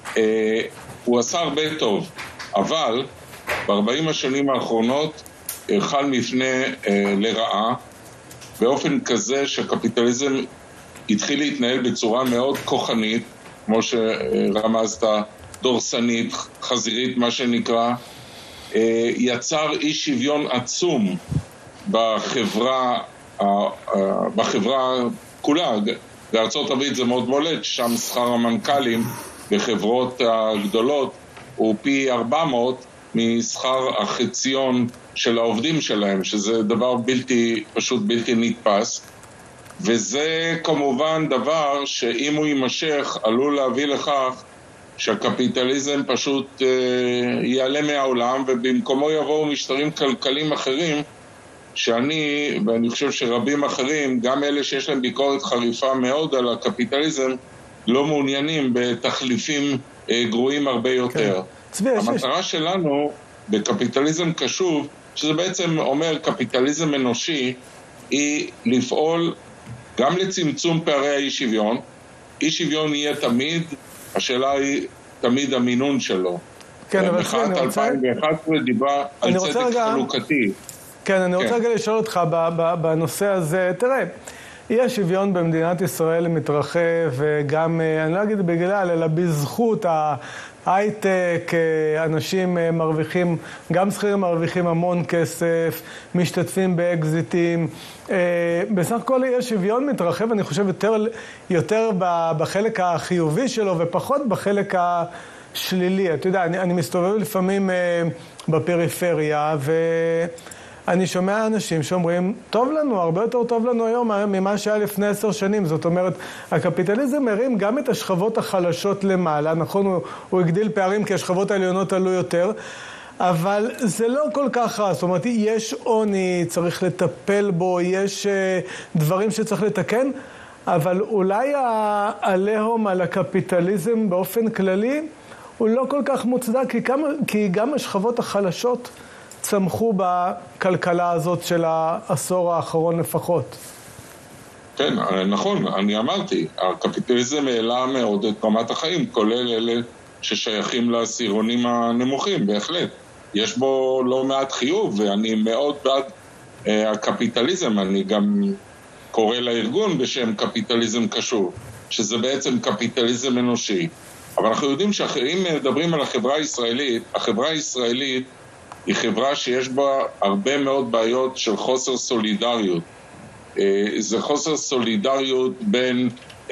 Speaker 8: הוא עשה הרבה טוב. אבל ב-ארבעים השנים האחרונות חל מפנה אה, לרעה, באופן כזה שהקפיטליזם התחיל להתנהל בצורה מאוד כוחנית, כמו שרמזת, דורסנית, חזירית, מה שנקרא, אה, יצר אי שוויון עצום בחברה, אה, אה, בחברה כולה. בארצות הברית זה מאוד בולט, שם שכר המנכ"לים בחברות הגדולות, הוא פי ארבע מאות משכר החציון של העובדים שלהם, שזה דבר בלתי, פשוט בלתי נתפס. וזה כמובן דבר שאם הוא יימשך, עלול להביא לכך שהקפיטליזם פשוט אה, ייעלם מהעולם, ובמקומו יבואו משטרים כלכליים אחרים, שאני, ואני חושב שרבים אחרים, גם אלה שיש להם ביקורת חריפה מאוד על הקפיטליזם, לא מעוניינים בתחליפים גרועים הרבה יותר. המטרה שלנו בקפיטליזם קשוב, שזה בעצם אומר קפיטליזם אנושי, היא לפעול גם לצמצום פערי האי שוויון. אי שוויון יהיה תמיד, השאלה היא תמיד המינון שלו.
Speaker 1: כן, אבל
Speaker 8: מחאת אלפיים ואחת עשרה דיברה על צדק רגע... חלוקתי.
Speaker 1: כן, אני רוצה כן. רגע לשאול אותך בנושא הזה. תראה, אי השוויון במדינת ישראל מתרחב, וגם, אני לא אגיד בגלל, אלא בזכות ההייטק, אנשים מרוויחים, גם שכירים מרוויחים המון כסף, משתתפים באקזיטים. בסך הכל אי השוויון מתרחב, אני חושב, יותר, יותר בחלק החיובי שלו, ופחות בחלק השלילי. אתה יודע, אני, אני מסתובב לפעמים בפריפריה, ו... אני שומע אנשים שאומרים, טוב לנו, הרבה יותר טוב לנו היום ממה שהיה לפני עשר שנים. זאת אומרת, הקפיטליזם מרים גם את השכבות החלשות למעלה. נכון, הוא, הוא הגדיל פערים כי השכבות העליונות עלו יותר, אבל זה לא כל כך רע. זאת אומרת, יש עוני, צריך לטפל בו, יש uh, דברים שצריך לתקן, אבל אולי העליהום על הקפיטליזם באופן כללי הוא לא כל כך מוצדק, כי, כמה, כי גם השכבות החלשות צמחו בכלכלה הזאת של העשור האחרון לפחות.
Speaker 8: כן, נכון, אני אמרתי, הקפיטליזם העלה מאוד את רמת החיים, כולל אלה ששייכים לעשירונים הנמוכים, בהחלט. יש בו לא מעט חיוב, ואני מאוד בעד הקפיטליזם, אני גם קורא לארגון בשם קפיטליזם קשור, שזה בעצם קפיטליזם אנושי. אבל אנחנו יודעים שאחרים מדברים על החברה הישראלית, החברה הישראלית היא חברה שיש בה הרבה מאוד בעיות של חוסר סולידריות. זה חוסר סולידריות בין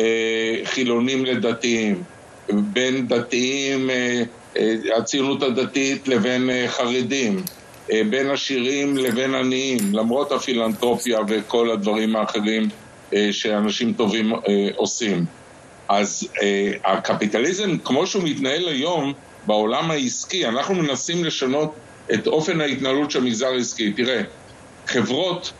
Speaker 8: חילונים לדתיים, בין דתיים, הציונות הדתית לבין חרדים, בין עשירים לבין עניים, למרות הפילנתרופיה וכל הדברים האחרים שאנשים טובים עושים. אז הקפיטליזם, כמו שהוא מתנהל היום בעולם העסקי, אנחנו מנסים לשנות את אופן ההתנהלות של המגזר העסקי. תראה, חברות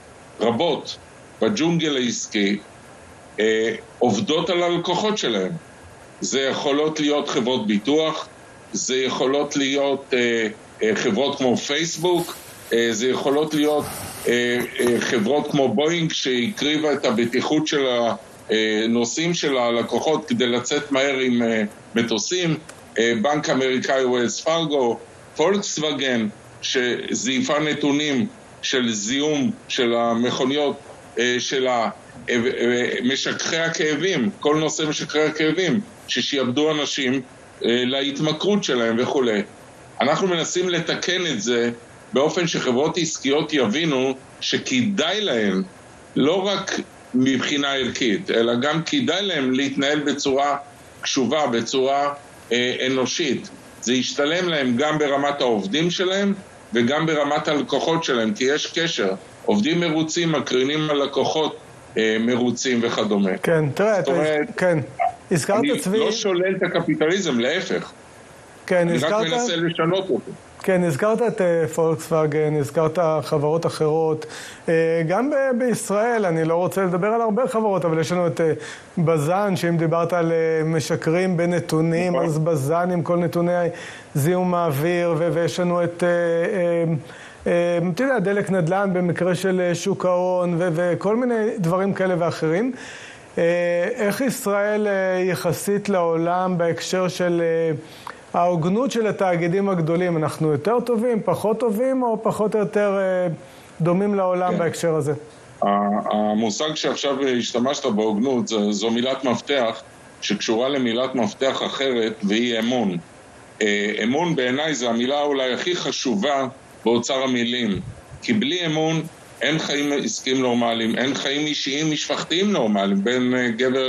Speaker 8: רבות בג'ונגל העסקי אה, עובדות על הלקוחות שלהם. זה יכולות להיות חברות ביטוח, זה יכולות להיות אה, אה, חברות כמו פייסבוק, אה, זה יכולות להיות אה, אה, חברות כמו בוינג שהקריבה את הבטיחות של הנוסעים של הלקוחות כדי לצאת מהר עם אה, מטוסים, אה, בנק אמריקאי ווילס פארגו, פולקסווגן שזייפה נתונים של זיהום של המכוניות, של משככי הכאבים, כל נושא משככי הכאבים, ששיעבדו אנשים להתמכרות שלהם וכו'. אנחנו מנסים לתקן את זה באופן שחברות עסקיות יבינו שכדאי להם, לא רק מבחינה ערכית, אלא גם כדאי להם להתנהל בצורה קשובה, בצורה אנושית. זה ישתלם להם גם ברמת העובדים שלהם וגם ברמת הלקוחות שלהם, כי יש קשר. עובדים מרוצים, מקרינים על לקוחות אה, מרוצים וכדומה.
Speaker 1: כן, תראה, אתה...
Speaker 8: אומרת,
Speaker 1: כן. הזכרת צבי...
Speaker 8: אני לא שולל את הקפיטליזם, להפך.
Speaker 1: כן,
Speaker 8: אני
Speaker 1: הזכרת...
Speaker 8: רק מנסה לשנות אותו.
Speaker 1: כן, הזכרת את פולקסווגן, הזכרת חברות אחרות. גם ב- בישראל, אני לא רוצה לדבר על הרבה חברות, אבל יש לנו את בזן, שאם דיברת על משקרים בנתונים, אז בזן עם כל נתוני זיהום האוויר, ו- ויש לנו את, אתה יודע, דלק נדל"ן במקרה של שוק ההון, ו- וכל מיני דברים כאלה ואחרים. איך ישראל יחסית לעולם בהקשר של... ההוגנות של התאגידים הגדולים, אנחנו יותר טובים, פחות טובים, או פחות או יותר דומים לעולם כן. בהקשר הזה?
Speaker 8: המושג שעכשיו השתמשת בהוגנות, זו, זו מילת מפתח שקשורה למילת מפתח אחרת, והיא אמון. אמון בעיניי זה המילה אולי הכי חשובה באוצר המילים, כי בלי אמון אין חיים עסקיים נורמליים, אין חיים אישיים משפחתיים נורמליים, בין גבר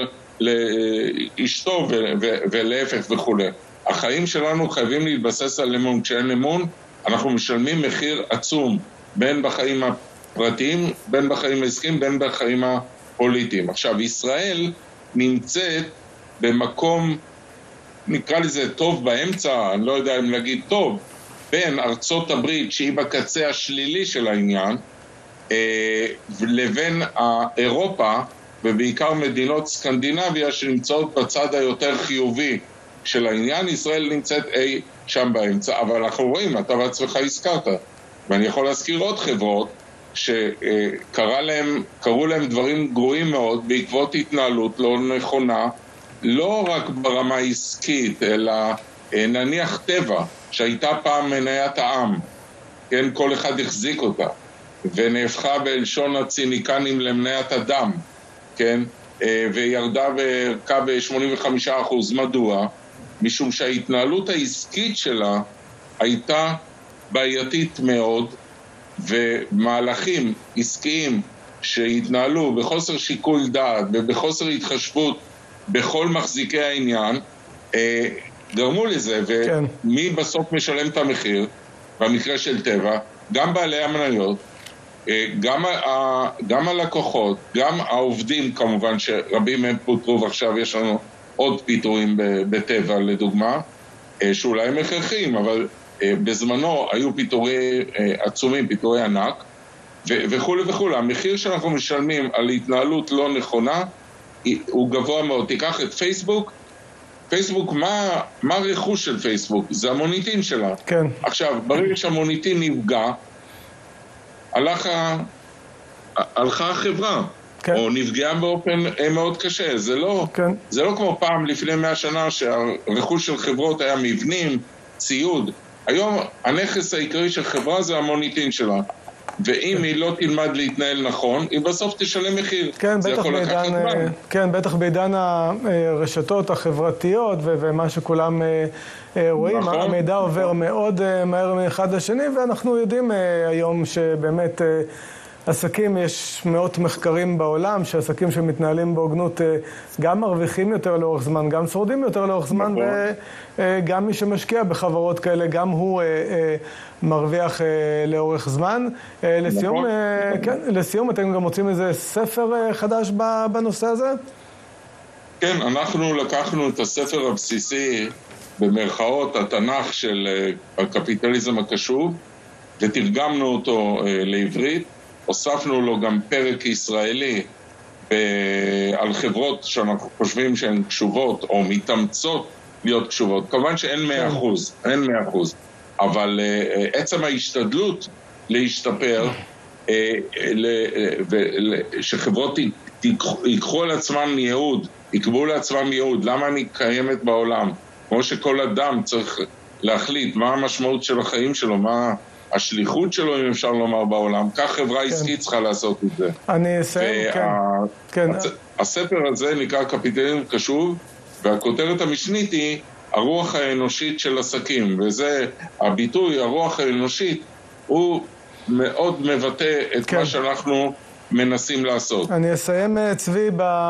Speaker 8: לאשתו ולהפך וכו'. החיים שלנו חייבים להתבסס על אמון. כשאין אמון, אנחנו משלמים מחיר עצום, בין בחיים הפרטיים, בין בחיים העסקיים, בין בחיים הפוליטיים. עכשיו, ישראל נמצאת במקום, נקרא לזה טוב באמצע, אני לא יודע אם להגיד טוב, בין ארצות הברית, שהיא בקצה השלילי של העניין, לבין אירופה, ובעיקר מדינות סקנדינביה, שנמצאות בצד היותר חיובי של העניין. ישראל נמצאת אי שם באמצע, אבל אנחנו רואים, אתה בעצמך הזכרת, ואני יכול להזכיר עוד חברות שקרה להם, קראו להם דברים גרועים מאוד בעקבות התנהלות לא נכונה, לא רק ברמה העסקית, אלא נניח טבע, שהייתה פעם מניית העם, כן, כל אחד החזיק אותה, ונהפכה בלשון הציניקנים למניית הדם, כן, וירדה וערכה ב-שמונים וחמישה אחוז. מדוע? משום שההתנהלות העסקית שלה הייתה בעייתית מאוד, ומהלכים עסקיים שהתנהלו בחוסר שיקול דעת ובחוסר התחשבות בכל מחזיקי העניין, גרמו לזה, ומי בסוף משלם את המחיר? במקרה של טבע, גם בעלי המניות, גם, ה, גם הלקוחות, גם העובדים כמובן, שרבים מהם פוטרו, ועכשיו יש לנו עוד פיטורים בטבע לדוגמה, שאולי הם הכרחיים, אבל בזמנו היו פיטורי עצומים, פיטורי ענק, וכו' וכו'. המחיר שאנחנו משלמים על התנהלות לא נכונה הוא גבוה מאוד. תיקח את פייסבוק, פייסבוק, מה, מה הרכוש של פייסבוק? זה המוניטין שלה.
Speaker 1: כן.
Speaker 8: עכשיו, ברגע שהמוניטין נפגע, הלכה, הלכה החברה, כן. או נפגעה באופן מאוד קשה. זה לא, כן. זה לא כמו פעם לפני מאה שנה שהרכוש של חברות היה מבנים, ציוד. היום הנכס העיקרי של חברה זה המוניטין שלה. ואם היא לא תלמד להתנהל נכון, היא בסוף תשלם מחיר.
Speaker 1: כן, בטח בעידן, כן, בטח בעידן הרשתות החברתיות ומה שכולם רואים. נכון. המידע עובר מאוד מהר מאחד לשני, ואנחנו יודעים היום שבאמת עסקים, יש מאות מחקרים בעולם שעסקים שמתנהלים בהוגנות גם מרוויחים יותר לאורך זמן, גם שורדים יותר לאורך זמן, וגם מי שמשקיע בחברות כאלה, גם הוא מרוויח לאורך זמן. לסיום, כן, לסיום, אתם גם מוצאים איזה ספר חדש בנושא הזה?
Speaker 8: כן, אנחנו לקחנו את הספר הבסיסי, במרכאות, התנ"ך של הקפיטליזם הקשוב, ותרגמנו אותו לעברית. הוספנו לו גם פרק ישראלי על חברות שאנחנו חושבים שהן קשובות או מתאמצות להיות קשובות. כמובן שאין מאה אחוז, אין מאה אחוז, אבל עצם ההשתדלות להשתפר, שחברות ייקחו על עצמם ייעוד, יקבעו לעצמם ייעוד, למה אני קיימת בעולם? כמו שכל אדם צריך להחליט מה המשמעות של החיים שלו, מה השליחות שלו, אם אפשר לומר, בעולם. כך חברה עסקית צריכה לעשות את זה.
Speaker 1: אני אסיים, כן.
Speaker 8: הספר הזה נקרא קפיטליזם קשוב, והכותרת המשנית היא הרוח האנושית של עסקים, וזה הביטוי, הרוח האנושית, הוא מאוד מבטא את מה שאנחנו מנסים לעשות.
Speaker 1: אני אסיים, צבי,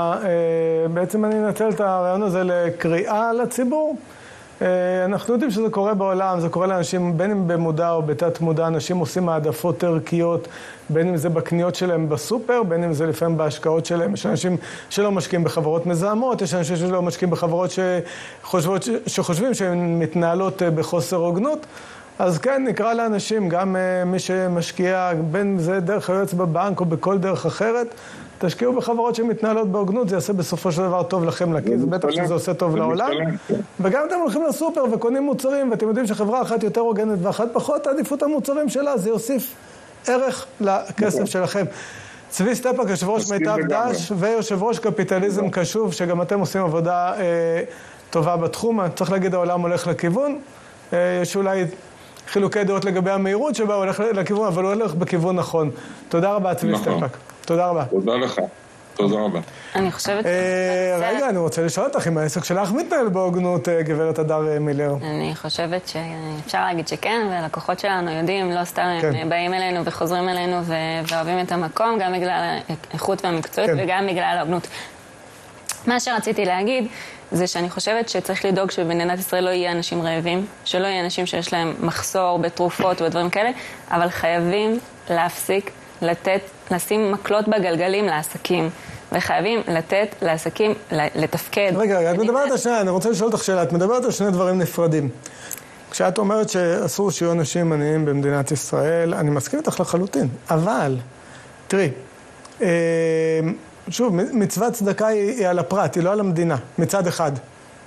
Speaker 1: בעצם אני אנצל את הרעיון הזה לקריאה לציבור. אנחנו יודעים שזה קורה בעולם, זה קורה לאנשים, בין אם במודע או בתת מודע, אנשים עושים העדפות ערכיות, בין אם זה בקניות שלהם בסופר, בין אם זה לפעמים בהשקעות שלהם. יש אנשים שלא משקיעים בחברות מזהמות, יש אנשים שלא משקיעים בחברות שחושבות, שחושבים שהן מתנהלות בחוסר הוגנות. אז כן, נקרא לאנשים, גם מי שמשקיע, בין זה דרך היועץ בבנק או בכל דרך אחרת, תשקיעו בחברות שמתנהלות בהוגנות, זה יעשה בסופו של דבר טוב לכם לכיס, בטח שזה עושה טוב לעולם. וגם אתם הולכים לסופר וקונים מוצרים, ואתם יודעים שחברה אחת יותר הוגנת ואחת פחות, תעדיפו את המוצרים שלה, זה יוסיף ערך לכסף שלכם. צבי סטפאק, יושב ראש מיטב דש ויושב ראש קפיטליזם קשוב, שגם אתם עושים עבודה טובה בתחום. צריך להגיד, העולם הולך לכיוון, יש אולי חילוקי דעות לגבי המהירות שבה הוא הולך לכיוון, אבל הוא הולך בכיוון נכון. תודה רבה, צבי סטפאק. תודה רבה.
Speaker 8: תודה לך. תודה רבה.
Speaker 2: אני חושבת...
Speaker 1: רגע, אני רוצה לשאול אותך אם העסק שלך מתנהל בהוגנות, גברת הדר מילר.
Speaker 2: אני חושבת שאפשר להגיד שכן, והלקוחות שלנו יודעים, לא סתם הם באים אלינו וחוזרים אלינו ואוהבים את המקום, גם בגלל האיכות והמקצועית וגם בגלל ההוגנות. מה שרציתי להגיד זה שאני חושבת שצריך לדאוג שבמדינת ישראל לא יהיה אנשים רעבים, שלא יהיה אנשים שיש להם מחסור בתרופות ודברים כאלה, אבל חייבים להפסיק, לתת, לשים מקלות בגלגלים לעסקים, וחייבים לתת לעסקים לתפקד.
Speaker 1: רגע, רגע, את מדברת על שני, אני רוצה לשאול אותך שאלה, את מדברת על שני דברים נפרדים. כשאת אומרת שאסור שיהיו אנשים עניים במדינת ישראל, אני מסכים איתך לחלוטין, אבל, תראי, שוב, מצוות צדקה היא על הפרט, היא לא על המדינה, מצד אחד.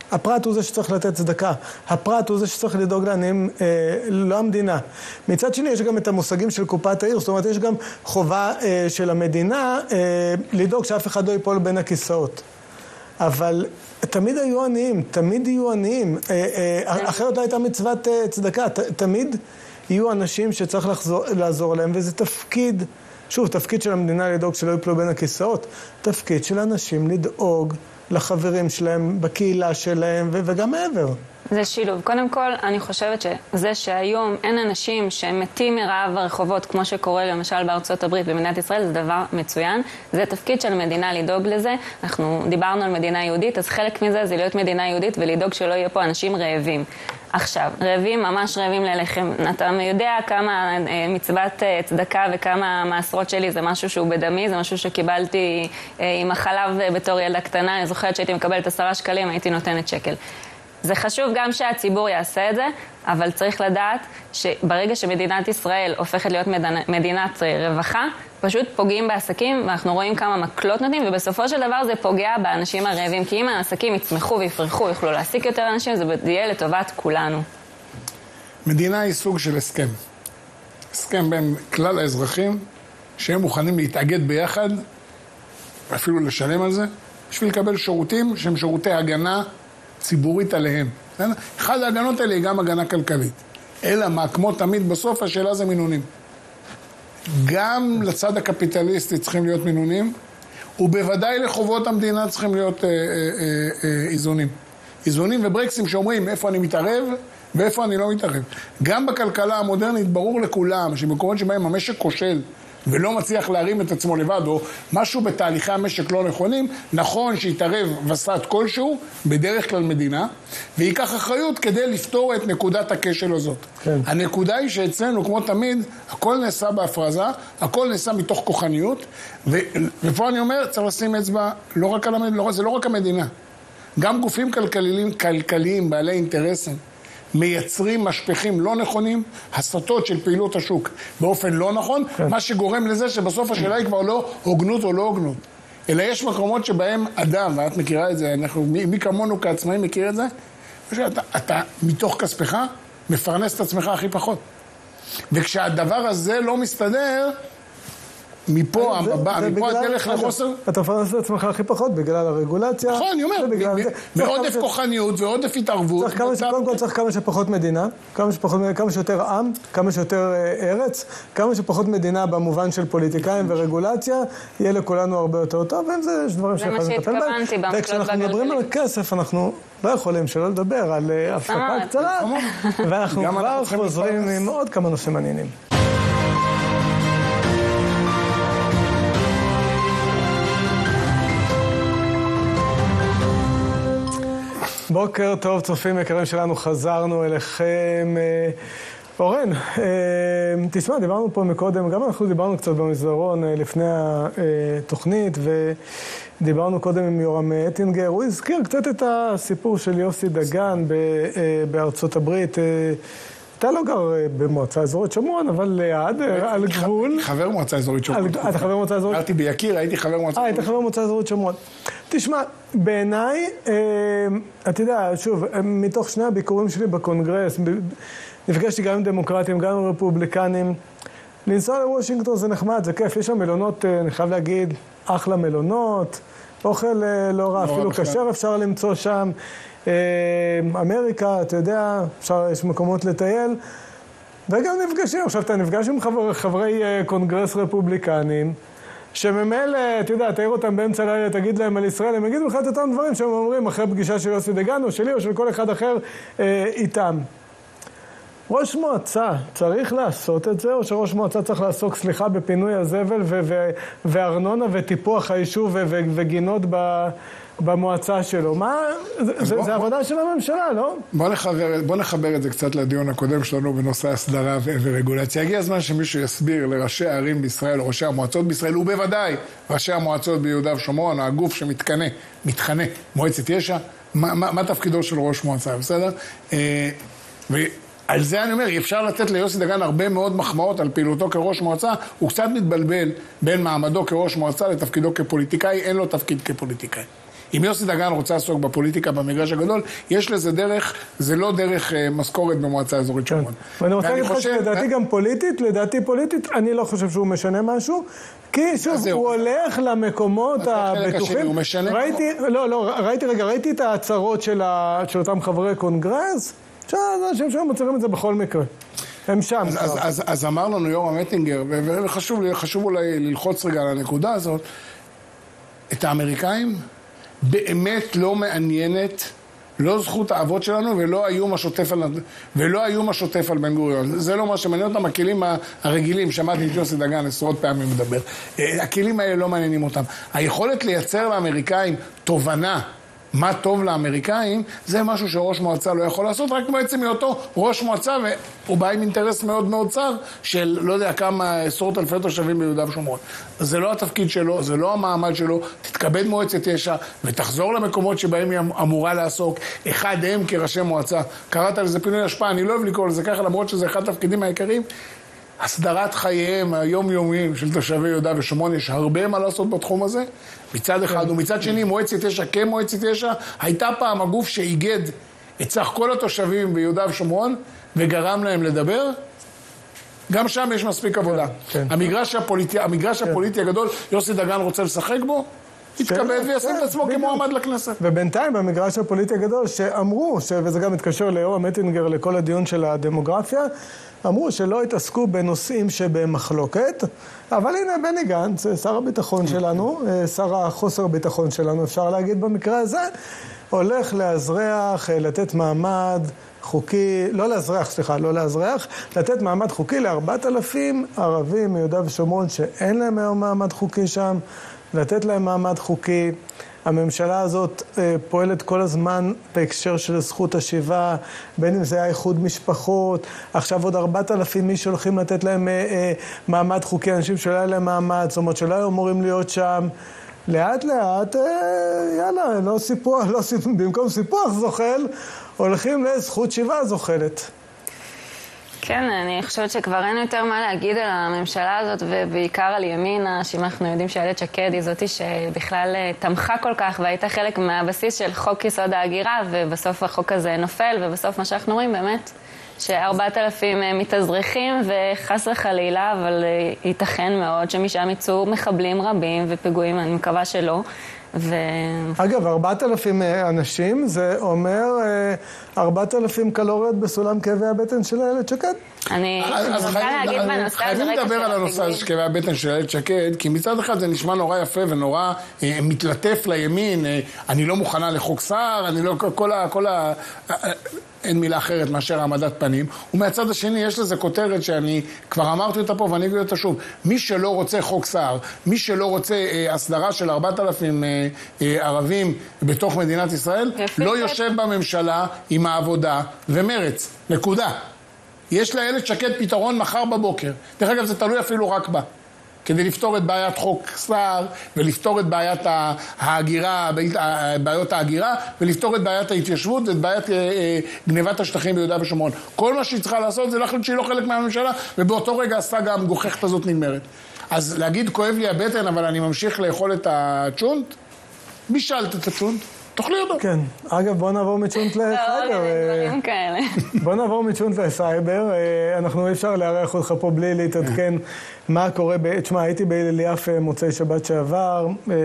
Speaker 1: הפרט הוא זה שצריך לתת צדקה. הפרט הוא זה שצריך לדאוג לעניים, אה, לא המדינה. מצד שני, יש גם את המושגים של קופת העיר, זאת אומרת, יש גם חובה אה, של המדינה אה, לדאוג שאף אחד לא ייפול בין הכיסאות. אבל תמיד היו עניים, תמיד יהיו עניים. אה, אה, אחרת לא הייתה מצוות אה, צדקה. ת, תמיד יהיו אנשים שצריך לחזור, לעזור להם, וזה תפקיד, שוב, תפקיד של המדינה לדאוג שלא ייפלו בין הכיסאות. תפקיד של אנשים לדאוג לחברים שלהם, בקהילה שלהם, ו- וגם מעבר.
Speaker 2: זה שילוב. קודם כל, אני חושבת שזה שהיום אין אנשים שמתים מרעב ברחובות, כמו שקורה למשל בארצות הברית במדינת ישראל, זה דבר מצוין. זה תפקיד של המדינה לדאוג לזה. אנחנו דיברנו על מדינה יהודית, אז חלק מזה זה להיות מדינה יהודית ולדאוג שלא יהיה פה אנשים רעבים. עכשיו, רעבים, ממש רעבים ללחם. אתה יודע כמה מצוות צדקה וכמה מעשרות שלי זה משהו שהוא בדמי, זה משהו שקיבלתי עם החלב בתור ילדה קטנה. אני זוכרת שהייתי מקבלת עשרה שקלים, הייתי נותנת שקל. זה חשוב גם שהציבור יעשה את זה, אבל צריך לדעת שברגע שמדינת ישראל הופכת להיות מדינת רווחה, פשוט פוגעים בעסקים, ואנחנו רואים כמה מקלות נותנים, ובסופו של דבר זה פוגע באנשים הרעבים, כי אם העסקים יצמחו ויפרחו, יוכלו להעסיק יותר אנשים, זה יהיה לטובת כולנו.
Speaker 3: מדינה היא סוג של הסכם. הסכם בין כלל האזרחים, שהם מוכנים להתאגד ביחד, ואפילו לשלם על זה, בשביל לקבל שירותים שהם שירותי הגנה ציבורית עליהם. אחד ההגנות האלה היא גם הגנה כלכלית. אלא מה, כמו תמיד בסוף השאלה זה מינונים. גם לצד הקפיטליסטי צריכים להיות מינונים, ובוודאי לחובות המדינה צריכים להיות אה, אה, אה, איזונים. איזונים וברקסים שאומרים איפה אני מתערב ואיפה אני לא מתערב. גם בכלכלה המודרנית ברור לכולם שבמקומות שבהם המשק כושל ולא מצליח להרים את עצמו לבד, או משהו בתהליכי המשק לא נכונים, נכון שיתערב וסת כלשהו, בדרך כלל מדינה, ויקח אחריות כדי לפתור את נקודת הכשל הזאת. כן. הנקודה היא שאצלנו, כמו תמיד, הכל נעשה בהפרזה, הכל נעשה מתוך כוחניות, ו... ופה אני אומר, צריך לשים אצבע, לא רק על המד... לא... זה לא רק המדינה. גם גופים כלכליים, כלכליים, בעלי אינטרסים, מייצרים משפחים לא נכונים, הסטות של פעילות השוק באופן לא נכון, כן. מה שגורם לזה שבסוף השאלה היא כבר לא הוגנות או לא הוגנות. אלא יש מקומות שבהם אדם, ואת מכירה את זה, אנחנו, מי, מי כמונו כעצמאים מכיר את זה, שאתה, אתה מתוך כספך מפרנס את עצמך הכי פחות. וכשהדבר הזה לא מסתדר, מפה, מפה הדרך לחוסר...
Speaker 1: אתה מפרנס את עצמך הכי פחות בגלל הרגולציה.
Speaker 3: נכון, אני אומר, מעודף כוחניות ועודף התערבות.
Speaker 1: קודם כל צריך כמה שפחות מדינה, כמה שיותר עם, כמה שיותר ארץ, כמה שפחות מדינה במובן של פוליטיקאים ורגולציה, יהיה לכולנו הרבה יותר טוב, וזה יש דברים שיכולים לטפל בהם. וכשאנחנו מדברים על כסף, אנחנו לא יכולים שלא לדבר על הפסקה קצרה, ואנחנו כבר חוזרים עם עוד כמה נושאים מעניינים. בוקר טוב, צופים יקרים שלנו, חזרנו אליכם. אורן, תשמע, דיברנו פה מקודם, גם אנחנו דיברנו קצת במסדרון לפני התוכנית, ודיברנו קודם עם יורם אטינגר, הוא הזכיר קצת את הסיפור של יוסי דגן בארצות הברית. אתה לא גר במועצה אזורית שומרון, אבל ליד, על גבול.
Speaker 3: הייתי חבר מועצה אזורית שומרון.
Speaker 1: אתה חבר מועצה אזורית?
Speaker 3: גרתי ביקיר, הייתי חבר מועצה אזורית.
Speaker 1: אה, היית חבר מועצה אזורית שומרון. תשמע, בעיניי, אתה יודע, שוב, מתוך שני הביקורים שלי בקונגרס, נפגשתי גם עם דמוקרטים, גם עם רפובליקנים, לנסוע לוושינגטון זה נחמד, זה כיף, יש שם מלונות, אני חייב להגיד, אחלה מלונות, אוכל לא רע, אפילו כשר אפשר למצוא שם, אמריקה, אתה יודע, אפשר, יש מקומות לטייל, וגם נפגשים, עכשיו אתה נפגש עם חבר, חברי קונגרס רפובליקנים, שממילא, אתה יודע, תאיר אותם באמצע לילה, תגיד להם על ישראל, הם יגידו לך את אותם דברים שהם אומרים אחרי פגישה של יוסי דגן, או שלי, או של כל אחד אחר אה, איתם. ראש מועצה צריך לעשות את זה, או שראש מועצה צריך לעסוק, סליחה, בפינוי הזבל ו- ו- וארנונה וטיפוח היישוב ו- ו- וגינות ב- במועצה שלו. מה? זה, בוא, זה עבודה של הממשלה, לא?
Speaker 3: בוא נחבר, בוא נחבר את זה קצת לדיון הקודם שלנו בנושא הסדרה ו- ורגולציה. הגיע הזמן שמישהו יסביר לראשי הערים בישראל, או ראשי המועצות בישראל, ובוודאי ראשי המועצות ביהודה ושומרון, הגוף שמתקנה, מתחנה, מועצת יש"ע, מה, מה, מה תפקידו של ראש מועצה, בסדר? ו... על זה אני אומר, אפשר לתת ליוסי דגן הרבה מאוד מחמאות על פעילותו כראש מועצה, הוא קצת מתבלבל בין מעמדו כראש מועצה לתפקידו כפוליטיקאי, אין לו תפקיד כפוליטיקאי. אם יוסי דגן רוצה לעסוק בפוליטיקה במגרש הגדול, יש לזה דרך, זה לא דרך משכורת במועצה האזורית שומרון.
Speaker 1: ואני רוצה להגיד לך שלדעתי גם פוליטית, לדעתי פוליטית, אני לא חושב שהוא משנה משהו, כי שוב, הוא הולך למקומות הבטוחים. ראיתי, לא, לא, ראיתי, רגע, ראיתי את ההצהרות של אותם חברי קונגרס, שאנשים שם מוצאים את זה בכל מקרה. הם שם.
Speaker 3: אז, אז, אז אמר לנו יורם מטינגר, וחשוב לי, חשוב אולי ללחוץ רגע על הנקודה הזאת, את האמריקאים באמת לא מעניינת, לא זכות האבות שלנו ולא האיום השוטף על, ולא האיום השוטף על בן גוריון. זה לא מה שמעניין אותם, הכלים הרגילים, שמעתי את יוסי דגן עשרות פעמים מדבר. הכלים האלה לא מעניינים אותם. היכולת לייצר לאמריקאים תובנה, מה טוב לאמריקאים, זה משהו שראש מועצה לא יכול לעשות, רק בעצם מאותו ראש מועצה, והוא בא עם אינטרס מאוד מאוד צר, של לא יודע כמה עשרות אלפי תושבים ביהודה ושומרון. זה לא התפקיד שלו, זה לא המעמד שלו, תתכבד מועצת יש"ע, ותחזור למקומות שבהם היא אמורה לעסוק, אחד הם כראשי מועצה. קראת לזה פינוי השפעה, אני לא אוהב לקרוא לזה ככה, למרות שזה אחד התפקידים העיקריים, הסדרת חייהם היומיומיים של תושבי יהודה ושומרון, יש הרבה מה לעשות בתחום הזה, מצד אחד, ומצד שני, מועצת יש"ע כמועצת יש"ע, הייתה פעם הגוף שאיגד את סך כל התושבים ביהודה ושומרון, וגרם להם לדבר, גם שם יש מספיק עבודה. המגרש הפוליטי, המגרש הפוליטי הגדול, יוסי דגן רוצה לשחק בו, יתכבד וישים את עצמו כמועמד לכנסת.
Speaker 1: ובינתיים במגרש הפוליטי הגדול שאמרו, וזה גם מתקשר ליורם מטינגר לכל הדיון של הדמוגרפיה, אמרו שלא התעסקו בנושאים שבמחלוקת, אבל הנה בני גנץ, שר הביטחון שלנו, שר החוסר ביטחון שלנו, אפשר להגיד במקרה הזה, הולך להזרח, לתת מעמד חוקי, לא להזרח, סליחה, לא להזרח, לתת מעמד חוקי לארבעת אלפים ערבים מיהודה ושומרון שאין להם היום מעמד חוקי שם, לתת להם מעמד חוקי. הממשלה הזאת אה, פועלת כל הזמן בהקשר של זכות השיבה, בין אם זה היה איחוד משפחות, עכשיו עוד ארבעת אלפים איש הולכים לתת להם אה, אה, מעמד חוקי, אנשים שלא היה להם מעמד, זאת אומרת שלא היו אמורים להיות שם. לאט לאט, אה, יאללה, לא סיפוח, לא סיפוח, במקום סיפוח זוחל, הולכים לזכות שיבה זוחלת.
Speaker 2: כן, אני חושבת שכבר אין יותר מה להגיד על הממשלה הזאת, ובעיקר על ימינה, שאם אנחנו יודעים שאיילת שקד היא זאתי שבכלל תמכה כל כך, והייתה חלק מהבסיס של חוק יסוד ההגירה, ובסוף החוק הזה נופל, ובסוף מה שאנחנו רואים באמת, שארבעת אלפים מתאזרחים, וחס וחלילה, אבל ייתכן מאוד שמשם יצאו מחבלים רבים ופיגועים, אני מקווה שלא. ו...
Speaker 1: אגב, ארבעת אלפים אנשים, זה אומר ארבעת אלפים קלוריות בסולם כאבי הבטן של איילת שקד.
Speaker 2: אני רוצה להגיד בנושא,
Speaker 3: חייבים לדבר על הנושא של כאבי הבטן של איילת שקד, כי מצד אחד זה נשמע נורא יפה ונורא מתלטף לימין, אני לא מוכנה לחוק שר, אני לא, כל ה... כל ה... אין מילה אחרת מאשר העמדת פנים, ומהצד השני יש לזה כותרת שאני כבר אמרתי אותה פה ואני אגיד אותה שוב, מי שלא רוצה חוק שר, מי שלא רוצה אה, הסדרה של ארבעת אלפים אה, אה, ערבים בתוך מדינת ישראל, לא יושב בממשלה עם העבודה ומרץ, נקודה. יש לאיילת שקד פתרון מחר בבוקר, דרך אגב זה תלוי אפילו רק בה. כדי לפתור את בעיית חוק שר, ולפתור את בעיית ההגירה, בעיות ההגירה, ולפתור את בעיית ההתיישבות, ואת בעיית גניבת השטחים ביהודה ושומרון. כל מה שהיא צריכה לעשות זה להחליט שהיא לא חלק מהממשלה, ובאותו רגע הסאגה המגוחכת הזאת נגמרת. אז להגיד כואב לי הבטן, אבל אני ממשיך לאכול את הצ'ונט? מי שאלת את הצ'ונט? תאכלי אותו.
Speaker 1: כן. אגב, בוא נעבור מצ'ונט לסייבר.
Speaker 2: דברים כאלה.
Speaker 1: בוא נעבור מצ'ונט לסייבר. אנחנו אי אפשר לארח אותך פה בלי להתעדכן מה קורה. תשמע, הייתי בהלל יפה מוצאי שבת שעבר.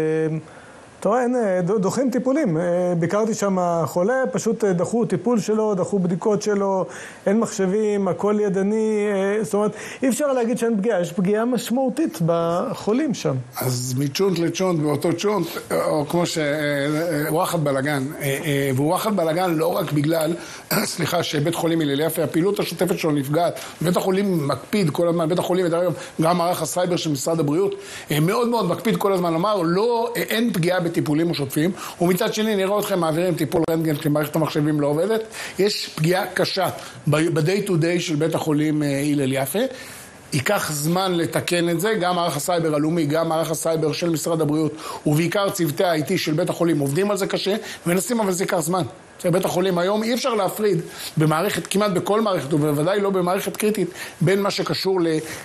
Speaker 1: אתה רואה, דוחים טיפולים. ביקרתי שם חולה, פשוט דחו טיפול שלו, דחו בדיקות שלו, אין מחשבים, הכל ידני. זאת אומרת, אי אפשר להגיד שאין פגיעה, יש פגיעה משמעותית בחולים שם.
Speaker 3: אז מצ'ונט לצ'ונט באותו צ'ונט, או כמו שוואחד בלגן, והוא וואחד בלגן לא רק בגלל, סליחה, שבית חולים הלל יפה, הפעילות השוטפת שלו נפגעת, בית החולים מקפיד כל הזמן, בית החולים, גם מערך הסייבר של משרד הבריאות, מאוד מאוד מקפיד כל הזמן, לומר, לא, אין פגיעה טיפולים ושוטפים, ומצד שני נראה אתכם מעבירים טיפול רנטגן כי מערכת המחשבים לא עובדת, יש פגיעה קשה ב-day to day של בית החולים הלל יפה, ייקח זמן לתקן את זה, גם מערך הסייבר הלאומי, גם מערך הסייבר של משרד הבריאות, ובעיקר צוותי ה-איי טי של בית החולים עובדים על זה קשה, ומנסים אבל זה ייקח זמן. בית החולים היום אי אפשר להפריד במערכת, כמעט בכל מערכת, ובוודאי לא במערכת קריטית, בין מה שקשור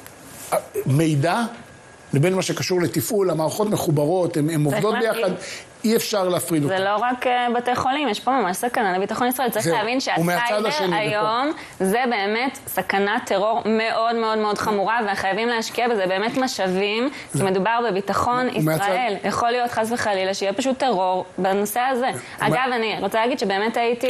Speaker 3: למידע, לבין מה שקשור לתפעול, המערכות מחוברות, הן עובדות ביחד. אי אפשר להפריד אותם.
Speaker 2: זה לא רק בתי חולים, יש פה ממש סכנה לביטחון ישראל. צריך להבין שהסייבר היום זה באמת סכנת טרור מאוד מאוד מאוד חמורה, וחייבים להשקיע בזה באמת משאבים, כי מדובר בביטחון ישראל. יכול להיות חס וחלילה שיהיה פשוט טרור בנושא הזה. אגב, אני רוצה להגיד שבאמת הייתי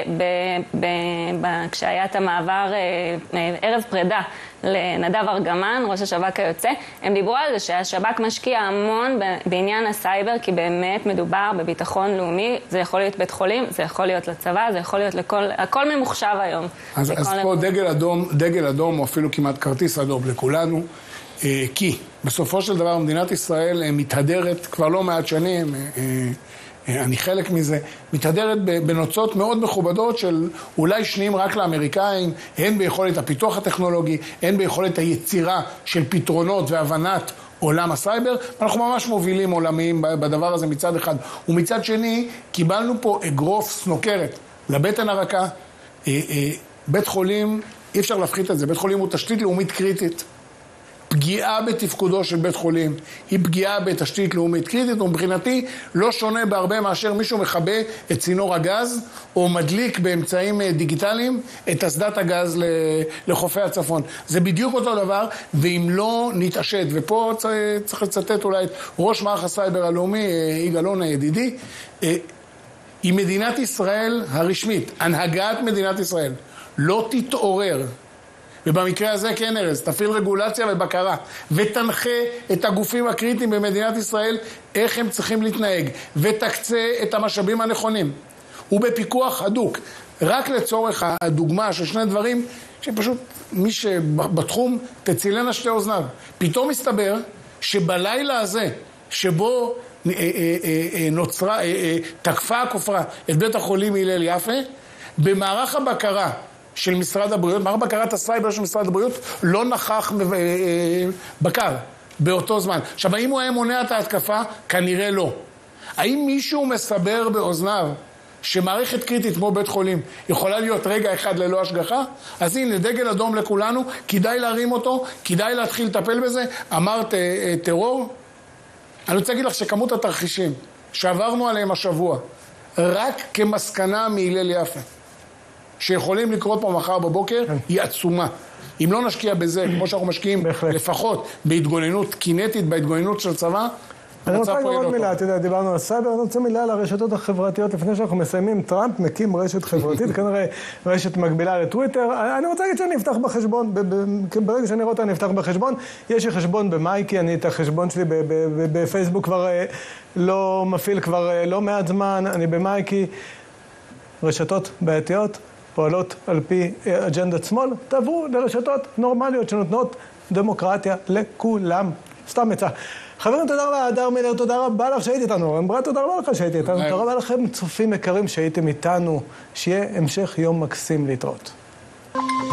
Speaker 2: כשהיה את המעבר ערב פרידה לנדב ארגמן, ראש השב"כ היוצא, הם דיברו על זה שהשב"כ משקיע המון בעניין הסייבר, כי באמת מדובר בביטחון לאומי, זה יכול להיות בית חולים, זה יכול להיות לצבא, זה יכול להיות לכל, הכל ממוחשב היום.
Speaker 3: אז, אז פה דגל אדום, דגל אדום, או אפילו כמעט כרטיס אדום לכולנו, כי בסופו של דבר מדינת ישראל מתהדרת כבר לא מעט שנים, אני חלק מזה, מתהדרת בנוצות מאוד מכובדות של אולי שניים רק לאמריקאים, הן ביכולת הפיתוח הטכנולוגי, הן ביכולת היצירה של פתרונות והבנת עולם הסייבר. אנחנו ממש מובילים עולמיים בדבר הזה מצד אחד. ומצד שני, קיבלנו פה אגרוף סנוקרת לבטן הרכה. בית חולים, אי אפשר להפחית את זה, בית חולים הוא תשתית לאומית קריטית. פגיעה בתפקודו של בית חולים היא פגיעה בתשתית לאומית קריטית, ומבחינתי לא שונה בהרבה מאשר מישהו מכבה את צינור הגז או מדליק באמצעים דיגיטליים את אסדת הגז לחופי הצפון. זה בדיוק אותו דבר, ואם לא נתעשת, ופה צריך לצטט אולי את ראש מערך הסייבר הלאומי, יגאל אלון ידידי, אם מדינת ישראל הרשמית, הנהגת מדינת ישראל, לא תתעורר, ובמקרה הזה כן ארז, תפעיל רגולציה ובקרה, ותנחה את הגופים הקריטיים במדינת ישראל, איך הם צריכים להתנהג, ותקצה את המשאבים הנכונים, ובפיקוח הדוק. רק לצורך הדוגמה של שני דברים, שפשוט מי שבתחום תצילנה שתי אוזניו. פתאום מסתבר שבלילה הזה, שבו נוצרה, תקפה הכופרה את בית החולים הלל יפה, במערך הבקרה, של משרד הבריאות, מערך בקרת הסייבר של משרד הבריאות, לא נכח בקר באותו זמן. עכשיו, האם הוא היה מונע את ההתקפה? כנראה לא. האם מישהו מסבר באוזניו שמערכת קריטית כמו בית חולים יכולה להיות רגע אחד ללא השגחה? אז הנה, דגל אדום לכולנו, כדאי להרים אותו, כדאי להתחיל לטפל בזה. אמרת טרור? אני רוצה להגיד לך שכמות התרחישים שעברנו עליהם השבוע, רק כמסקנה מהלל יפה, שיכולים לקרות פה מחר בבוקר, היא עצומה. אם לא נשקיע בזה, כמו שאנחנו משקיעים, לפחות בהתגוננות קינטית, בהתגוננות של צבא,
Speaker 1: אני רוצה לראות מילה, אתה יודע, דיברנו על סייבר, אני רוצה מילה על הרשתות החברתיות, לפני שאנחנו מסיימים, טראמפ מקים רשת חברתית, כנראה רשת מקבילה לטוויטר. אני רוצה להגיד שאני אפתח בחשבון, ברגע שאני רואה אותה אני אפתח בחשבון, יש לי חשבון במייקי, אני את החשבון שלי בפייסבוק כבר לא מפעיל כבר לא מעט זמן, אני במייקי, רשתות בעייתיות, פועלות על פי אג'נדת שמאל, תעברו לרשתות נורמליות שנותנות דמוקרטיה לכולם. סתם מצא. חברים, תודה רבה, הדר מילר, תודה רבה לך שהיית איתנו. אמרה, תודה רבה לך שהיית איתנו. תודה רבה לכם, צופים יקרים שהייתם איתנו. שיהיה המשך יום מקסים להתראות.